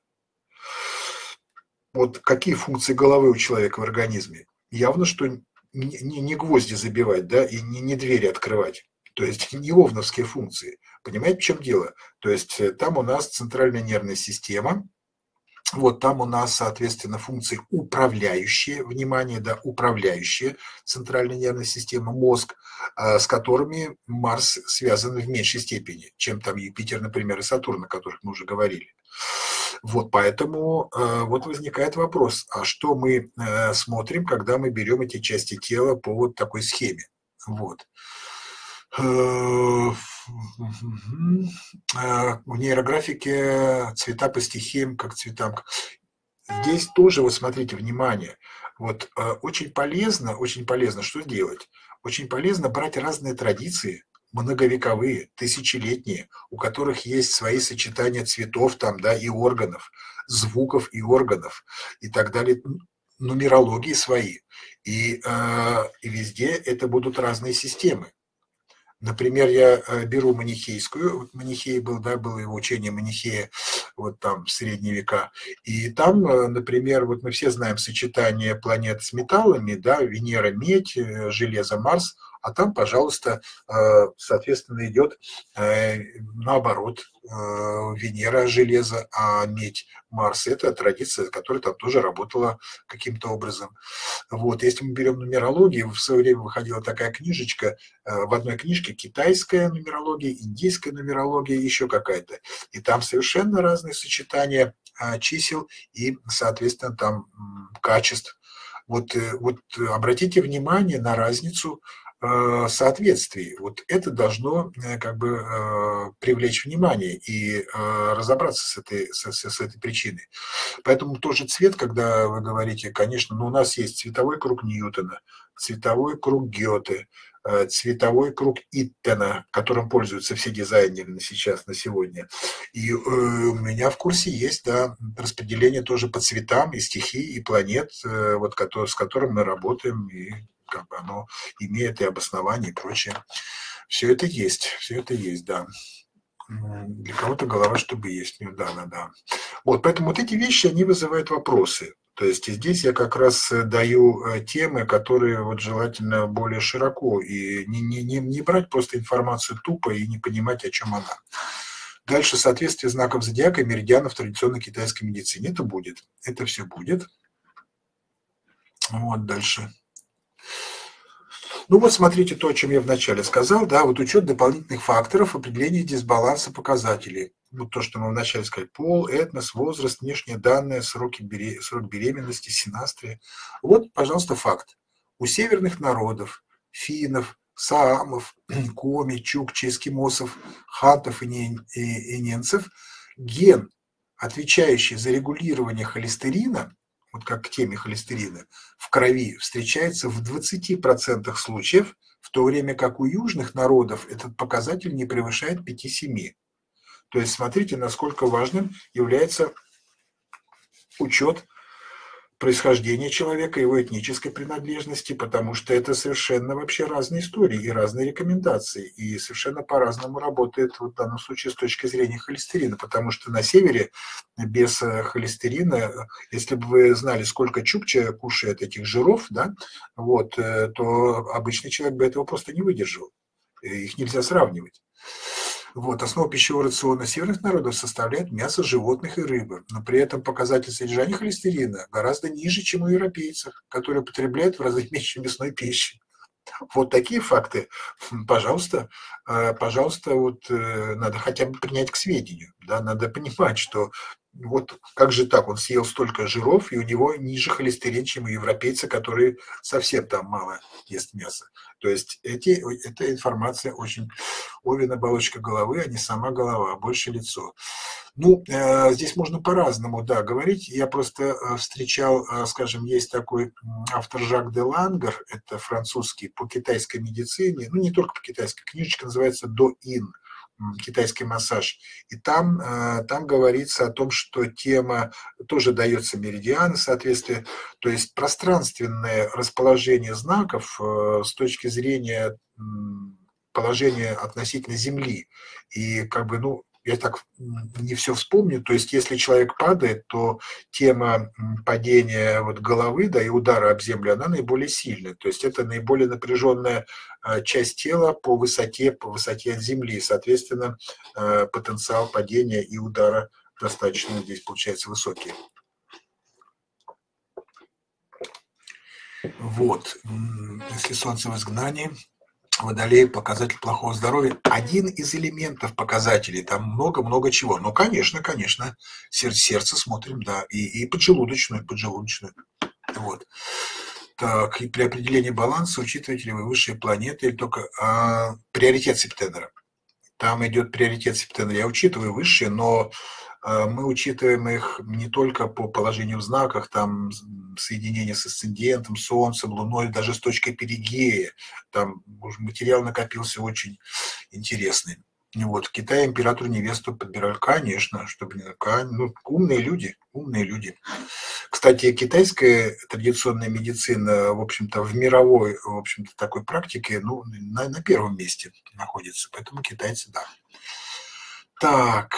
Speaker 1: Вот какие функции головы у человека в организме? Явно, что не гвозди забивать, да, и не двери открывать. То есть не овновские функции. Понимаете, в чем дело? То есть там у нас центральная нервная система, вот там у нас, соответственно, функции управляющие, внимание, да, управляющие центральной нервной системы, мозг, с которыми Марс связан в меньшей степени, чем там Юпитер, например, и Сатурн, о которых мы уже говорили. Вот поэтому вот возникает вопрос, а что мы смотрим, когда мы берем эти части тела по вот такой схеме? Вот. В нейрографике цвета по стихиям, как цветам. Здесь тоже, вот смотрите, внимание, вот очень полезно что делать? Очень полезно брать разные традиции, многовековые, тысячелетние, у которых есть свои сочетания цветов там, да, и органов, звуков и органов и так далее, нумерологии свои. И везде это будут разные системы. Например, я беру манихейскую, вот Манихей был, да, было его учение Манихея, вот там в средние века, и там, например, вот мы все знаем сочетание планет с металлами, да, Венера, медь, железо, Марс, а там, пожалуйста, соответственно, идет наоборот, Венера, железо, а медь, Марс. Это традиция, которая там тоже работала каким-то образом. Вот, если мы берем нумерологию, в свое время выходила такая книжечка, в одной книжке китайская нумерология, индийская нумерология, еще какая-то. И там совершенно разные сочетания чисел и, соответственно, там качеств. Вот обратите внимание на разницу соответствий. Вот это должно как бы привлечь внимание и разобраться с этой причиной. Поэтому тоже цвет, когда вы говорите, конечно, но у нас есть цветовой круг Ньютона, цветовой круг Гёте, цветовой круг Иттена, которым пользуются все дизайнеры на сегодня. И у меня в курсе есть, да, распределение тоже по цветам и стихий, и планет, вот, с которым мы работаем, и как бы оно имеет и обоснование, и прочее. Все это есть, да. Для кого-то голова, чтобы есть. Да. Вот, поэтому вот эти вещи, они вызывают вопросы. То есть здесь я как раз даю темы, которые вот желательно более широко, и не брать просто информацию тупо и не понимать, о чем она. Дальше соответствие знаков зодиака и меридианов в традиционной китайской медицине. Это будет. Это все будет. Вот дальше. Ну вот смотрите то, о чем я вначале сказал, да, вот учет дополнительных факторов определения дисбаланса показателей. Вот то, что мы вначале сказали, пол, этнос, возраст, внешние данные, срок беременности, синастрия. Вот, пожалуйста, факт. У северных народов, финнов, саамов, коми, чукчи, эскимосов, хантов и ненцев ген, отвечающий за регулирование холестерина, вот как к теме холестерина, в крови встречается в 20% случаев, в то время как у южных народов этот показатель не превышает 5-7. То есть смотрите, насколько важным является учет происхождения человека, его этнической принадлежности, потому что это совершенно вообще разные истории и разные рекомендации, и совершенно по-разному работает вот в данном случае с точки зрения холестерина, потому что на севере без холестерина, если бы вы знали, сколько чукча кушает этих жиров, да, вот, то обычный человек бы этого просто не выдержал, их нельзя сравнивать. Вот, основу пищевого рациона северных народов составляет мясо животных и рыбы, но при этом показатель содержания холестерина гораздо ниже, чем у европейцев, которые потребляют в разы меньше мясной пищи. Вот такие факты, пожалуйста, вот надо хотя бы принять к сведению, да, надо понимать, что вот как же так, он съел столько жиров, и у него ниже холестерин, чем у европейца, который совсем там мало ест мяса. То есть эта информация очень Овен оболочка головы, а не сама голова, а больше лицо. Ну, здесь можно по-разному, да, говорить. Я просто встречал, скажем, есть такой автор Жак де Лангер, это французский, по китайской медицине, ну, не только по китайской, книжечка называется «До-ин», китайский массаж. И там говорится о том, что тема, тоже дается меридианы, соответствие, то есть пространственное расположение знаков с точки зрения положения относительно Земли. И как бы, ну, я так не все вспомню, то есть если человек падает, то тема падения вот головы, да, и удара об землю, она наиболее сильная, то есть это наиболее напряженная часть тела по высоте от земли, соответственно, потенциал падения и удара достаточно здесь получается высокий. Вот, если солнце в изгнании, Водолей – показатель плохого здоровья. Один из элементов показателей, там много-много чего. Ну, конечно, сердце смотрим, да, и поджелудочную. Вот. Так, и при определении баланса учитываете ли вы высшие планеты или только приоритет Септенера? Там идет приоритет Септенера. Я учитываю высшие, но мы учитываем их не только по положению в знаках, там соединение с асцендентом, Солнцем, Луной, даже с точкой перигея. Там материал накопился очень интересный. Вот, в Китае императору невесту подбирали, конечно, чтобы ну, умные люди. Кстати, китайская традиционная медицина, в общем-то, в мировой, в общем-то, такой практике, ну, на первом месте находится, поэтому китайцы, да. Так,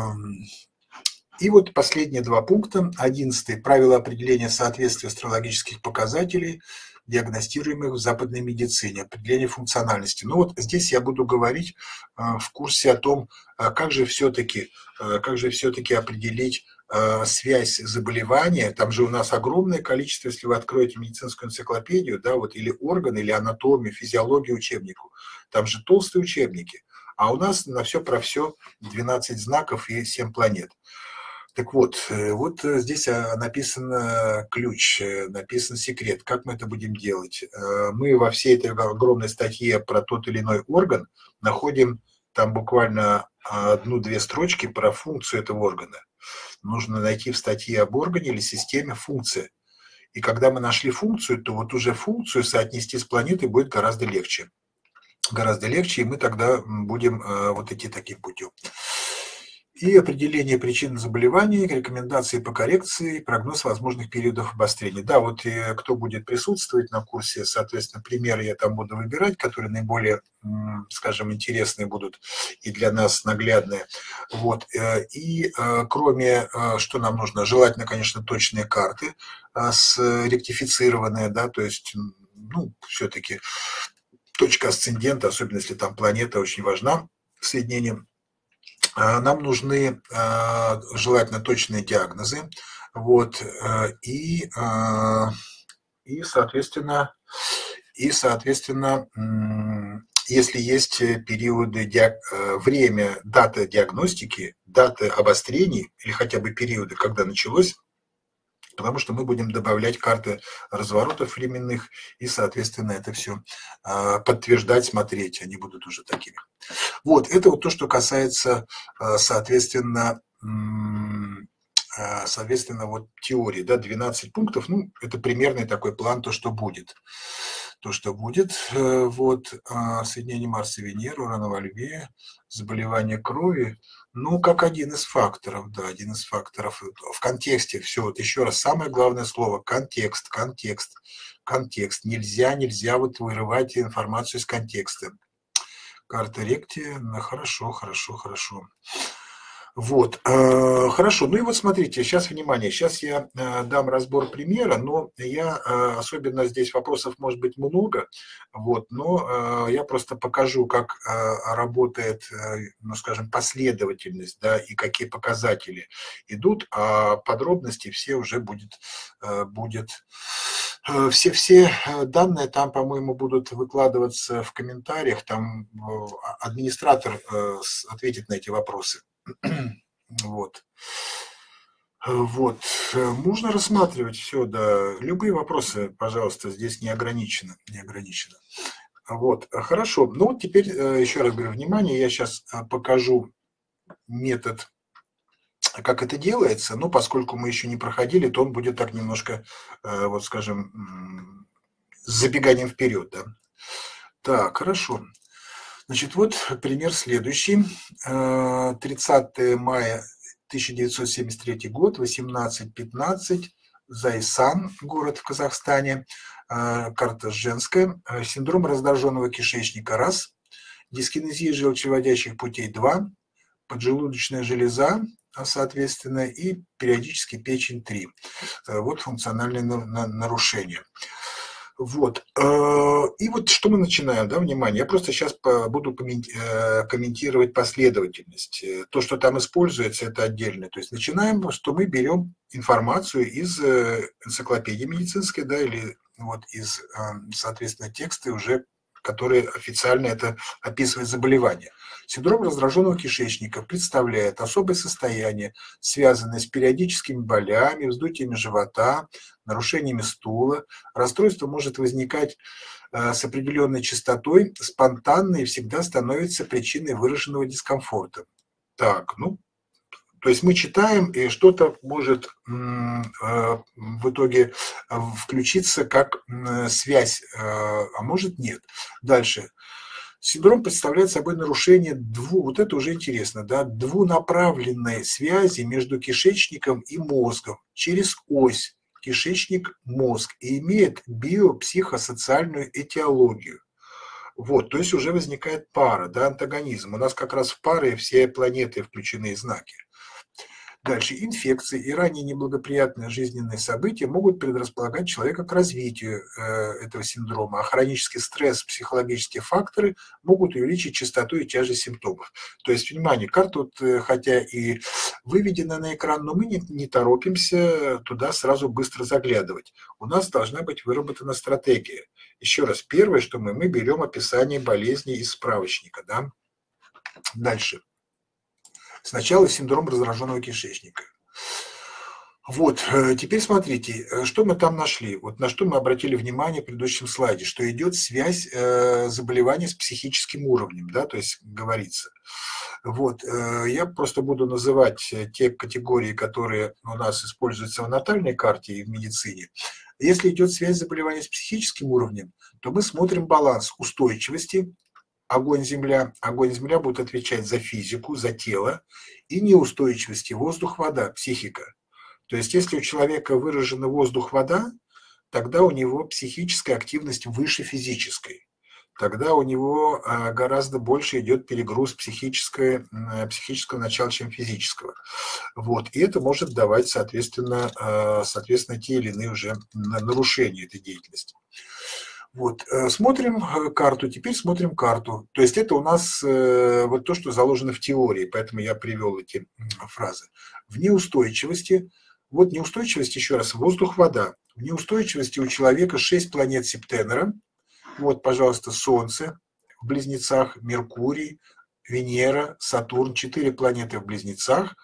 Speaker 1: и вот последние два пункта. 11. Правила определения соответствия астрологических показателей, диагностируемых в западной медицине, определение функциональности. Ну вот здесь я буду говорить в курсе о том, как же все-таки определить связь заболевания. Там же у нас огромное количество, если вы откроете медицинскую энциклопедию, да, вот или органы, или анатомию, физиологию учебнику, там же толстые учебники. А у нас на все про все 12 знаков и 7 планет. Так вот здесь написан ключ, написан секрет, как мы это будем делать. Мы во всей этой огромной статье про тот или иной орган находим там буквально одну-две строчки про функцию этого органа. Нужно найти в статье об органе или системе функции. И когда мы нашли функцию, то вот уже функцию соотнести с планетой будет гораздо легче. И мы тогда будем вот идти таким путем. И определение причин заболеваний, рекомендации по коррекции, прогноз возможных периодов обострения. Да, вот и кто будет присутствовать на курсе, соответственно, примеры я там буду выбирать, которые наиболее, скажем, интересные будут и для нас наглядные. Вот. И кроме, что нам нужно, желательно, конечно, точные карты, ректифицированные, да, то есть, ну, все-таки точка асцендента, особенно если там планета очень важна соединением. Нам нужны желательно точные диагнозы, вот, и соответственно, если есть периоды, время, дата диагностики, дата обострений или хотя бы периоды, когда началось, потому что мы будем добавлять карты разворотов временных и, соответственно, это все подтверждать, смотреть, они будут уже такими. Вот, это вот то, что касается, соответственно, вот теории, да, 12 пунктов, ну, это примерный такой план, то, что будет. Вот, соединение Марса и Венеры, Урана во Льве, заболевание крови, ну, как один из факторов, да, в контексте, все, вот еще раз, самое главное слово, контекст, нельзя вот вырывать информацию из контекста. Карта ректи, хорошо. Вот, хорошо, ну и вот смотрите, сейчас, внимание, сейчас я дам разбор примера, но я, особенно здесь вопросов может быть много, вот, но я просто покажу, как работает, ну, скажем, последовательность, да, и какие показатели идут, а подробности все уже будет все данные там, по-моему, будут выкладываться в комментариях, там администратор ответит на эти вопросы. Вот. Вот, можно рассматривать все, да, любые вопросы, пожалуйста, здесь не ограничено, не ограничено. Вот, хорошо. Ну, вот теперь еще раз говорю, внимание, я сейчас покажу метод, как это делается, но поскольку мы еще не проходили, то он будет так немножко, вот скажем, с забеганием вперед, да. Так, хорошо. Значит, вот пример следующий. 30 мая 1973 год, 18:15, Зайсан, город в Казахстане, карта женская, синдром раздраженного кишечника – раз, дискинезия желчевыводящих путей – 2, поджелудочная железа, соответственно, и периодически печень – 3. Вот функциональные нарушения. Вот. И вот что мы начинаем, да, внимание, я просто сейчас буду комментировать последовательность. То, что там используется, это отдельно. То есть начинаем, что мы берем информацию из энциклопедии медицинской, да, или вот из, соответственно, текста уже, которые официально это описывают заболевание. Синдром раздраженного кишечника представляет особое состояние, связанное с периодическими болями, вздутиями живота, нарушениями стула. Расстройство может возникать с определенной частотой, спонтанно и всегда становится причиной выраженного дискомфорта. Так, ну, то есть мы читаем, и что-то может в итоге включиться как связь, а может нет. Дальше. Синдром представляет собой нарушение вот это уже интересно, да, двунаправленной связи между кишечником и мозгом через ось кишечник-мозг и имеет биопсихосоциальную этиологию. Вот, то есть уже возникает пара, да, антагонизм. У нас как раз в паре все планеты включены знаки. Дальше. Инфекции и ранее неблагоприятные жизненные события могут предрасполагать человека к развитию этого синдрома, а хронический стресс, психологические факторы могут увеличить частоту и тяжесть симптомов. То есть, внимание, карта, вот, хотя и выведена на экран, но мы не торопимся туда сразу быстро заглядывать. У нас должна быть выработана стратегия. Еще раз, первое, что мы берем описание болезни из справочника. Да? Дальше. Сначала синдром раздраженного кишечника. Вот, теперь смотрите, что мы там нашли. Вот на что мы обратили внимание в предыдущем слайде, что идет связь заболевания с психическим уровнем, да, то есть говорится. Вот, я просто буду называть те категории, которые у нас используются в натальной карте и в медицине. Если идет связь заболевания с психическим уровнем, то мы смотрим баланс устойчивости, огонь-земля. Огонь-земля будет отвечать за физику, за тело, и неустойчивости воздух-вода, психика. То есть если у человека выражена воздух-вода, тогда у него психическая активность выше физической. Тогда у него гораздо больше идет перегруз психического начала, чем физического. Вот. И это может давать, соответственно, те или иные уже нарушения этой деятельности. Вот, смотрим карту, теперь смотрим карту. То есть это у нас вот то, что заложено в теории, поэтому я привел эти фразы. В неустойчивости, вот неустойчивость, еще раз, воздух-вода. В неустойчивости у человека 6 планет Септенера. Вот, пожалуйста, Солнце в Близнецах, Меркурий, Венера, Сатурн, 4 планеты в Близнецах.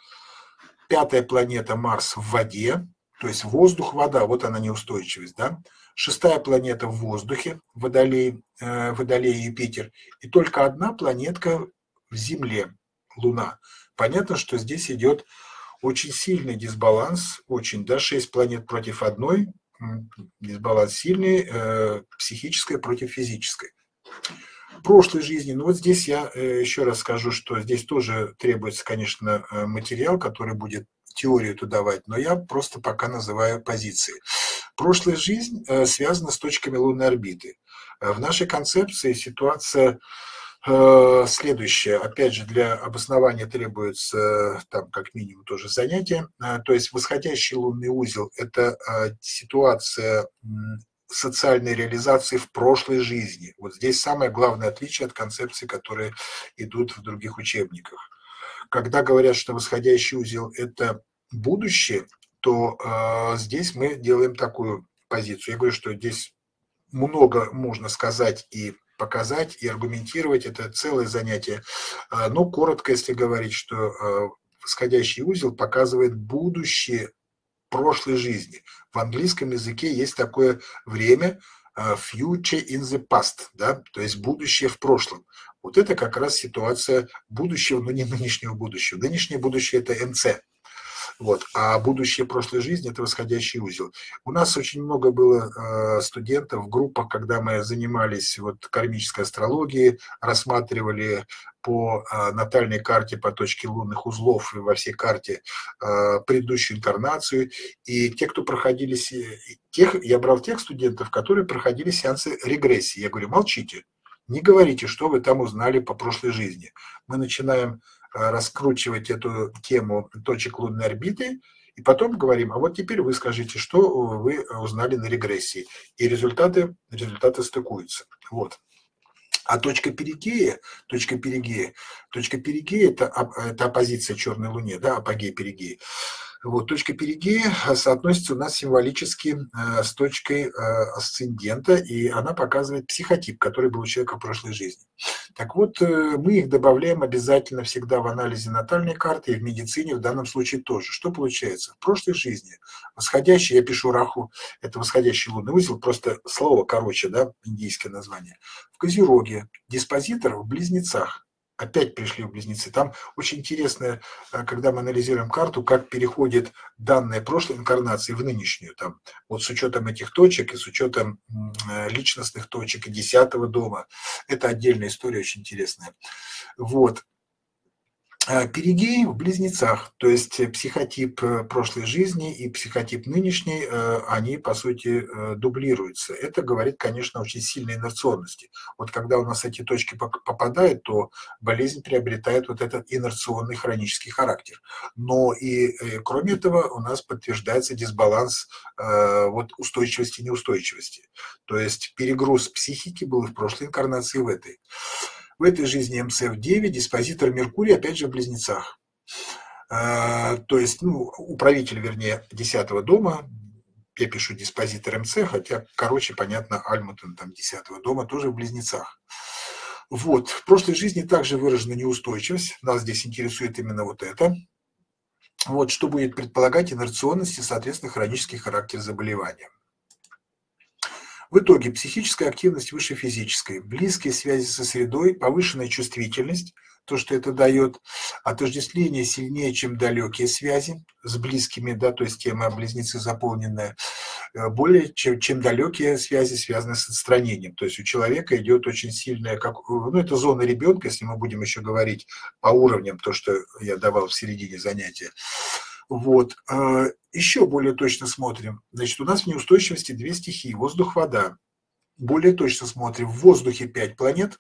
Speaker 1: 5-я планета Марс в воде, то есть воздух, вода, вот она неустойчивость, да. 6-я планета в воздухе, Водолей, Юпитер, и только одна планетка в Земле, Луна. Понятно, что здесь идет очень сильный дисбаланс, очень, да, 6 планет против одной, дисбаланс сильный, психическое против физической. Прошлой жизни, ну вот здесь я еще раз скажу, что здесь тоже требуется, конечно, материал, который будет теорию туда давать, но я просто пока называю позиции. Прошлая жизнь связана с точками лунной орбиты. В нашей концепции ситуация следующее. Опять же, для обоснования требуется там как минимум тоже занятие. То есть восходящий лунный узел – это ситуация социальной реализации в прошлой жизни. Вот здесь самое главное отличие от концепций, которые идут в других учебниках. Когда говорят, что восходящий узел – это будущее, то здесь мы делаем такую позицию. Я говорю, что здесь много можно сказать и показать, и аргументировать. Это целое занятие. Но коротко, если говорить, что восходящий узел показывает будущее прошлой жизни. В английском языке есть такое время future in the past, да, то есть будущее в прошлом. Вот это как раз ситуация будущего, но не нынешнего будущего. Нынешнее будущее – это МЦ. Вот. А будущее прошлой жизни – это восходящий узел. У нас очень много было студентов в группах, когда мы занимались вот кармической астрологией, рассматривали по натальной карте, по точке лунных узлов и во всей карте предыдущую инкарнацию. И те, кто проходили, я брал тех студентов, которые проходили сеансы регрессии. Я говорю, молчите, не говорите, что вы там узнали по прошлой жизни. Мы начинаем раскручивать эту тему точек лунной орбиты, и потом говорим, а вот теперь вы скажите, что вы узнали на регрессии. И результаты стыкуются. Вот. А точка перигея это оппозиция черной луне, да, апогей перигея. Вот, точка перигея соотносится у нас символически с точкой асцендента, и она показывает психотип, который был у человека в прошлой жизни. Так вот, мы их добавляем обязательно всегда в анализе натальной карты и в медицине в данном случае тоже. Что получается? В прошлой жизни восходящий, я пишу раху, это восходящий лунный узел, просто слово короче, да, индийское название. В Козероге диспозитор в Близнецах. Опять пришли в Близнецы. Там очень интересно, когда мы анализируем карту, как переходит данные прошлой инкарнации в нынешнюю. Там, вот с учетом этих точек и с учетом личностных точек и 10-го дома. Это отдельная история, очень интересная. Вот. Перигей в Близнецах, то есть психотип прошлой жизни и психотип нынешний, они, по сути, дублируются. Это говорит, конечно, очень сильной инерционности. Вот когда у нас эти точки попадают, то болезнь приобретает вот этот инерционный хронический характер. Но и кроме этого у нас подтверждается дисбаланс вот устойчивости и неустойчивости. То есть перегруз психики был в прошлой инкарнации, в этой. В этой жизни МЦ в Деве, диспозитор Меркурий, опять же, в Близнецах. То есть, управитель, вернее, 10-го дома, я пишу диспозитор МЦ, хотя, короче, понятно, Альмутон там 10-го дома тоже в Близнецах. Вот, в прошлой жизни также выражена неустойчивость, нас здесь интересует именно вот это. Вот, что будет предполагать инерционность и, соответственно, хронический характер заболевания. В итоге психическая активность выше физической, близкие связи со средой, повышенная чувствительность, то, что это дает, отождествление сильнее, чем далекие связи с близкими, да, то есть тема близнецы заполненная, более чем далекие связи связаны с отстранением. То есть у человека идет очень сильная, это зона ребенка, если мы будем еще говорить по уровням, то, что я давал в середине занятия. Вот. Еще более точно смотрим. Значит, у нас в неустойчивости 2 стихии – воздух, вода. Более точно смотрим. В воздухе 5 планет,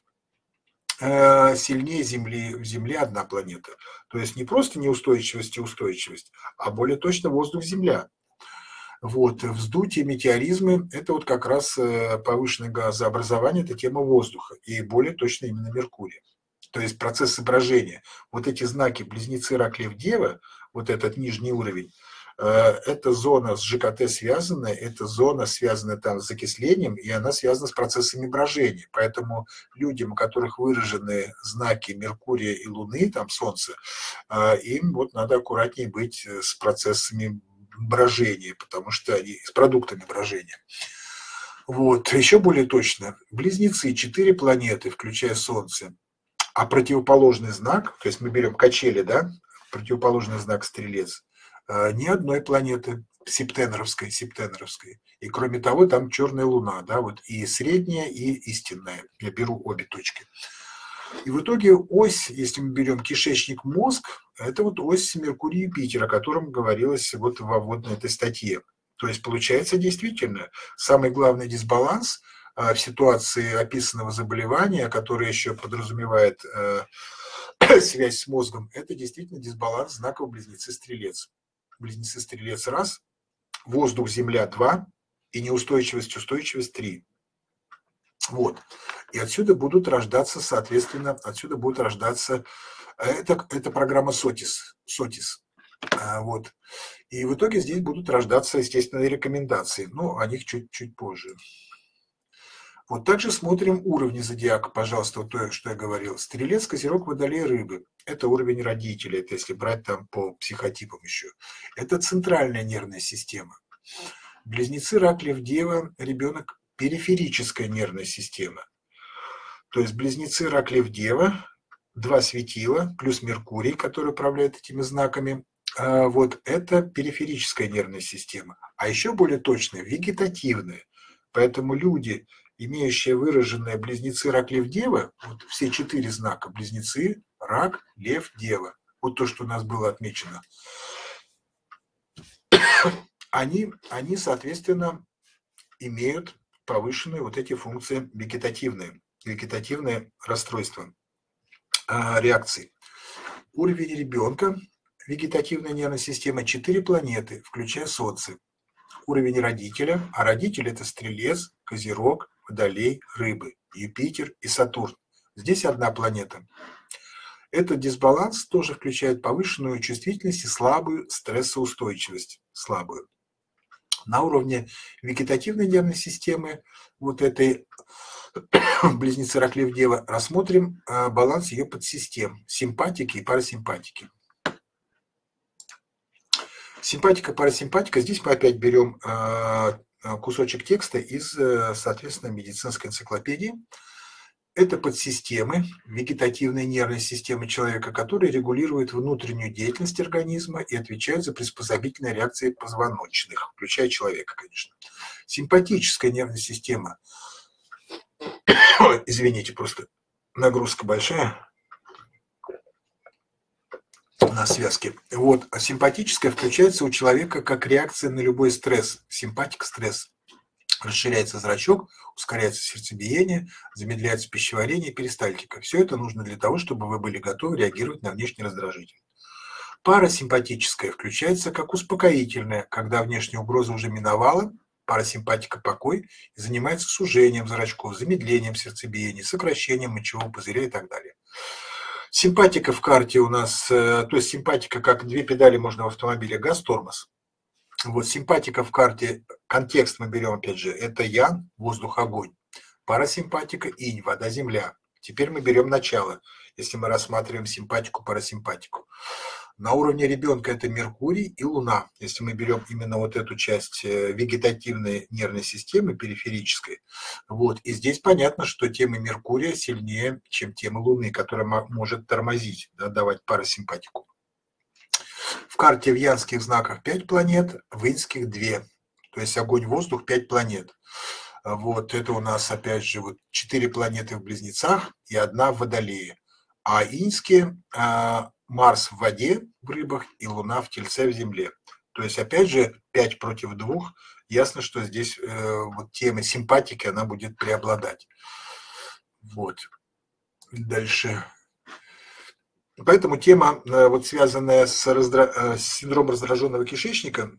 Speaker 1: сильнее Земли. В Земле 1 планета. То есть не просто неустойчивость и устойчивость, а более точно воздух, Земля. Вот. Вздутие, метеоризмы – это вот как раз повышенное газообразование, это тема воздуха. И более точно именно Меркурий. То есть процесс брожения. Вот эти знаки Близнецы, Рак, Лев, Дева, вот этот нижний уровень, это зона с ЖКТ связанная, это зона связана там с закислением, и она связана с процессами брожения. Поэтому людям, у которых выражены знаки Меркурия и Луны, там Солнце, им вот надо аккуратнее быть с процессами брожения, потому что они с продуктами брожения. Вот. Еще более точно. Близнецы, 4 планеты, включая Солнце. А противоположный знак, то есть мы берем качели, да, противоположный знак Стрелец, ни одной планеты септенеровской. И кроме того, там черная луна, да, вот и средняя, и истинная. Я беру обе точки. И в итоге ось, если мы берем кишечник-мозг, это вот ось Меркурий-Юпитер, о котором говорилось вот во вводной этой статье. То есть получается действительно самый главный дисбаланс в ситуации описанного заболевания, которое еще подразумевает связь с мозгом, это действительно дисбаланс знаков Близнецы-Стрелец. Близнецы-Стрелец 1, воздух-Земля 2 и неустойчивость-устойчивость 3. Вот. И отсюда будут рождаться, соответственно, это программа СОТИС. Вот. И в итоге здесь будут рождаться, естественно, рекомендации, но о них чуть позже. Вот также смотрим уровни зодиака, пожалуйста, вот то, что я говорил. Стрелец, Козерог, Водолей, Рыбы. Это уровень родителей, это если брать там по психотипам еще. Это центральная нервная система. Близнецы, Рак, Лев, Дева, ребенок – периферическая нервная система. То есть близнецы, Рак, Лев, Дева, два светила, плюс Меркурий, который управляет этими знаками. Вот это периферическая нервная система. А еще более точно – вегетативная. Поэтому люди, имеющие выраженные близнецы, Рак, Лев, Дева, вот все 4 знака – близнецы, Рак, Лев, Дева. Вот то, что у нас было отмечено. Они, соответственно, имеют повышенные вот эти функции вегетативные расстройства реакции. Уровень ребенка, вегетативная нервная система, 4 планеты, включая Солнце. Уровень родителя, а родитель – это Стрелец, Козерог, Водолей, Рыбы, Юпитер и Сатурн. Здесь одна планета. Этот дисбаланс тоже включает повышенную чувствительность и слабую стрессоустойчивость. Слабую. На уровне вегетативной нервной системы, вот этой близнецы, Рак, Лев, Дева, рассмотрим баланс ее подсистем, симпатики и парасимпатики. Симпатика, парасимпатика. Здесь мы опять берем кусочек текста из, соответственно, медицинской энциклопедии. Это подсистемы вегетативной нервной системы человека, которые регулируют внутреннюю деятельность организма и отвечают за приспособительные реакции позвоночных, включая человека, конечно. Симпатическая нервная система, извините, просто нагрузка большая на связке. Вот, а симпатическая включается у человека как реакция на любой стресс. Симпатик – стресс. Расширяется зрачок, ускоряется сердцебиение, замедляется пищеварение, перистальтика. Все это нужно для того, чтобы вы были готовы реагировать на внешний раздражитель. Парасимпатическая включается как успокоительная, когда внешняя угроза уже миновала, парасимпатика – покой, и занимается сужением зрачков, замедлением сердцебиения, сокращением мочевого пузыря и так далее. Симпатика в карте у нас, то есть симпатика как 2 педали можно в автомобиле, газ, тормоз. Вот симпатика в карте, контекст мы берем, опять же, это ян, воздух, огонь. Парасимпатика, инь, вода, земля. Теперь мы берем начало, если мы рассматриваем симпатику, парасимпатику. На уровне ребенка это Меркурий и Луна. Если мы берем именно вот эту часть вегетативной нервной системы, периферической. Вот. И здесь понятно, что тема Меркурия сильнее, чем тема Луны, которая может тормозить, да, давать парасимпатику. В карте в янских знаках 5 планет, в иньских 2. То есть огонь, воздух, 5 планет. Вот это у нас опять же вот 4 планеты в Близнецах и 1 в Водолее. А иньские Марс в воде, в рыбах, и Луна в Тельце, в Земле. То есть опять же 5 против 2. Ясно, что здесь вот тема симпатики, она будет преобладать. Вот. Дальше. Поэтому тема, вот, связанная с синдромом раздраженного кишечника,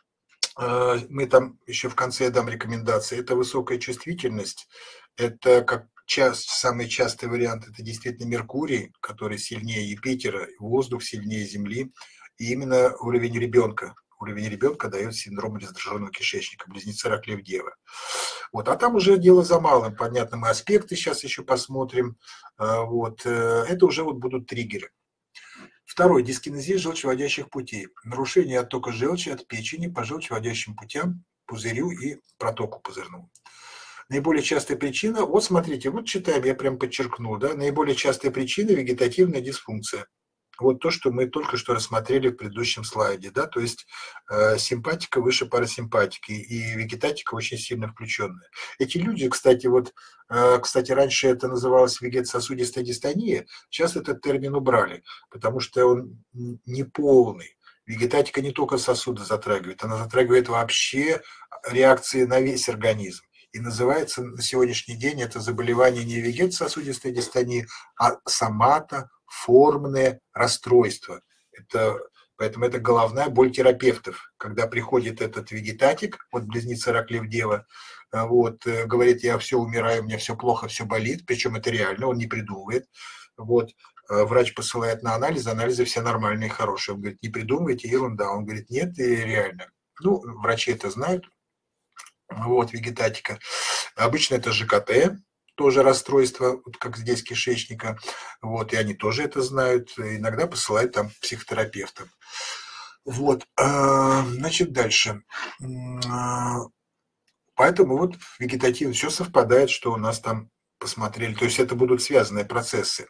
Speaker 1: мы там еще в конце дам рекомендации, это высокая чувствительность, это как самый частый вариант, это действительно Меркурий, который сильнее Юпитера, воздух сильнее Земли, и именно уровень ребенка. Уровень ребенка дает синдром раздраженного кишечника, близнецы, Рак, Лев, Дева. Вот. А там уже дело за малым, понятно, мы аспекты сейчас еще посмотрим. Вот. Это уже вот будут триггеры. Второй. Дискинезия желчевыводящих путей. Нарушение оттока желчи от печени по желчевыводящим путям, пузырю и протоку пузырному. Наиболее частая причина, вот смотрите, вот читаем, я прям подчеркнул, да, наиболее частая причина – вегетативная дисфункция. Вот то, что мы только что рассмотрели в предыдущем слайде, да, то есть симпатика выше парасимпатики и вегетатика очень сильно включенная. Эти люди, кстати, раньше это называлось вегетососудистая дистония, сейчас этот термин убрали, потому что он неполный. Вегетатика не только сосуды затрагивает, она затрагивает вообще реакции на весь организм. И называется на сегодняшний день это заболевание не вегетососудистой дистонии, а соматоформное расстройство. Поэтому это головная боль терапевтов. Когда приходит этот вегетатик, вот близнецы, Рак, Лев, Дева, вот, говорит, я все умираю, у меня все плохо, все болит, причем это реально, он не придумывает. Вот, врач посылает на анализы все нормальные, хорошие. Он говорит, не придумывайте, ерунда. Он говорит, нет, и реально. Ну, врачи это знают. Вот, вегетатика. Обычно это ЖКТ, тоже расстройство, вот как здесь кишечника, вот, и они тоже это знают, иногда посылают там психотерапевтам. Вот, значит, дальше. Поэтому вот вегетативно все совпадает, что у нас там посмотрели. То есть это будут связанные процессы.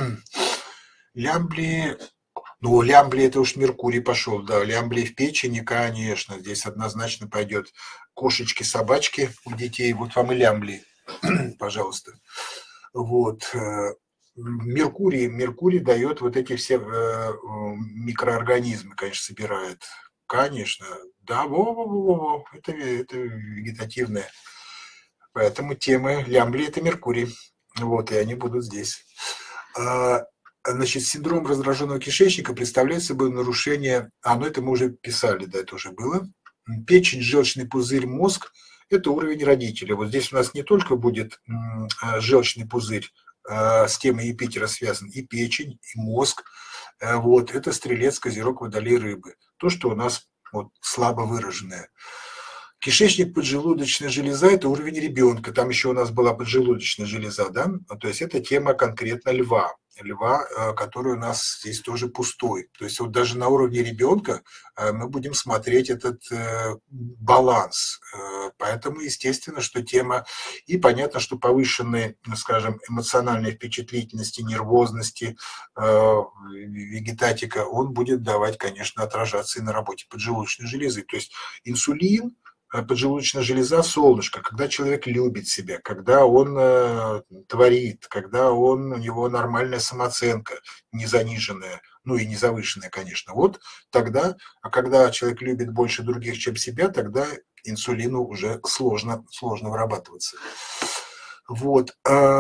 Speaker 1: Лямбли, ну, лямбли это уж Меркурий пошел, да, лямбли в печени, конечно, здесь однозначно пойдет кошечки, собачки у детей, вот вам и лямбли, пожалуйста. Вот. Меркурий дает вот эти все микроорганизмы, конечно, собирает. Конечно, да, во, это вегетативное. Поэтому темы лямбли – это Меркурий. Вот, и они будут здесь. Значит, синдром раздраженного кишечника представляет собой нарушение, ну это мы уже писали, да, это уже было. Печень, желчный пузырь, мозг – это уровень родителя. Вот здесь у нас не только будет желчный пузырь, с темой Юпитера связан, и печень, и мозг. Вот, это стрелец, козерог, водолей, рыбы. То, что у нас вот слабо выраженное. Кишечник, поджелудочная железа – это уровень ребенка. Там еще у нас была поджелудочная железа, да? То есть это тема конкретно льва, который у нас здесь тоже пустой. То есть вот даже на уровне ребенка мы будем смотреть этот баланс. Поэтому естественно, что тема, и понятно, что повышенной, скажем, эмоциональной впечатлительности, нервозности, вегетатика, он будет давать, конечно, отражаться и на работе поджелудочной железы. То есть инсулин, поджелудочная железа, солнышко, когда человек любит себя, когда он творит, когда у него нормальная самооценка, не заниженная, ну и не завышенная, конечно. Вот тогда, а когда человек любит больше других, чем себя, тогда инсулину уже сложно вырабатываться. Вот.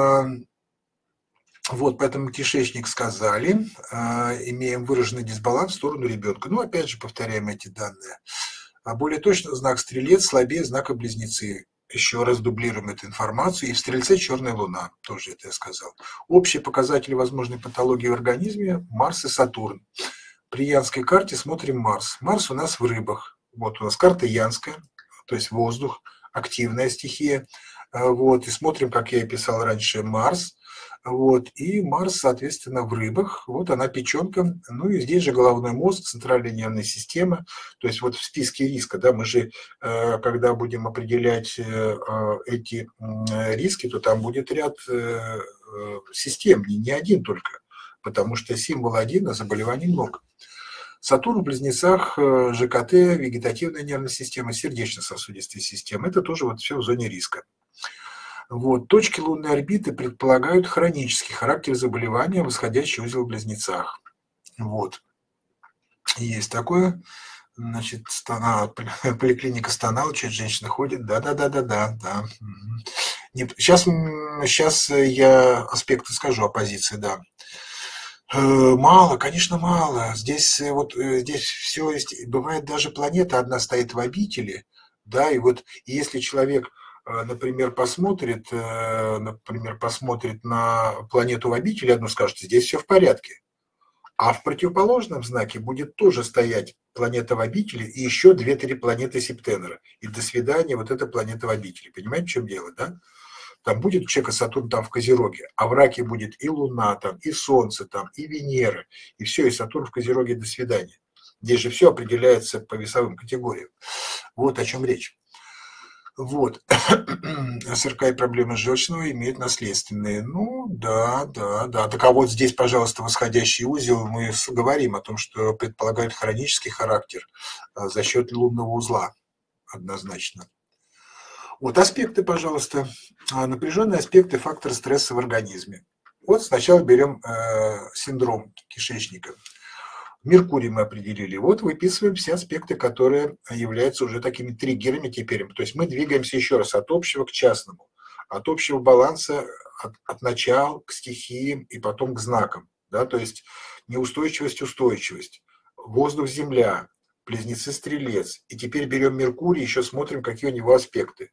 Speaker 1: Вот, поэтому кишечник сказали, имеем выраженный дисбаланс в сторону ребенка. Ну, опять же, повторяем эти данные. А более точно знак стрелец слабее знака близнецы. Еще раз дублируем эту информацию. И в стрельце черная луна, тоже это я сказал. Общие показатели возможной патологии в организме – Марс и Сатурн. При янской карте смотрим Марс. Марс у нас в рыбах. Вот у нас карта янская, то есть воздух, активная стихия. Вот, и смотрим, как я и писал раньше, Марс. Вот, и Марс, соответственно, в рыбах. Вот она печенка. Ну и здесь же головной мозг, центральная нервная система. То есть вот в списке риска, да, мы же, когда будем определять эти риски, то там будет ряд систем, не один только. Потому что символ один, а заболеваний много. Сатурн в близнецах, ЖКТ, вегетативная нервная система, сердечно-сосудистая система. Это тоже вот все в зоне риска. Вот. Точки лунной орбиты предполагают хронический характер заболевания, восходящий узел в близнецах. Вот. Есть такое. Значит, поликлиника Станал, чуть женщина ходит. Да. Нет, сейчас я аспекты скажу оппозиции, да. Мало, конечно, мало. Здесь все есть. Бывает, даже планета одна стоит в обители, да, и вот если человек, например, посмотрит на планету в обители, одну скажет, здесь все в порядке. А в противоположном знаке будет тоже стоять планета в обители и еще 2-3 планеты Септенера. И до свидания, вот эта планета в обители. Понимаете, в чем дело, да? Там будет у человека Сатурн там в Козероге, а в Раке будет и Луна там, и Солнце там, и Венера, и все, и Сатурн в Козероге, до свидания. Здесь же все определяется по весовым категориям. Вот о чем речь. Вот. СРК и проблемы желчного имеют наследственные. Ну, да. Так а вот здесь, пожалуйста, восходящий узел, мы говорим о том, что предполагает хронический характер за счет лунного узла, однозначно. Вот аспекты, пожалуйста. Напряженные аспекты фактора стресса в организме. Вот сначала берем синдром кишечника. Меркурий мы определили. Вот выписываем все аспекты, которые являются уже такими триггерами теперь. То есть мы двигаемся еще раз от общего к частному. От общего баланса, от начала к стихиям и потом к знакам. Да? То есть неустойчивость, устойчивость. Воздух, земля, близнецы, стрелец. И теперь берем Меркурий, еще смотрим, какие у него аспекты.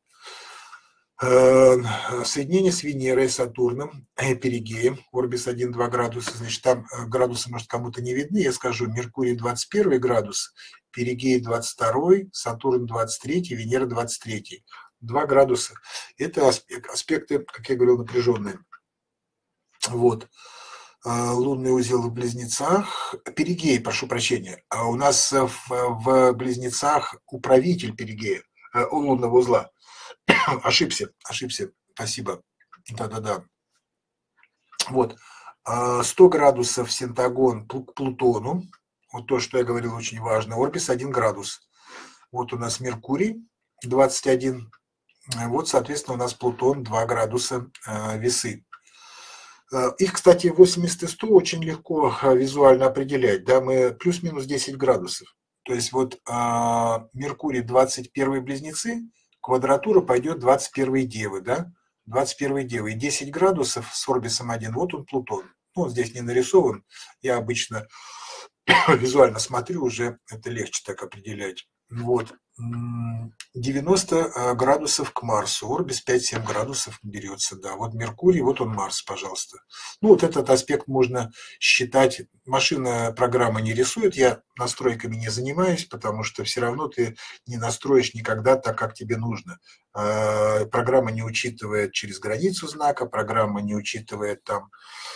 Speaker 1: Соединение с Венерой, Сатурном, перигеем, орбис 1-2 градуса, значит, там градусы, может, кому-то не видны, я скажу, Меркурий 21 градус, перигей 22, Сатурн 23, Венера 23. 2 градуса. Это аспекты, как я говорил, напряженные. Вот. Лунный узел в Близнецах. Перигей, прошу прощения. У нас в Близнецах управитель перигея, у лунного узла. Ошибся. Спасибо. Да. Вот. 100 градусов синтагон к Плутону. Вот то, что я говорил, очень важно. Орбис 1 градус. Вот у нас Меркурий 21. Вот, соответственно, у нас Плутон 2 градуса весы. Их, кстати, 80 и 100 очень легко визуально определять. Да, мы плюс-минус 10 градусов. То есть вот Меркурий 21 Близнецы, квадратура пойдет 21 Девы, да? 21 Девы. И 10 градусов с орбисом 1, вот он Плутон. Ну, он здесь не нарисован. Я обычно визуально смотрю, уже это легче так определять. Вот. 90 градусов к Марсу. Орбис 5-7 градусов берется, да. Вот Меркурий, вот он Марс, пожалуйста. Ну, вот этот аспект можно считать. Машина, программа не рисует, я настройками не занимаюсь, потому что все равно ты не настроишь никогда так, как тебе нужно. Программа не учитывает через границу знака, программа не учитывает там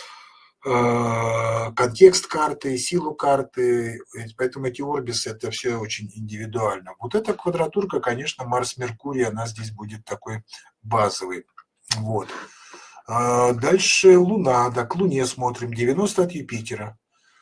Speaker 1: контекст карты, силу карты, поэтому эти орбисы, это все очень индивидуально. Вот эта квадратурка, конечно, Марс-Меркурий, она здесь будет такой базовый. Вот. Дальше Луна, да, к Луне смотрим, 90 от Юпитера.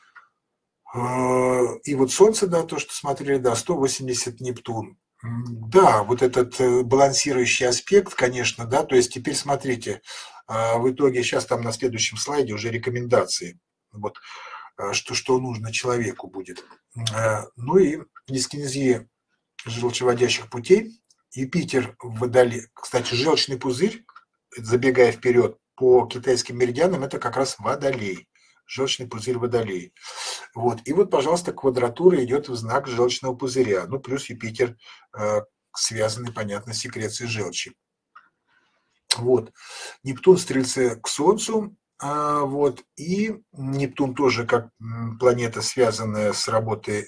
Speaker 1: И вот Солнце, да, то, что смотрели, да, 180 Нептун. Да, вот этот балансирующий аспект, конечно, да, то есть теперь смотрите, в итоге сейчас там на следующем слайде уже рекомендации, вот, что нужно человеку будет. Ну и дискинезия желчеводящих путей, Юпитер в Водолее, кстати, желчный пузырь, забегая вперед, по китайским меридианам, это как раз Водолей, желчный пузырь Водолей. Вот. И вот, пожалуйста, квадратура идет в знак желчного пузыря. Ну, плюс Юпитер связанный, понятно, с секрецией желчи. Вот. Нептун Стрельце к Солнцу. Вот. И Нептун тоже как планета, связанная с работой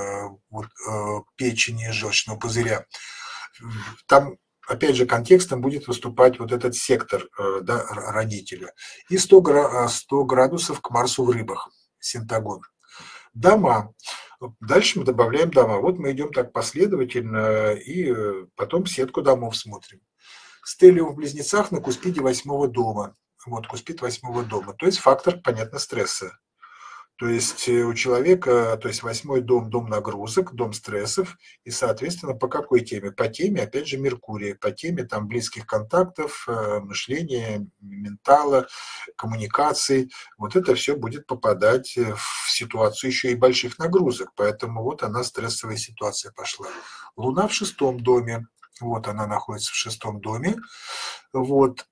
Speaker 1: печени и желчного пузыря. Там, опять же, контекстом будет выступать вот этот сектор, да, родителя. И 100 градусов к Марсу в Рыбах, синтагон. Дома. Дальше мы добавляем дома. Вот мы идем так последовательно, и потом сетку домов смотрим. Стеллиум в Близнецах на Куспиде 8-го дома. Вот, Куспид 8-го дома. То есть фактор, понятно, стресса. То есть у человека, то есть 8-й дом, дом нагрузок, дом стрессов, и, соответственно, по какой теме? По теме, опять же, Меркурия, по теме там близких контактов, мышления, ментала, коммуникаций. Вот это все будет попадать в ситуацию еще и больших нагрузок, поэтому вот она, стрессовая ситуация пошла. Луна в 6-м доме, вот она находится в 6-м доме. Вот,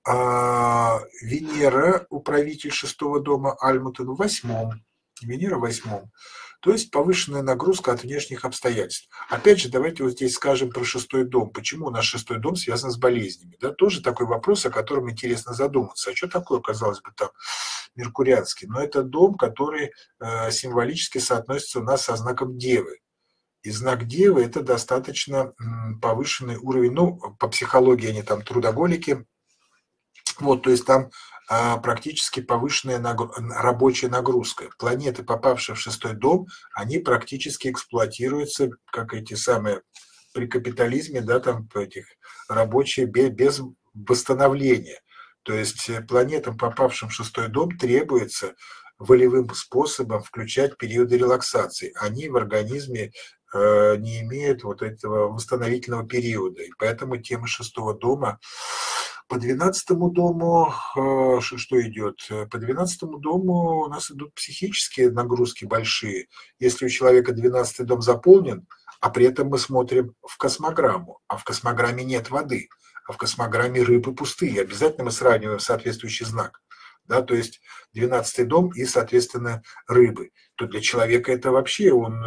Speaker 1: Венера, управитель 6-го дома, Альмутен в 8-м. Венера в 8-м. То есть повышенная нагрузка от внешних обстоятельств. Опять же, давайте вот здесь скажем про 6-й дом. Почему у нас 6-й дом связан с болезнями? Да, тоже такой вопрос, о котором интересно задуматься. А что такое, казалось бы, там меркурианский? Но это дом, который символически соотносится у нас со знаком Девы. И знак Девы – это достаточно повышенный уровень, ну, по психологии они там трудоголики, вот, то есть там практически повышенная рабочая нагрузка. Планеты, попавшие в 6-й дом, они практически эксплуатируются, как эти самые при капитализме, да, там этих рабочие без восстановления. То есть планетам, попавшим в 6-й дом, требуется волевым способом включать периоды релаксации. Они в организме не имеют вот этого восстановительного периода. И поэтому тема 6-го дома. По 12-му дому что идет? По 12-му дому у нас идут психические нагрузки большие. Если у человека 12-й дом заполнен, а при этом мы смотрим в космограмму, а в космограмме нет воды, а в космограмме рыбы пустые, обязательно мы сравниваем соответствующий знак. Да, то есть 12-й дом и, соответственно, рыбы. То для человека это вообще он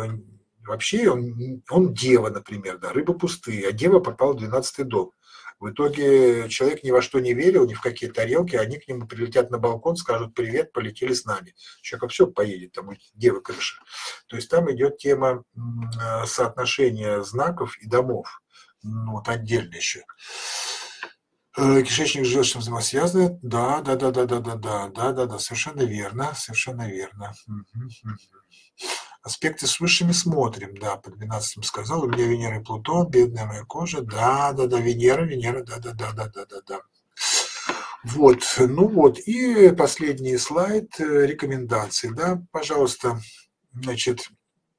Speaker 1: дева, например, да, рыбы пустые, а дева попала в 12-й дом. В итоге человек ни во что не верил, ни в какие тарелки, они к нему прилетят на балкон, скажут привет, полетели с нами. Человек все поедет, там дева крыша. То есть там идет тема соотношения знаков и домов. ну, вот отдельно еще. Кишечник с желчным взаимосвязаны. Да, совершенно верно, совершенно верно. Аспекты с высшими смотрим, да, по 12 сказал, у меня Венера и Плутон, бедная моя кожа, да, Венера, да. Вот, ну вот, и последний слайд, рекомендации, да, пожалуйста, значит,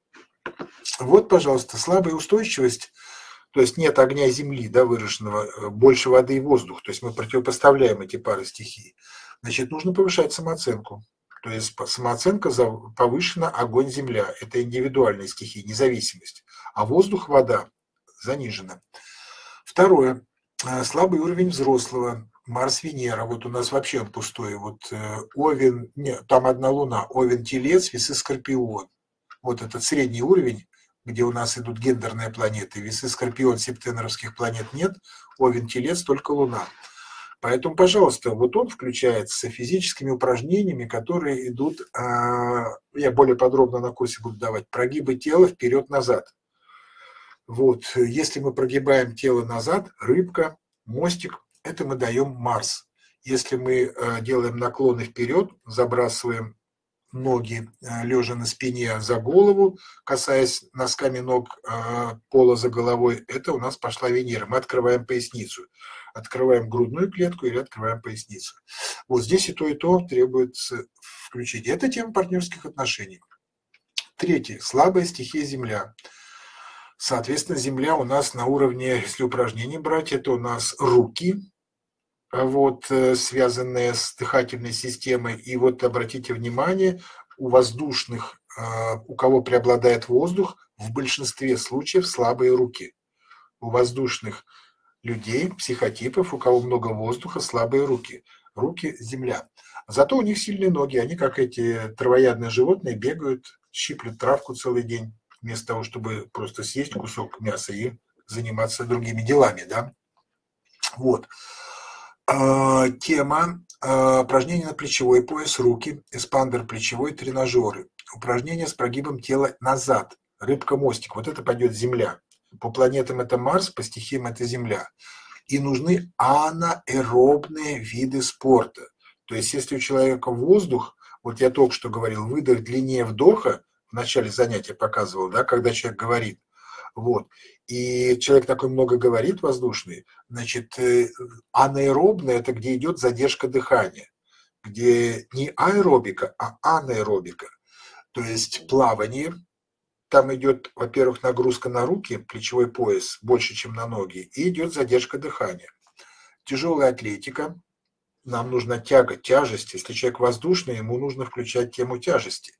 Speaker 1: вот, пожалуйста, слабая устойчивость, то есть нет огня и земли, да, выраженного, больше воды и воздух, то есть мы противопоставляем эти пары стихий, значит, нужно повышать самооценку. То есть самооценка повышена, огонь, земля. Это индивидуальные стихии, независимость. А воздух, вода занижена. Второе. Слабый уровень взрослого. Марс, Венера. Вот у нас вообще он пустой. Вот Овен, нет, там одна Луна. Овен, Телец, Весы, Скорпион. Вот этот средний уровень, где у нас идут гендерные планеты. Весы, Скорпион, септенеровских планет нет. Овен, Телец, только Луна. Поэтому, пожалуйста, вот он включается физическими упражнениями, которые идут, я более подробно на курсе буду давать, прогибы тела вперед-назад. Вот, если мы прогибаем тело назад, рыбка, мостик, это мы даем Марс. Если мы делаем наклоны вперед, забрасываем ноги лежа на спине за голову, касаясь носками ног пола за головой, это у нас пошла Венера. Мы открываем поясницу. Открываем грудную клетку или открываем поясницу. Вот здесь и то требуется включить. Это тема партнерских отношений. Третье. Слабая стихия Земля. Соответственно, Земля у нас на уровне, если упражнений брать, это у нас руки, вот, связанные с дыхательной системой. И вот обратите внимание, у воздушных, у кого преобладает воздух, в большинстве случаев слабые руки. У воздушных людей, психотипов, у кого много воздуха, слабые руки. Руки – земля. Зато у них сильные ноги. Они, как эти травоядные животные, бегают, щиплют травку целый день, вместо того, чтобы просто съесть кусок мяса и заниматься другими делами. Да? Вот. Тема упражнения на плечевой пояс, руки, эспандер плечевой, тренажеры. Упражнения с прогибом тела назад. Рыбка-мостик. Вот это пойдет земля. По планетам это Марс, по стихиям это Земля. И нужны анаэробные виды спорта. То есть, если у человека воздух, вот я только что говорил, выдох длиннее вдоха, в начале занятия показывал, да, когда человек говорит, вот, и человек такой много говорит, воздушный, значит, анаэробное – это где идет задержка дыхания, где не аэробика, а анаэробика, то есть плавание. Там идет, во-первых, нагрузка на руки, плечевой пояс, больше, чем на ноги, и идет задержка дыхания. Тяжелая атлетика, нам нужна тяга, тяжесть. Если человек воздушный, ему нужно включать тему тяжести.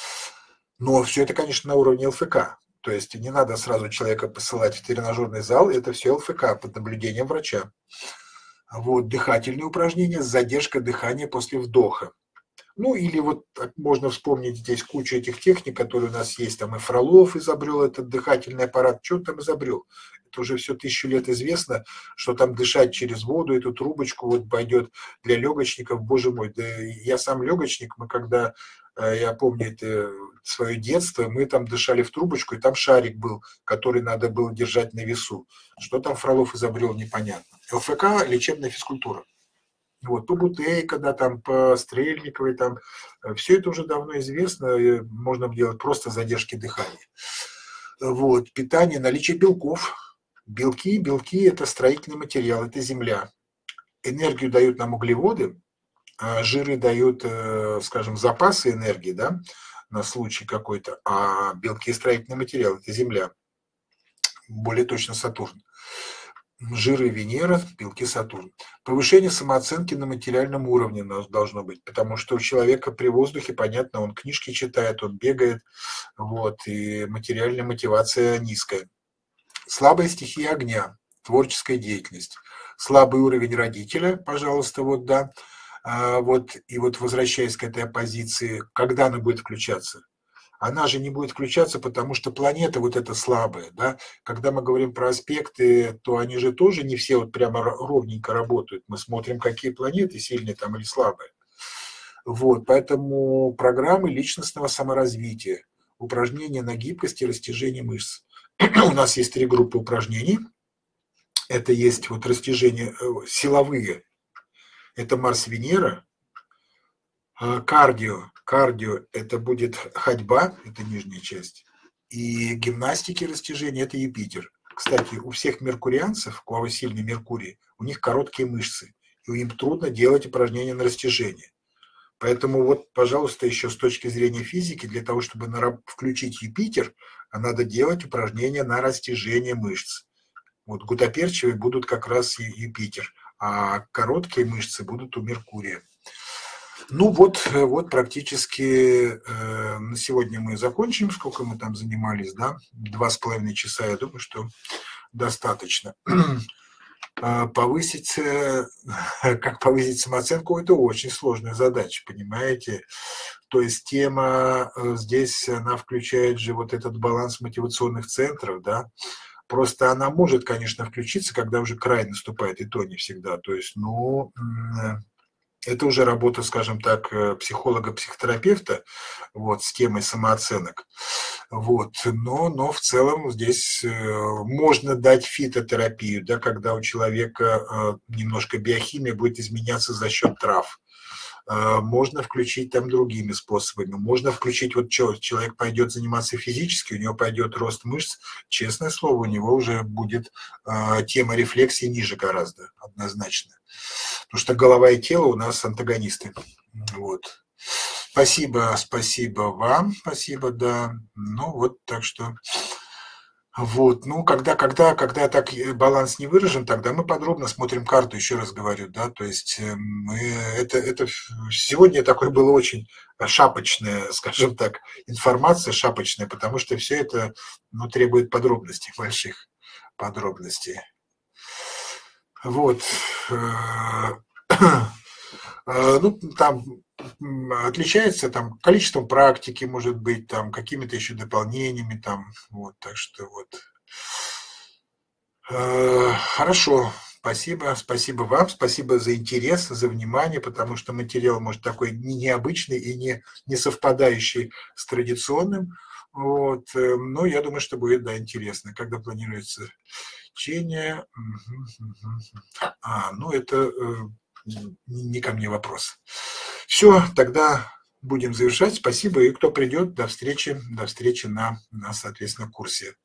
Speaker 1: Но все это, конечно, на уровне ЛФК. То есть не надо сразу человека посылать в тренажерный зал, это все ЛФК под наблюдением врача. Вот, дыхательные упражнения, задержка дыхания после вдоха. Ну, или вот можно вспомнить здесь кучу этих техник, которые у нас есть. Там и Фролов изобрел этот дыхательный аппарат. Что он там изобрел? Это уже все 1000 лет известно, что там дышать через воду, эту трубочку вот пойдет для легочников. Боже мой, да я сам легочник, мы когда, я помню это свое детство, мы там дышали в трубочку, и там шарик был, который надо было держать на весу. Что там Фролов изобрел, непонятно. ЛФК – лечебная физкультура. Вот, по Бутейко, да, там, по Стрельниковой, там, все это уже давно известно, можно делать просто задержки дыхания. Вот, питание, наличие белков. Белки – это строительный материал, это земля. Энергию дают нам углеводы, жиры дают, скажем, запасы энергии, да, на случай какой-то, а белки – строительный материал, это земля. Более точно Сатурн. Жиры Венера, белки Сатурн. Повышение самооценки на материальном уровне должно быть, потому что у человека при воздухе, понятно, он книжки читает, он бегает, вот, и материальная мотивация низкая. Слабая стихия огня, творческая деятельность. Слабый уровень родителя, пожалуйста, вот, да. Вот, и вот возвращаясь к этой оппозиции, когда она будет включаться? Она же не будет включаться, потому что планета вот эта слабая, да. Когда мы говорим про аспекты, то они же тоже не все вот прямо ровненько работают. Мы смотрим, какие планеты сильные там или слабые. Вот, поэтому программы личностного саморазвития, упражнения на гибкость и растяжение мышц. У нас есть 3 группы упражнений. Это есть вот растяжения силовые. Это Марс-Венера. Кардио – это будет ходьба, это нижняя часть. И гимнастики растяжения – это Юпитер. Кстати, у всех меркурианцев, у кого сильный Меркурий, у них короткие мышцы, и им трудно делать упражнения на растяжение. Поэтому вот, пожалуйста, еще с точки зрения физики, для того, чтобы включить Юпитер, надо делать упражнения на растяжение мышц. Вот гутоперчивые будут как раз и Юпитер, а короткие мышцы будут у Меркурия. Ну вот практически на сегодня мы закончим. Сколько мы там занимались, да? 2,5 часа, я думаю, что достаточно. Повысить, как повысить самооценку, это очень сложная задача, понимаете? То есть тема здесь, она включает же вот этот баланс мотивационных центров, да? Просто она может, конечно, включиться, когда уже край наступает, и то не всегда. То есть, ну, это уже работа, скажем так, психолога-психотерапевта, вот, с темой самооценок. Вот. Но в целом здесь можно дать фитотерапию, да, когда у человека немножко биохимия будет изменяться за счет трав. Можно включить там другими способами. Можно включить, вот человек пойдет заниматься физически, у него пойдет рост мышц, честное слово, у него уже будет тема рефлексии ниже гораздо, однозначно. Потому что голова и тело у нас антагонисты. Вот. Спасибо вам, спасибо, да. Ну вот, так что... Вот, ну, когда так баланс не выражен, тогда мы подробно смотрим карту, еще раз говорю, да, то есть это сегодня такое было очень шапочная, скажем так, информация шапочная, потому что все это, ну, требует подробностей, больших подробностей. Вот. Ну, там отличается там количеством практики, может быть, там какими-то еще дополнениями, там, вот, так что вот. Хорошо, спасибо вам, спасибо за интерес, за внимание, потому что материал, может, такой необычный и не совпададающий с традиционным, вот, но я думаю, что будет, да, интересно, когда планируется чтение. Ну, это не ко мне вопрос. Все, тогда будем завершать. Спасибо. И кто придет, до встречи на соответственно, курсе.